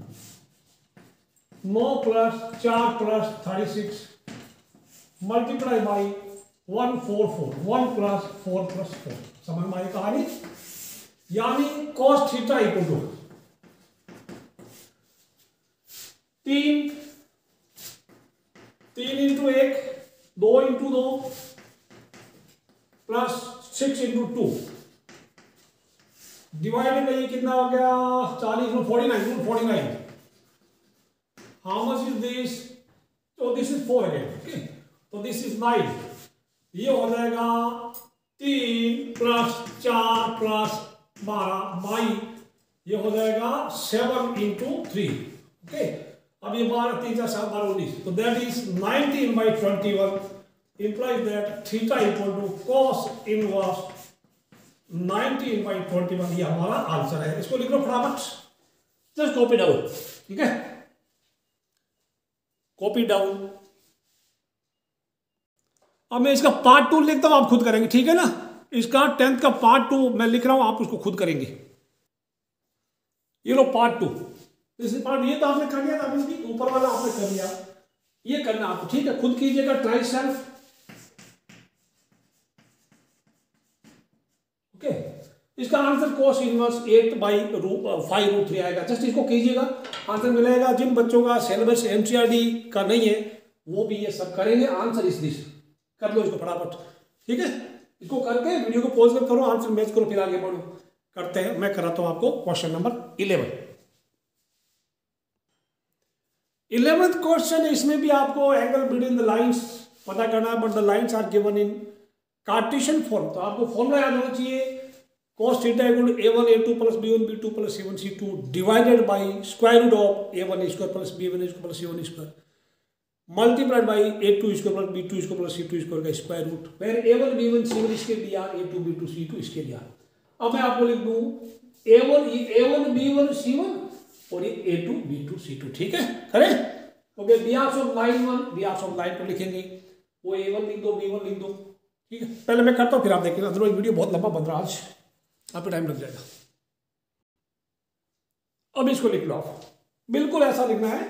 नौ प्लस चार plus thirty six multiply by one four four, one plus four plus four, समझ में आई कहानी। यानी cos थीटा इक्वल टू तीन तीन इंटू एक, दो इंटू दो plus six into two divided by कितना हो गया, चालीस forty nine forty nine. How much is this, तो this is four again, okay. तो दिस इज नाइन, ये हो जाएगा तीन प्लस चार प्लस बारह बाई, ये हो जाएगा सेवन इंटू थ्री, ओके। अब ये बारह तीन चार सात बारह उन्नीस, तो that is nineteen by twenty one, implies that theta equal to cos inverse nineteen by twenty one, ये हमारा आंसर है। इसको लिख लो फटाफट, जस्ट कॉपी डाउन, ठीक है, कॉपी डाउन। अब मैं इसका पार्ट टू लिखता हूं, आप खुद करेंगे, ठीक है ना। इसका टेंथ का पार्ट टू मैं लिख रहा हूं, आप उसको खुद करेंगे। ये लो पार्ट टू, इस पार्ट ये तो आपने कर लिया था, ऊपर वाला आपने कर लिया, ये करना आपको, ठीक है। खुद कीजिएगा, ट्राई सेल्फ, ओके। इसका answer cos inverse eight by root five root three आएगा। जस्ट इसको कीजिएगा, आंसर मिलेगा। जिन बच्चों का सिलेबस एनसीईआरटी का नहीं है वो भी ये सब करेंगे। आंसर इस दिस, कर लो इसको फटाफट, ठीक है। इसको करके वीडियो को पॉज कर करो, आंसर मैच करो, फिर आगे बढ़ो। करते हैं, मैं कराता हूं आपको question number eleven. Eleventh question, इसमें भी आपको एंगल बिटवीन द लाइंस पता करना है, but the lines are given in Cartesian form. तो आपको फॉर्मूला याद होना चाहिए, cos theta equal to A one A two plus B one B two plus C one C two divided by square root of A one square plus B one square plus C one square multiplied by A two square plus b two square plus C two square का square root, where A one B one C one इसके D R, a two B two C two इसके D R. अब मैं आपको लिख दूं a one a one B one C one और ये ए टू बी टू सी टू, ठीक है, करें। ओके, व्यास ऑफ लाइन वन, व्यास ऑफ लाइन पर लिखेंगे, वो ए वन लिख दो, बी वन लिख दो, ठीक है। पहले मैं करता हूँ, फिर आप देखेंगे, अदरवाइज वीडियो बहुत लंबा बन रहा है आज, आपको टाइम लग जाएगा। अब इसको लिख लो आप, बिल्कुल ऐसा लिखना है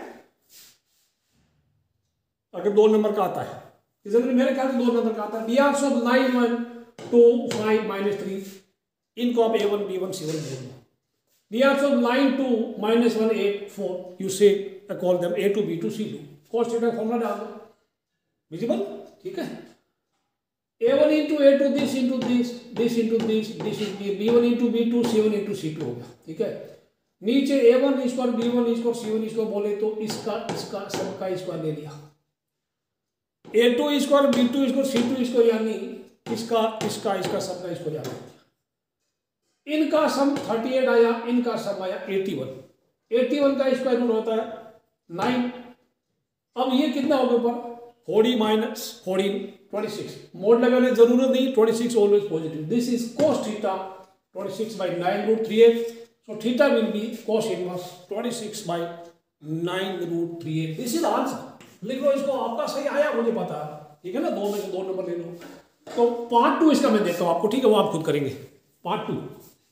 अगर दो नंबर का आता है। इस मेरे ख्याल से दो नंबर का आता है। व्यास of line one two five minus three, इनको आप ए वन बी वन सी वन बोल दो। व्यास of line two minus one eight four, you से call them a two B two C two. Cos theta formula डाल दो, विजिबल, ठीक है। ए one into a two this into this this into this this into b one into b two C one into c to हो गया, ठीक है। नीचे ए one square b one square c one square बोले तो इसका इसका सबका स्क्वायर ले लिया, a two square b two square c two square यानी इसका इसका इसका सबका स्क्वायर याद रखिए। इनका सम थर्टी एट आया, इनका सम आया एटी वन, एट्टी वन का स्क्वायर रूट होता है नाइन। अब ये कितना होगा ऊपर, forty minus fourteen, twenty six. Mod लगाने की जरूरत नहीं, twenty six always positive. This is cos theta twenty six by nine root three eight. So theta will be cos inverse twenty six by nine root three eight. This is answer. लिख लो इसको, आपका सही आया मुझे पता है, ठीक है ना। दो में से दो नंबर ले लो। तो पार्ट टू इसका मैं देता हूं आपको, ठीक है, वो आप खुद करेंगे। पार्ट टू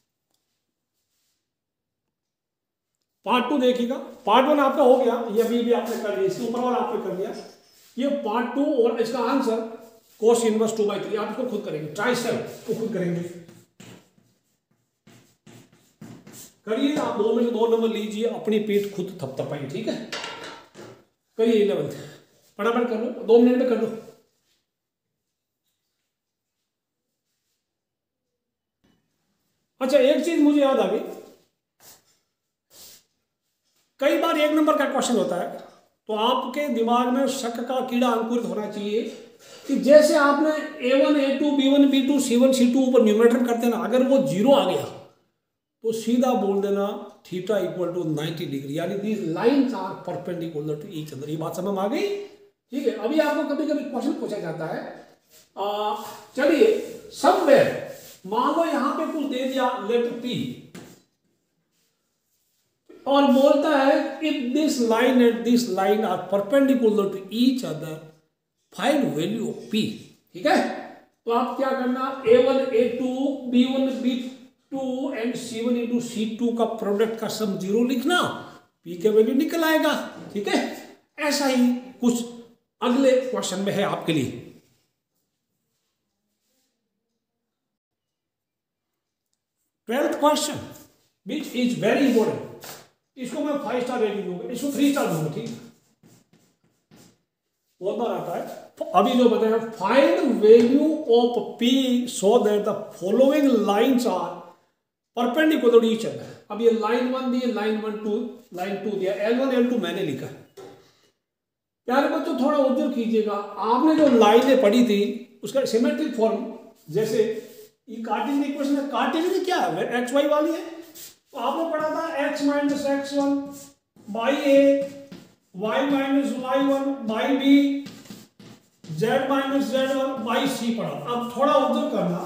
पार्ट टू देखिएगा। पार्ट वन आपका हो गया, ये अभी भी आपने कर लिया, इसके ऊपर वाला आपने कर लिया। ये पार्ट टू और इसका answer cos inverse two by three. आप इसको खुद करेंगे, ट्राई सेल्फ को खुद करेंगे। करिए, आप दो में से दो नंबर लीजिए, अपनी पीठ खुद थपथपाइए, ठीक है। करिए इलेवंथ, फटाफट कर लो, दो मिनट में कर लो। अच्छा, एक चीज मुझे याद आ गई, कई बार एक नंबर का क्वेश्चन होता है तो आपके दिमाग में शक का कीड़ा अंकुरित होना चाहिए कि जैसे आपने a one A two B one B two C one C two ऊपर न्यूमरेटर करते हैं ना, अगर वो जीरो आ गया तो सीधा बोल देना theta equal to ninety degree, यानी these lines are perpendicular to each other. ये बात समझ में आ गई, ठीक है। अभी आपको कभी कभी क्वेश्चन पूछा जाता है, चलिए समवेयर मान लो यहां पे कुछ दे दिया लेटर पी और बोलता है if this line and this line are perpendicular to each other find value of p, ठीक है। तो आप क्या करना, ए one A two B one B two and c one into c two का प्रोडक्ट का सम जीरो लिखना, p के वैल्यू निकल आएगा, ठीक है। ऐसा ही कुछ अगले क्वेश्चन में है आपके लिए। Twelfth question which is very important, इसको मैं फाइव स्टार रेटिंग दूंगा, इसको थ्री स्टार दूंगा, ठीक। बहुत बार आता है। अभी जो बताया, find value of p so that the following lines are perpendicular to each other. अब ये लाइन वन दी, line one two, line two दिया, एल वन एल टू मैंने लिखा। प्यारे बच्चों थोड़ा ऑब्जर्व कीजिएगा, आपने जो लाइनें पढ़ी थी उसका सिमेट्रिक फॉर्म, जैसे ये कार्टेशियन इक्वेशन है, कार्टेशियन क्या है, एक्स वाई वाली है। तो आपने पढ़ा था x minus x one by A, y minus Y one by B, z minus Z one by c पढ़ा। अब थोड़ा ऑब्जर्व करना,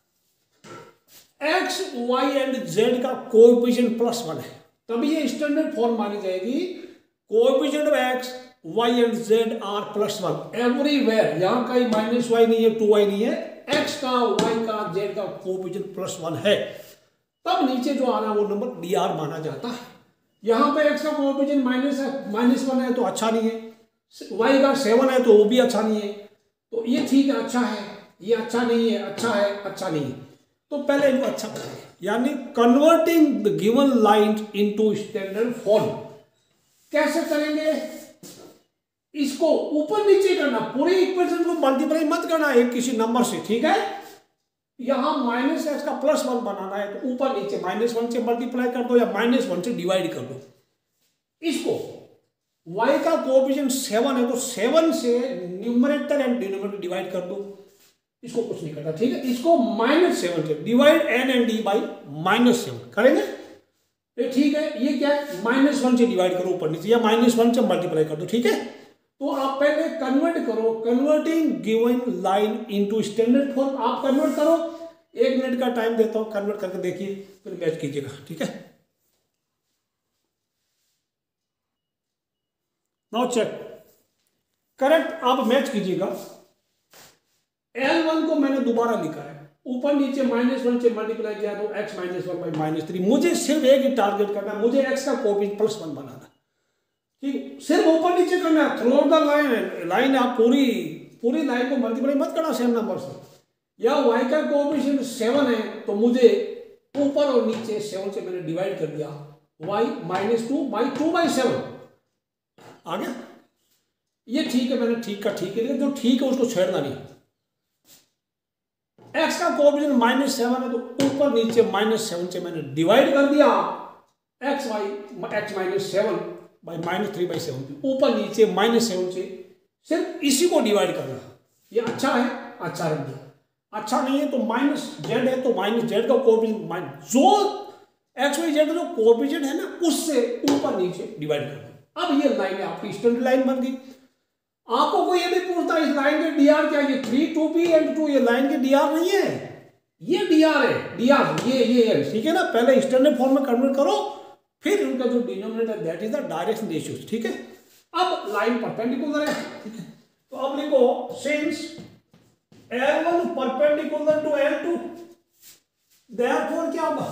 एक्स वाई एंड जेड का कोएफिशिएंट प्लस वन है, तभी ये स्टैंडर्ड फॉर्म मानी जाएगी। Coefficient of x y and z are plus one everywhere. यहां का माइनस वाई नहीं है, टू वाई नहीं है, एक्स का वाई का जेड का कोएफिशिएंट प्लस वन है, तब नीचे जो आ रहा है वो नंबर डी आर माना जाता है। यहां पे एक्स का कोएफिशिएंट माइनस है, माइनस वन है तो अच्छा नहीं है, वाई का सेवन है तो वो भी अच्छा नहीं है, तो ये ठीक है अच्छा है, ये अच्छा नहीं है, अच्छा है, अच्छा नहीं है। तो पहले इनको अच्छा बनाएंगे, यानी converting the given line into standard form. कैसे करेंगे, इसको ऊपर नीचे करना, पूरे इक्वेशन को मल्टीप्लाई मत करना एक किसी नंबर से, ठीक है। यहां माइनस एक्स का प्लस वन बनाना है तो ऊपर नीचे माइनस वन से मल्टीप्लाई कर दो या माइनस वन से डिवाइड कर दो। इसको y का कोएफिशिएंट सेवन है तो सेवन से न्यूमरेटर एंड डिनोमिनेटर डिवाइड कर दो, इसको कुछ नहीं करना, ठीक है। इसको माइनस सेवन से divide N and D by minus seven करेंगे, तो ठीक है। ये क्या है, माइनस वन से डिवाइड करो ऊपर नीचे या माइनस वन से मल्टीप्लाई कर दो, ठीक है। तो आप पहले कन्वर्ट करो, converting given line into standard form. आप कन्वर्ट करो, एक मिनट का टाइम देता हूं, कन्वर्ट करके देखिए, फिर मैच कीजिएगा, ठीक है। नाउ चेक, करेक्ट आप मैच कीजिएगा। एल वन को मैंने दोबारा लिखा है, ऊपर नीचे माइनस वन से मल्टीप्लाई किया तो x minus one by minus three. मुझे सिर्फ एक ही टारगेट करना है, मुझे एक्स का कोएफिशिएंट प्लस वन बनाना, ठीक। सिर्फ ऊपर नीचे करना है, throughout the line line आप पूरी पूरी लाइन को मल्टीप्लाई मत करना सेम नंबर से। या वाई का कोएफिशिएंट सेवन है तो मुझे ऊपर और नीचे सेवन से मैंने डिवाइड कर दिया, y minus two by two by seven आ गया। ये ठीक है, मैंने ठीक का ठीक है, लेकिन जो ठीक है उसको छेड़ना नहीं। एक्स का कोएफिशिएंट माइनस सेवन है तो ऊपर नीचे माइनस सेवन से मैंने डिवाइड कर दिया, x y x minus seven by minus three by seven, ऊपर नीचे माइनस सेवन से सिर्फ इसी को डिवाइड करना। ये अच्छा है, अच्छा रख दिया। अच्छा नहीं है तो माइनस जेड है तो माइनस जेड का कोएफिशिएंट माइनस, जो एक्स वाई जेड जो कोएफिशिएंट है ना उससे ऊपर नीचे डिवाइड कर दो। अब ये लाइन आपकी स्टैंडर्ड लाइन बन गई। आपको कोई ये भी पूछता है इस लाइन के डी आर क्या है, three two p and two, ये लाइन के डी आर नहीं है, ये डी आर है, डी आर ये ये है, ठीक है ना। पहले स्टैंडर्ड फॉर्म में कन्वर्ट करो, फिर उनका जो denominator that is the direction ratios, ठीक है। अब लाइन परपेंडिकुलर है, ठीक है, तो अब लिखो since L one perpendicular to L two, therefore क्या होगा,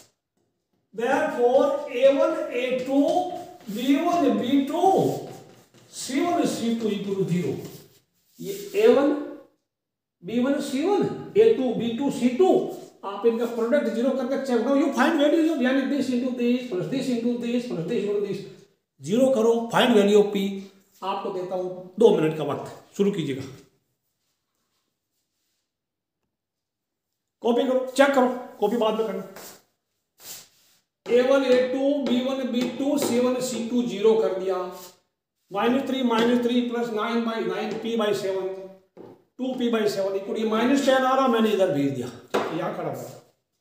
therefore A one A two B one B two C one C two equal to zero. ये ए वन बी वन सी वन ए टू बी टू सी two, आप इनका product zero करके check करो, you find values of यानी this into this plus this into this plus this into this, zero करो, find value of P. आपको देता हूं दो मिनट का वक्त, शुरू कीजिएगा, कॉपी करो, चेक करो, कॉपी बाद में करना। ए वन ए two B one B two सी वन सी टू जीरो कर दिया, minus three minus three plus nine by nine P by seven, two P by seven equal, ये माइनस टेन आ रहा, मैंने इधर भेज दिया, यहां खड़ा हुआ,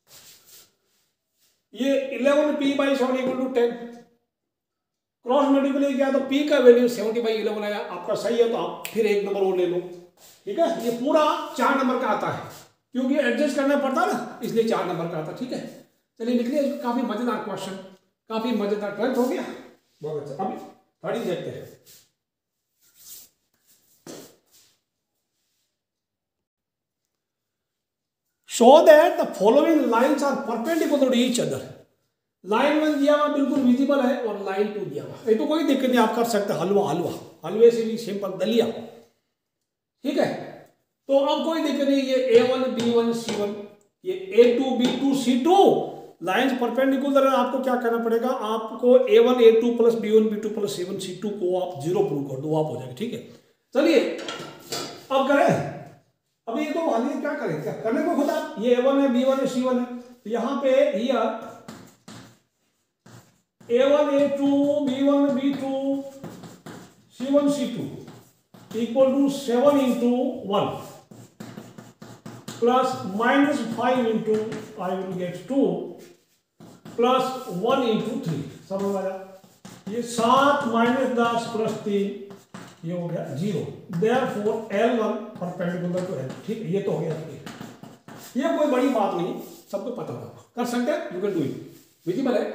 ये eleven P by seven equal to ten, cross multiply किया तो पी का वैल्यू सेवेंटी बाई इलेवन आया, आपका सही है तो आप फिर एक नंबर और ले लो, ठीक है। ये पूरा चार नंबर का आता है, क्योंकि एडजस्ट करना पड़ता है ना, इसलिए चार नंबर का आता, ठीक है। चलिए निकलिए, काफी मजेदार क्वेश्चन, काफी मजेदार, ट्वेल्थ हो गया, बहुत अच्छा। अभी थर्टी देखते हैं। Show that the following lines are perpendicular to each other. Line one दिया हुआ बिल्कुल विजिबल है और लाइन टू दिया हुआ, ये तो कोई दिक्कत नहीं, आप कर सकते, हलवा हलवा हलवे से भी सिंपल दलिया, ठीक है। तो अब कोई दिक्कत नहीं, ये ए वन बी वन सी वन, ये ए टू बी टू सी टू, लाइंस परपेंडिकुलर है, आपको क्या करना पड़ेगा, आपको A one A two plus B one B two plus C one C two को आप जीरो प्रूव कर दो, आप हो जाएगा, ठीक है। चलिए अब करें, अभी ये तो हालिए क्या करें, क्या करने को खुदा, ये ए वन है बी वन है सी वन है, तो यहां पे here A one A two B one B two C one C two equal to seven into one plus minus five into I will get two plus one into three, समझ आया। ये सात minus दस plus तीन, ये हो गया zero, therefore L one perpendicular to L, ठीक है, ये तो हो गया, ये कोई बड़ी बात नहीं, सबको पता होगा, कर सकते हैं, you can do it, visible है,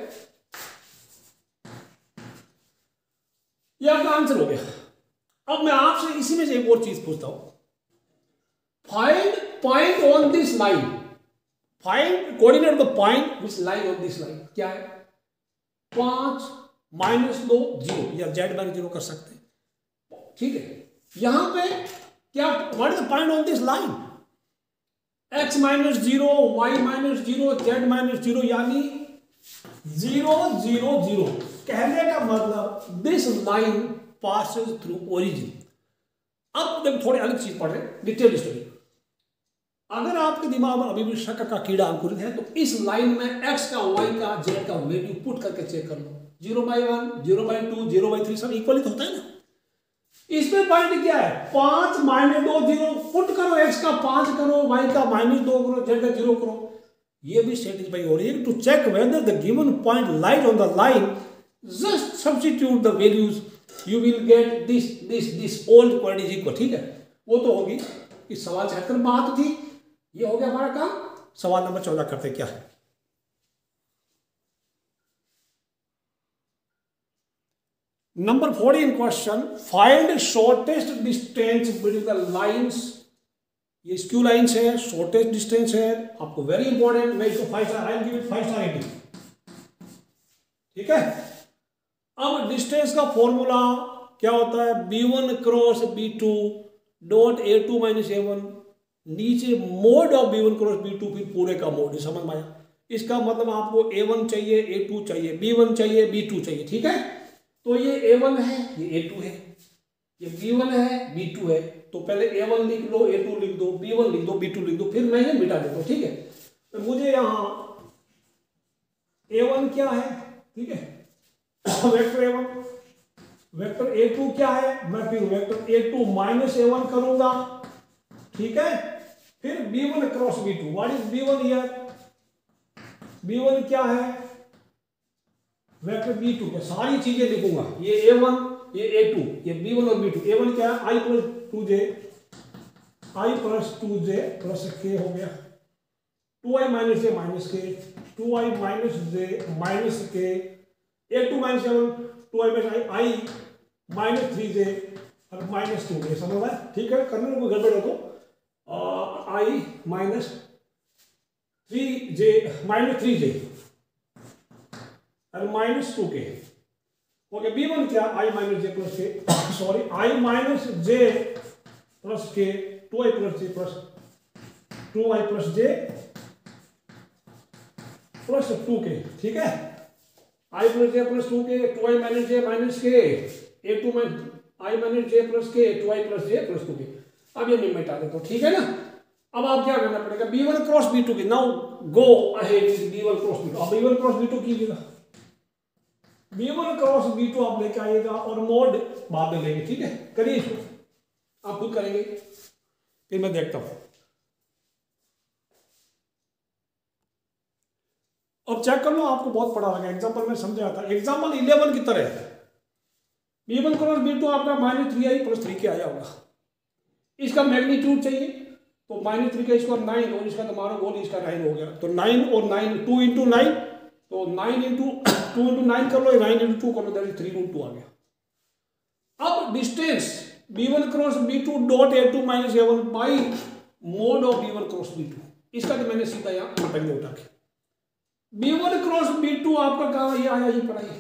ये आपका आंसर हो गया। अब मैं आपसे इसी में से एक और चीज पूछता हूं, find point on this line, find coordinate the point which line on this line, क्या है, पांच माइनस दो जीरो, या जेड माइनस जीरो कर सकते हैं, ठीक है। यहां पे क्या, what is the point on this line, X minus zero, Y minus zero, Z minus zero, यानी जीरो जीरो जीरो, कहने का मतलब this line passes through origin. अब जब थोड़ी अलग चीज पढ़ रहे हैं, डिटेल स्टडी, अगर आपके दिमाग में अभी भी शक का कीड़ा अंकुरित है तो इस लाइन में एक्स का, वाई का, जेड का वैल्यू पुट करके चेक कर लो, zero by one, zero by two, zero by three, सब इक्वली तो होता है ना। इसमें पॉइंट क्या है, पांच माइनस दो जीरो, पुट करो, एक्स का पांच करो, वाई का माइनस दो करो, जेड का जीरो करो, ये भी सेटिस्फाई हो रही है। To check whether the given point lies on the line, just substitute the values, you will get this this this whole quantity is equal, ठीक है। वो तो होगी, इस सवाल से हटकर बात थी, ये हो गया हमारा काम। सवाल नंबर चौदह करते क्या है, number fourteen question, find shortest distance between the lines. ये स्क्यू लाइंस है, शॉर्टेस्ट डिस्टेंस है, आपको वेरी इंपॉर्टेंट, मैं इसको five star, I will give it five star rating, ठीक है। अब डिस्टेंस का फॉर्मूला क्या होता है, B one cross B two dot ए टू माइनस ए वन, नीचे mod of B one cross B two, फिर पूरे का मोड, समझ में आया। इसका मतलब आपको ए वन चाहिए, ए टू चाहिए, बी वन चाहिए, बी टू चाहिए, ठीक है। तो ये ए वन है, ये ए टू है, ये बी वन है, बी टू है, तो पहले ए वन लिख लो, ए टू लिख दो, बी वन लिख दो, बी टू लिख दो, फिर मैं ये मिटा देता हूं, ठीक है। तो मुझे यहां ए वन क्या है, ठीक है, vector A one, vector A two क्या है, मैं फिर vector A two minus A one करूंगा, ठीक है। फिर B one cross B two, what is B one here, B one क्या है, वेक्टर बी टू के सारी चीजें लिखूंगा, ये ए वन, ये ए टू, ये बी वन और बी टू। ए वन क्या है, I plus two J, I plus two J plus K हो गया, two I minus J minus K, two I minus J minus K, A two minus seven, two I minus I, I minus three J और minus two k, समझ रहा है? ठीक है, करने में कोई गड़बड़ है तो I minus three J minus three J और minus two K okay. B one क्या, I minus J plus K, sorry I minus J plus K, two I plus J plus two I plus J plus two के, ठीक है, I plus J plus two K, two I minus J minus K, A two minus I minus J plus K, two I plus J plus two के। अब ये मैं मिटा देता हूं, ठीक है ना। अब आप क्या करना पड़ेगा, B one cross B two की, now go ahead with B one cross B two. अब B one cross B two कीजिएगा, B one cross B two आप लेके आइएगा और मोड बाद में लेंगे, ठीक है। करिए इसको, आप खुद करेंगे, फिर मैं देखता हूं। अब चेक कर लो, आपको बहुत पढ़ा लगा, एग्जाम्पल में समझा था, एग्जाम्पल इलेवन की तरह है। B one cross B two आपका माइनस थ्री आई प्लस थ्री के आया होगा, इसका मैग्नीट्यूड चाहिए तो माइनस थ्री का स्क्वायर नाइन और इसका तुम्हारा गोल इसका नाइन हो गया, तो नाइन और नाइन, टू इंटू नाइन, तो nine into two into nine कर लो, नाइन इंटू टू कर लो, that is three root two आ गया। अब distance B one cross B two dot A two minus A one by mod of B one cross B two, इसका तो मैंने सीधा यहाँ पहले उठा के B one cross B two आपका कहा ये आया, ये पढ़ाई,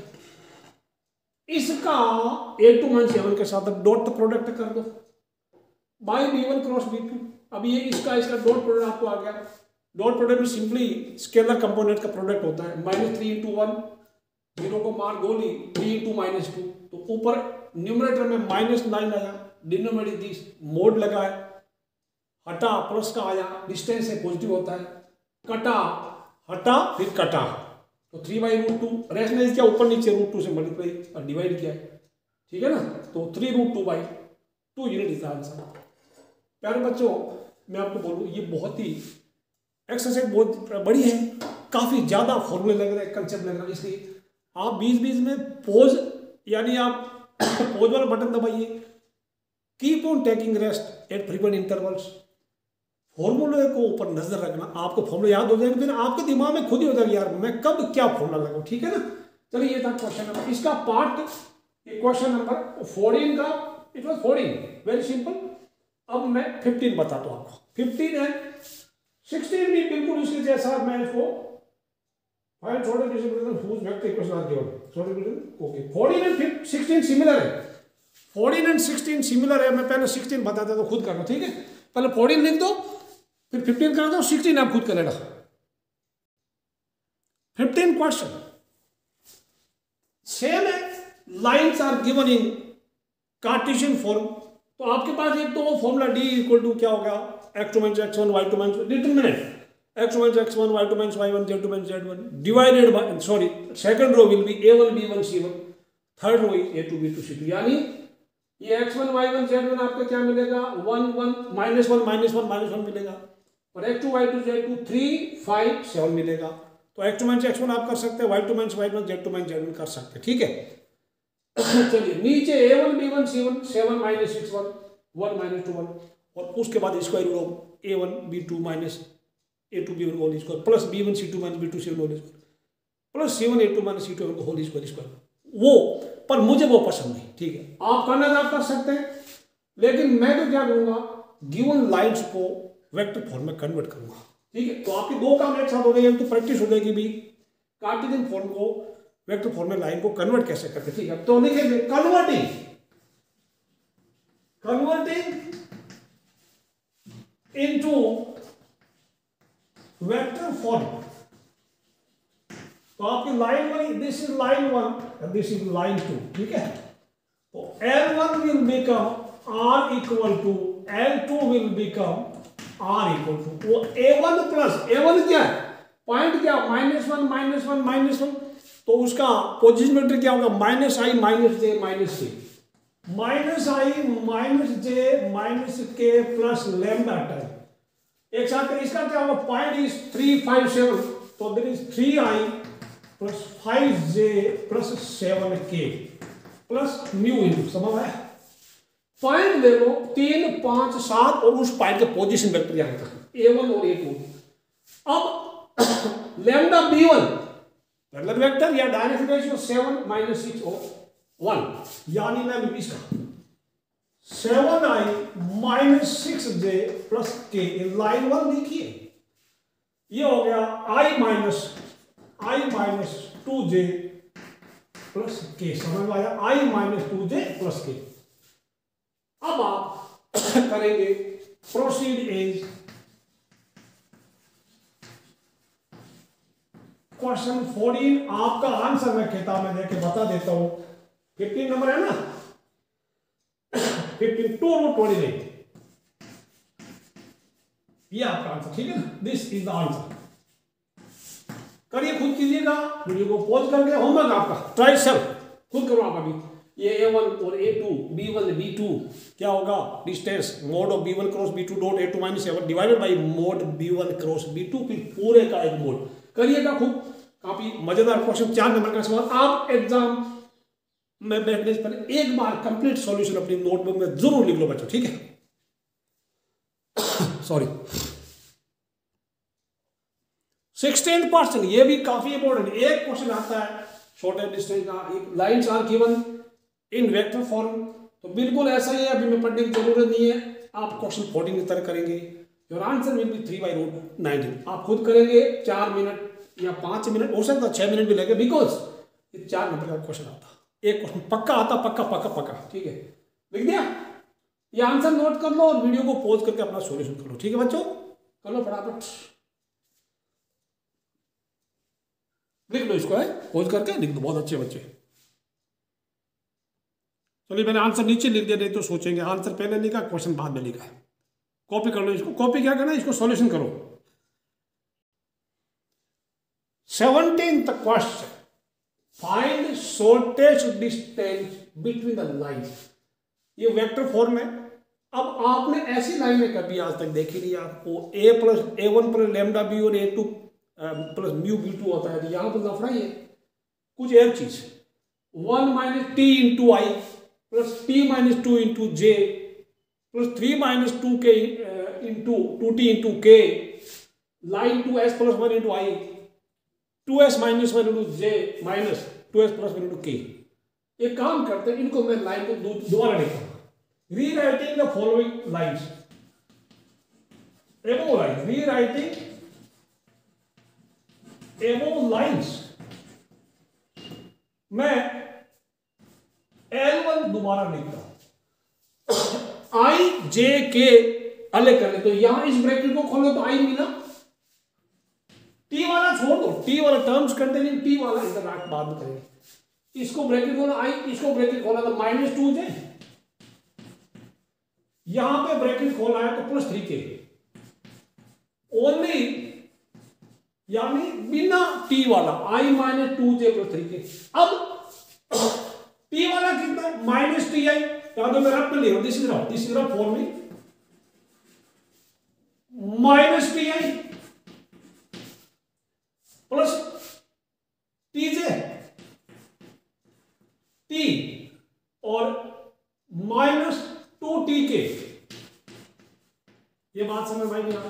इसका ए टू माइनस ए वन के साथ डॉट प्रोडक्ट कर दो by B one cross B two. अब ये इसका इसका डॉट प्रोडक्ट आपको आ गया। डॉट प्रोडक्ट में सिंपली स्केलर कंपोनेंट का प्रोडक्ट होता है, minus three into one, zero को मार गोली, थ्री इंटू माइनस टू, तो ऊपर न्यूमरेटर में माइनस नाइन आया, डिनोमिनेटर दिस, मोड लगा है, हटा प्लस का आया, डिस्टेंस है पॉजिटिव होता है, कटा हटा फिर कटा, तो three by root two, rest ने क्या ऊपर नीचे रूट टू से मल्टीप्लाई और डिवाइड किया है, ठीक है ना, तो three root two by two unit is answer. प्यारे बच्चों, मैं आपको बोलूँ ये बहुत ही एक्सरसाइज बहुत बड़ी है, काफ़ी ज़्यादा फॉर्मूले लग रहे हैं, कंसेप्ट लग रहा है, इसलिए आप बीच बीच में पोज यानी आप पोज वाला बटन दबाइए, keep on taking rest at frequent intervals, फॉर्मूले को ऊपर नजर रखना, आपको फॉर्मूला याद हो जाएगा, फिर आपके दिमाग में खुद ही हो जाएगा यार मैं कब क्या फॉर्मूला लगाऊं, ठीक है ना। चलिए ये था क्वेश्चन नंबर, इसका पार्ट क्वेश्चन नंबर फोर्टीन का, it was fourteen, very simple. अब मैं फिफ्टीन बताता हूं आपको, फिफ्टीन है, सिक्सटीन भी बिल्कुल इसके जैसा, मैं इसको find shortest distribution whose vector equation are given, shortest okay. Fourteen and sixteen similar है, फोर्टीन एंड सिक्सटीन सिमिलर है, मैं पहले सिक्सटीन बताता तो खुद करना, ठीक है, पहले फोर्टीन लिख दो फिर फिफ्टीन कर दो, सिक्सटीन आप खुद कर लेना। फिफ्टीन क्वेश्चन सेम है, lines are given in Cartesian form, तो आपके पास एक तो फॉर्मूला डी इक्वल टू क्या होगा, X two minus x one Y two minus determinant X two minus x one Y two minus Y one Z two minus Z one divided by, sorry second row will be A one B one C one, third row is A two B two C two, यानी ये x one Y one Z one आपका क्या मिलेगा, one one minus one minus one minus one मिलेगा, और X two Y two Z two three five seven मिलेगा। तो x two minus x one आप कर सकते हैं, Y two minus Y one Z two minus Z one कर सकते हैं, ठीक है। चलिए नीचे ए वन बी वन सी one seven minus six one one minus two one, और उसके बाद square root of A one B two minus A two B one whole square plus B one C two minus B two C one whole square plus C one A two minus C two whole square square, वो पर मुझे वो पसंद नहीं, ठीक है, आप करना तो आप कर सकते हैं, लेकिन मैं तो क्या करूंगा, गिवन लाइंस को वेक्टर फॉर्म में कन्वर्ट करूंगा, ठीक है। तो आपके दो काम एक साथ हो गए, तो प्रैक्टिस हो जाएगी भी कार्टेशियन फॉर्म को वेक्टर फॉर्म में लाइन को कन्वर्ट कैसे करते, ठीक है। तो लिखेंगे converting converting into vector form, तो आपकी line one, this is line one, this is line two, ठीक है। तो L one will become R equal to L two will become R equal to, वो A one plus A one क्या है, point क्या, minus one minus one minus one, तो उसका position vector क्या होगा, minus I minus J minus K, minus I minus J minus K plus lambda time, एक साथ इसका क्या होगा, point is three five seven, तो there is three I plus five J plus seven K plus mu into, समझ आया। Point ले लो तीन पांच सात और उस पॉइंट के पोजीशन वेक्टर यहाँ का ए वन और ए टू। अब lambda B one parallel vector या direct ratio seven minus six और वन, यानी मैं इसका seven I minus six J plus K line one देखिए, ये हो गया I minus I minus two J plus K, समझ में आया, I minus two J plus K. अब आप करेंगे प्रोसीड एज क्वेश्चन फोर्टीन। आपका आंसर मैं किताब में देके बता देता हूं, फिफ्टीन नंबर है ना, fifteen two root twenty eight, ये आपका आंसर, ठीक है ना, दिस इज द आंसर। करिए, खुद कीजिएगा, वीडियो को पॉज करके। होमवर्क आपका ट्राई सेल्फ, खुद करो आप अभी। ये ए वन और A two, B one B two क्या होगा, distance mod of B one cross B two dot A two minus seven divided by mod B one cross B two, फिर पूरे का एक मोड। करिएगा खूब, काफी मजेदार क्वेश्चन, चार नंबर का सवाल। आप एग्जाम में बैठने से पहले एक बार कंप्लीट सॉल्यूशन अपनी नोटबुक में जरूर लिख लो बच्चों, ठीक है। सॉरी, सिक्सटीन परसेंट, ये भी काफी इंपॉर्टेंट। एक क्वेश्चन आता है शॉर्टेस्ट डिस्टेंस का, एक lines are given in vector form, तो बिल्कुल ऐसा ही है, अभी मैं पढ़ने की जरूरत नहीं है, आप क्वेश्चन फोर्टीन की तरह करेंगे। Your answer will be three by root nineteen. आप खुद करेंगे, चार मिनट या पांच मिनट हो सकता है, छह मिनट भी लगे, बिकॉज ये चार नंबर का क्वेश्चन आता, एक क्वेश्चन पक्का आता, पक्का पक्का पक्का, ठीक है। लिख दिया, ये आंसर नोट कर लो और वीडियो को पॉज करके अपना सॉल्यूशन कर लो, ठीक है बच्चों, कर लो फटाफट, लिख लो इसको, है पॉज करके लिख दो, बहुत अच्छे बच्चे। चलिए, मैंने आंसर नीचे लिख दिया, नहीं तो सोचेंगे आंसर पहले लिखा, क्वेश्चन बाद में लिखा है। कॉपी कर लो इसको, कॉपी क्या करना है, इसको सॉल्यूशन करो। Seventeenth question, find shortest distance between the lines. ये वेक्टर फॉर्म है। अब आपने ऐसी लाइनें कभी आज तक देखी नहीं, आपको A plus A one plus lambda B और A two plus mu B two होता है, तो यहां पर लफड़ा ही है कुछ एक चीज, one minus T into I plus T minus two into J plus three minus two K into two T into K, line two S plus one into I, two S minus one into J minus two S plus one into K. एक काम करते हैं, इनको मैं line को दोबारा लिखता हूं, rewriting the following lines, above line, rewriting above lines, मैं एल वन दोबारा लिखता हूं, आई जे के अलग कर ले, तो यहां इस ब्रैकेट को खोलो तो आई मिला, टी वाला छोड़ दो, टी वाला टर्म्स कंटेनिंग टी वाला इधर राख बाद में करेंगे, इसको ब्रैकेट खोला आई, इसको ब्रैकेट खोला तो माइनस टू जे, यहां पे ब्रैकेट खोला है तो प्लस थ्री के, ओनली यानी बिना टी वाला I minus two J plus three K. अब टी वाला कितना, माइनस टी आई, या तो मैं रफ में ले रहा हूं, this is rough, this is rough for me, minus T I plus T J T और माइनस टू टी के। ये बात समझ में आई?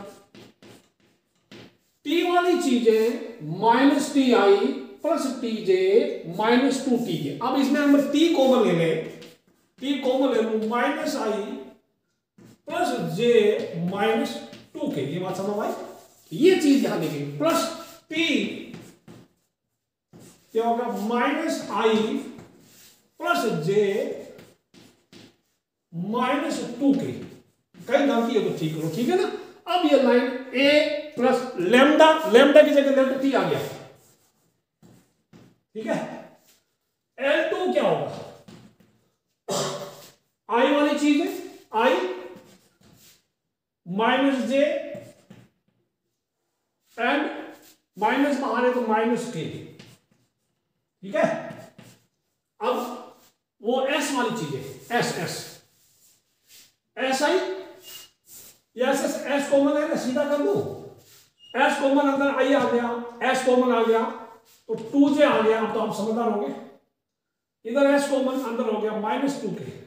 टी वाली चीजें minus T I plus T J minus two T K. अब इसमें हम टी कॉमन ले लें, टी कॉमन ले लूं, माइनस आई plus J minus two K. ये बात समझ आई? ये चीज यहां देखेंगे, प्लस टी क्या होगा, माइनस आई plus J minus two K. कहीं गलती है तो ठीक करो, ठीक है ना। अब ये line A plus lambda, lambda की जगह लेमडा टी आ गया, ठीक है। एल टू क्या होगा, आई वाली चीज है, I minus J and minus बाहर है तो माइनस के, ठीक है। अब वो एस वाली चीज है, S S S I, S S S common है ना, सीधा कर दो, एस कॉमन अंदर आई आ गया, एस कॉमन आ गया, तो टू जे आ गया, अब तो आप समझदार हो गए। इधर एस कॉमन अंदर हो गया माइनस टू के।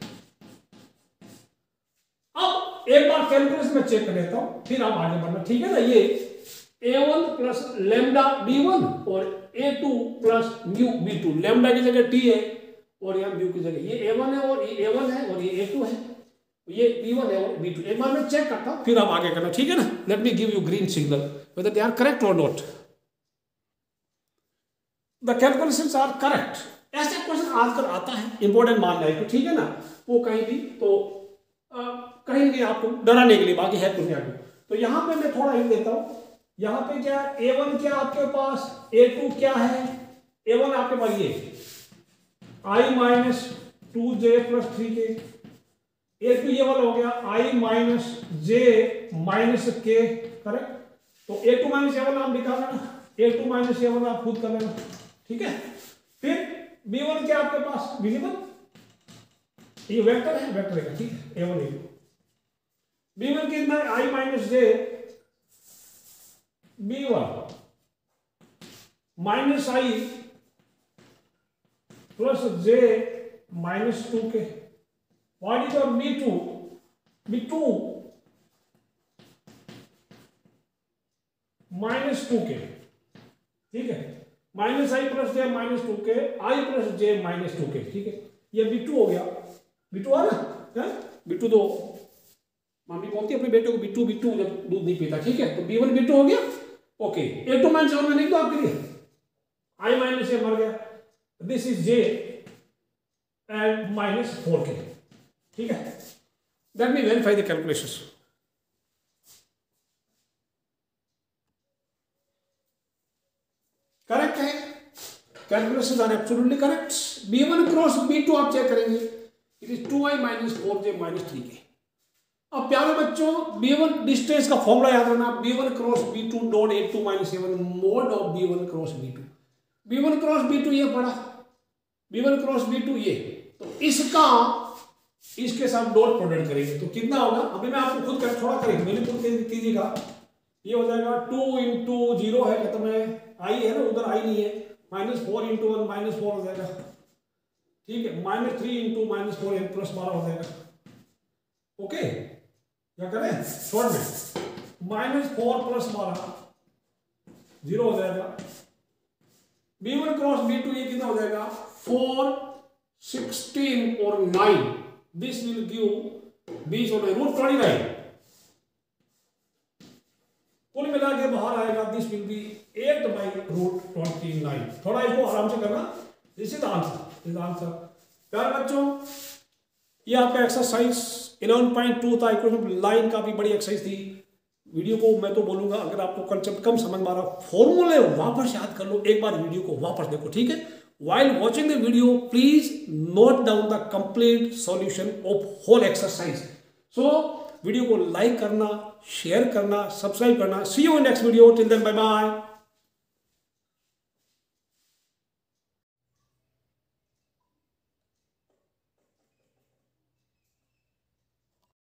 अब एक बार कैलकुलेशन में चेक कर लेता हूं, फिर आप आगे बढ़ना, ठीक है ना। ये ए one plus lambda B one और A two plus mu B two. Lambda की जगह टी है और यहाँ म्यू की जगह ये ए वन है और ये ए वन है और ये ए टू है, ये बी वन है और बी टू। एक बार मैं चेक करता हूं, फिर आप आगे करना, ठीक है ना। Let me give you green signal whether they are correct और not. The calculations are correct. ऐसे क्वेश्चन आजकल आता है, इंपॉर्टेंट मान लाइक, ठीक है ना, वो कहीं भी तो आ, कहीं भी आपको डराने के लिए, बाकी है कुछ नहीं। तो यहां पे मैं थोड़ा हिंट देता हूं। यहां पे क्या ए वन क्या आपके पास, ए टू क्या है, ए वन आपके पास ये I minus two J plus three K, A two ये वाला हो गया I minus J minus K, correct. तो A two minus A one आप निकाल लेना, A two minus A one आप खुद कर लेना, ठीक है। फिर बी वन क्या आपके पास विजिबल, ये वेक्टर है, वेक्टर है, ठीक है, ए वन ए टू। बी वन कितना है I minus J B one minus I plus J minus two K. What is your B two, B two minus two के, ठीक है, minus I plus J minus two K, I plus J minus two के, ठीक है। ये B to हो गया, B to आ ना, बी टू तो मम्मी बोलती है अपने बेटे को बिट्टू बिट्टू जब दूध नहीं पीता, ठीक है। तो बी वन बिट्टू हो गया, okay. A two minus one में लिख दो आपके लिए, आई माइनस ए मर गया, this is J and minus four K, ठीक है। Let me verify the calculations. Correct है, calculations are absolutely correct. B one cross B two आप चेक करेंगे, it is two I minus four J minus three K. अब प्यारे बच्चों, B one distance का formula याद रखना, B one cross B two dot A two minus A one mod of B one cross B two. B one cross B two ये पड़ा, B one cross B two ये, तो इसका इसके साथ डॉट प्रोडक्ट करेंगे तो कितना होगा। अभी मैं आपको खुद कर थोड़ा करेंगे, मेरे खुद कीजिएगा। ये हो जाएगा टू इंटू जीरो है, खत्म है, आई है ना, उधर आई नहीं है, minus four into one minus four हो जाएगा, ठीक है। Minus three into minus four and plus बारह हो जाएगा, ओके। क्या करें शॉर्ट में, माइनस फोर प्लस बारह जीरो हो जाएगा। B one cross B two ये कितना हो जाएगा, फोर सिक्सटीन और नाइन, दिस विल गिव बीस और रूट ट्वेंटी नाइन। कुल मिला के बाहर आएगा, this will be eight by root twenty nine. थोड़ा इसको आराम से करना, this is answer, this answer. प्यारे बच्चों, ये आपका एक्सरसाइज इलेवन पॉइंट टू था, इक्वेशन लाइन का भी बड़ी एक्सरसाइज थी। वीडियो को मैं तो बोलूंगा, अगर आपको कंसेप्ट कम समझ में आ रहा, फॉर्मूले वापस याद कर लो, एक बार वीडियो को वापस देखो, ठीक है। while watching the video please note down the complete solution of whole exercise। so video को लाइक करना, शेयर करना, सब्सक्राइब करना। see you in next video, till then bye bye।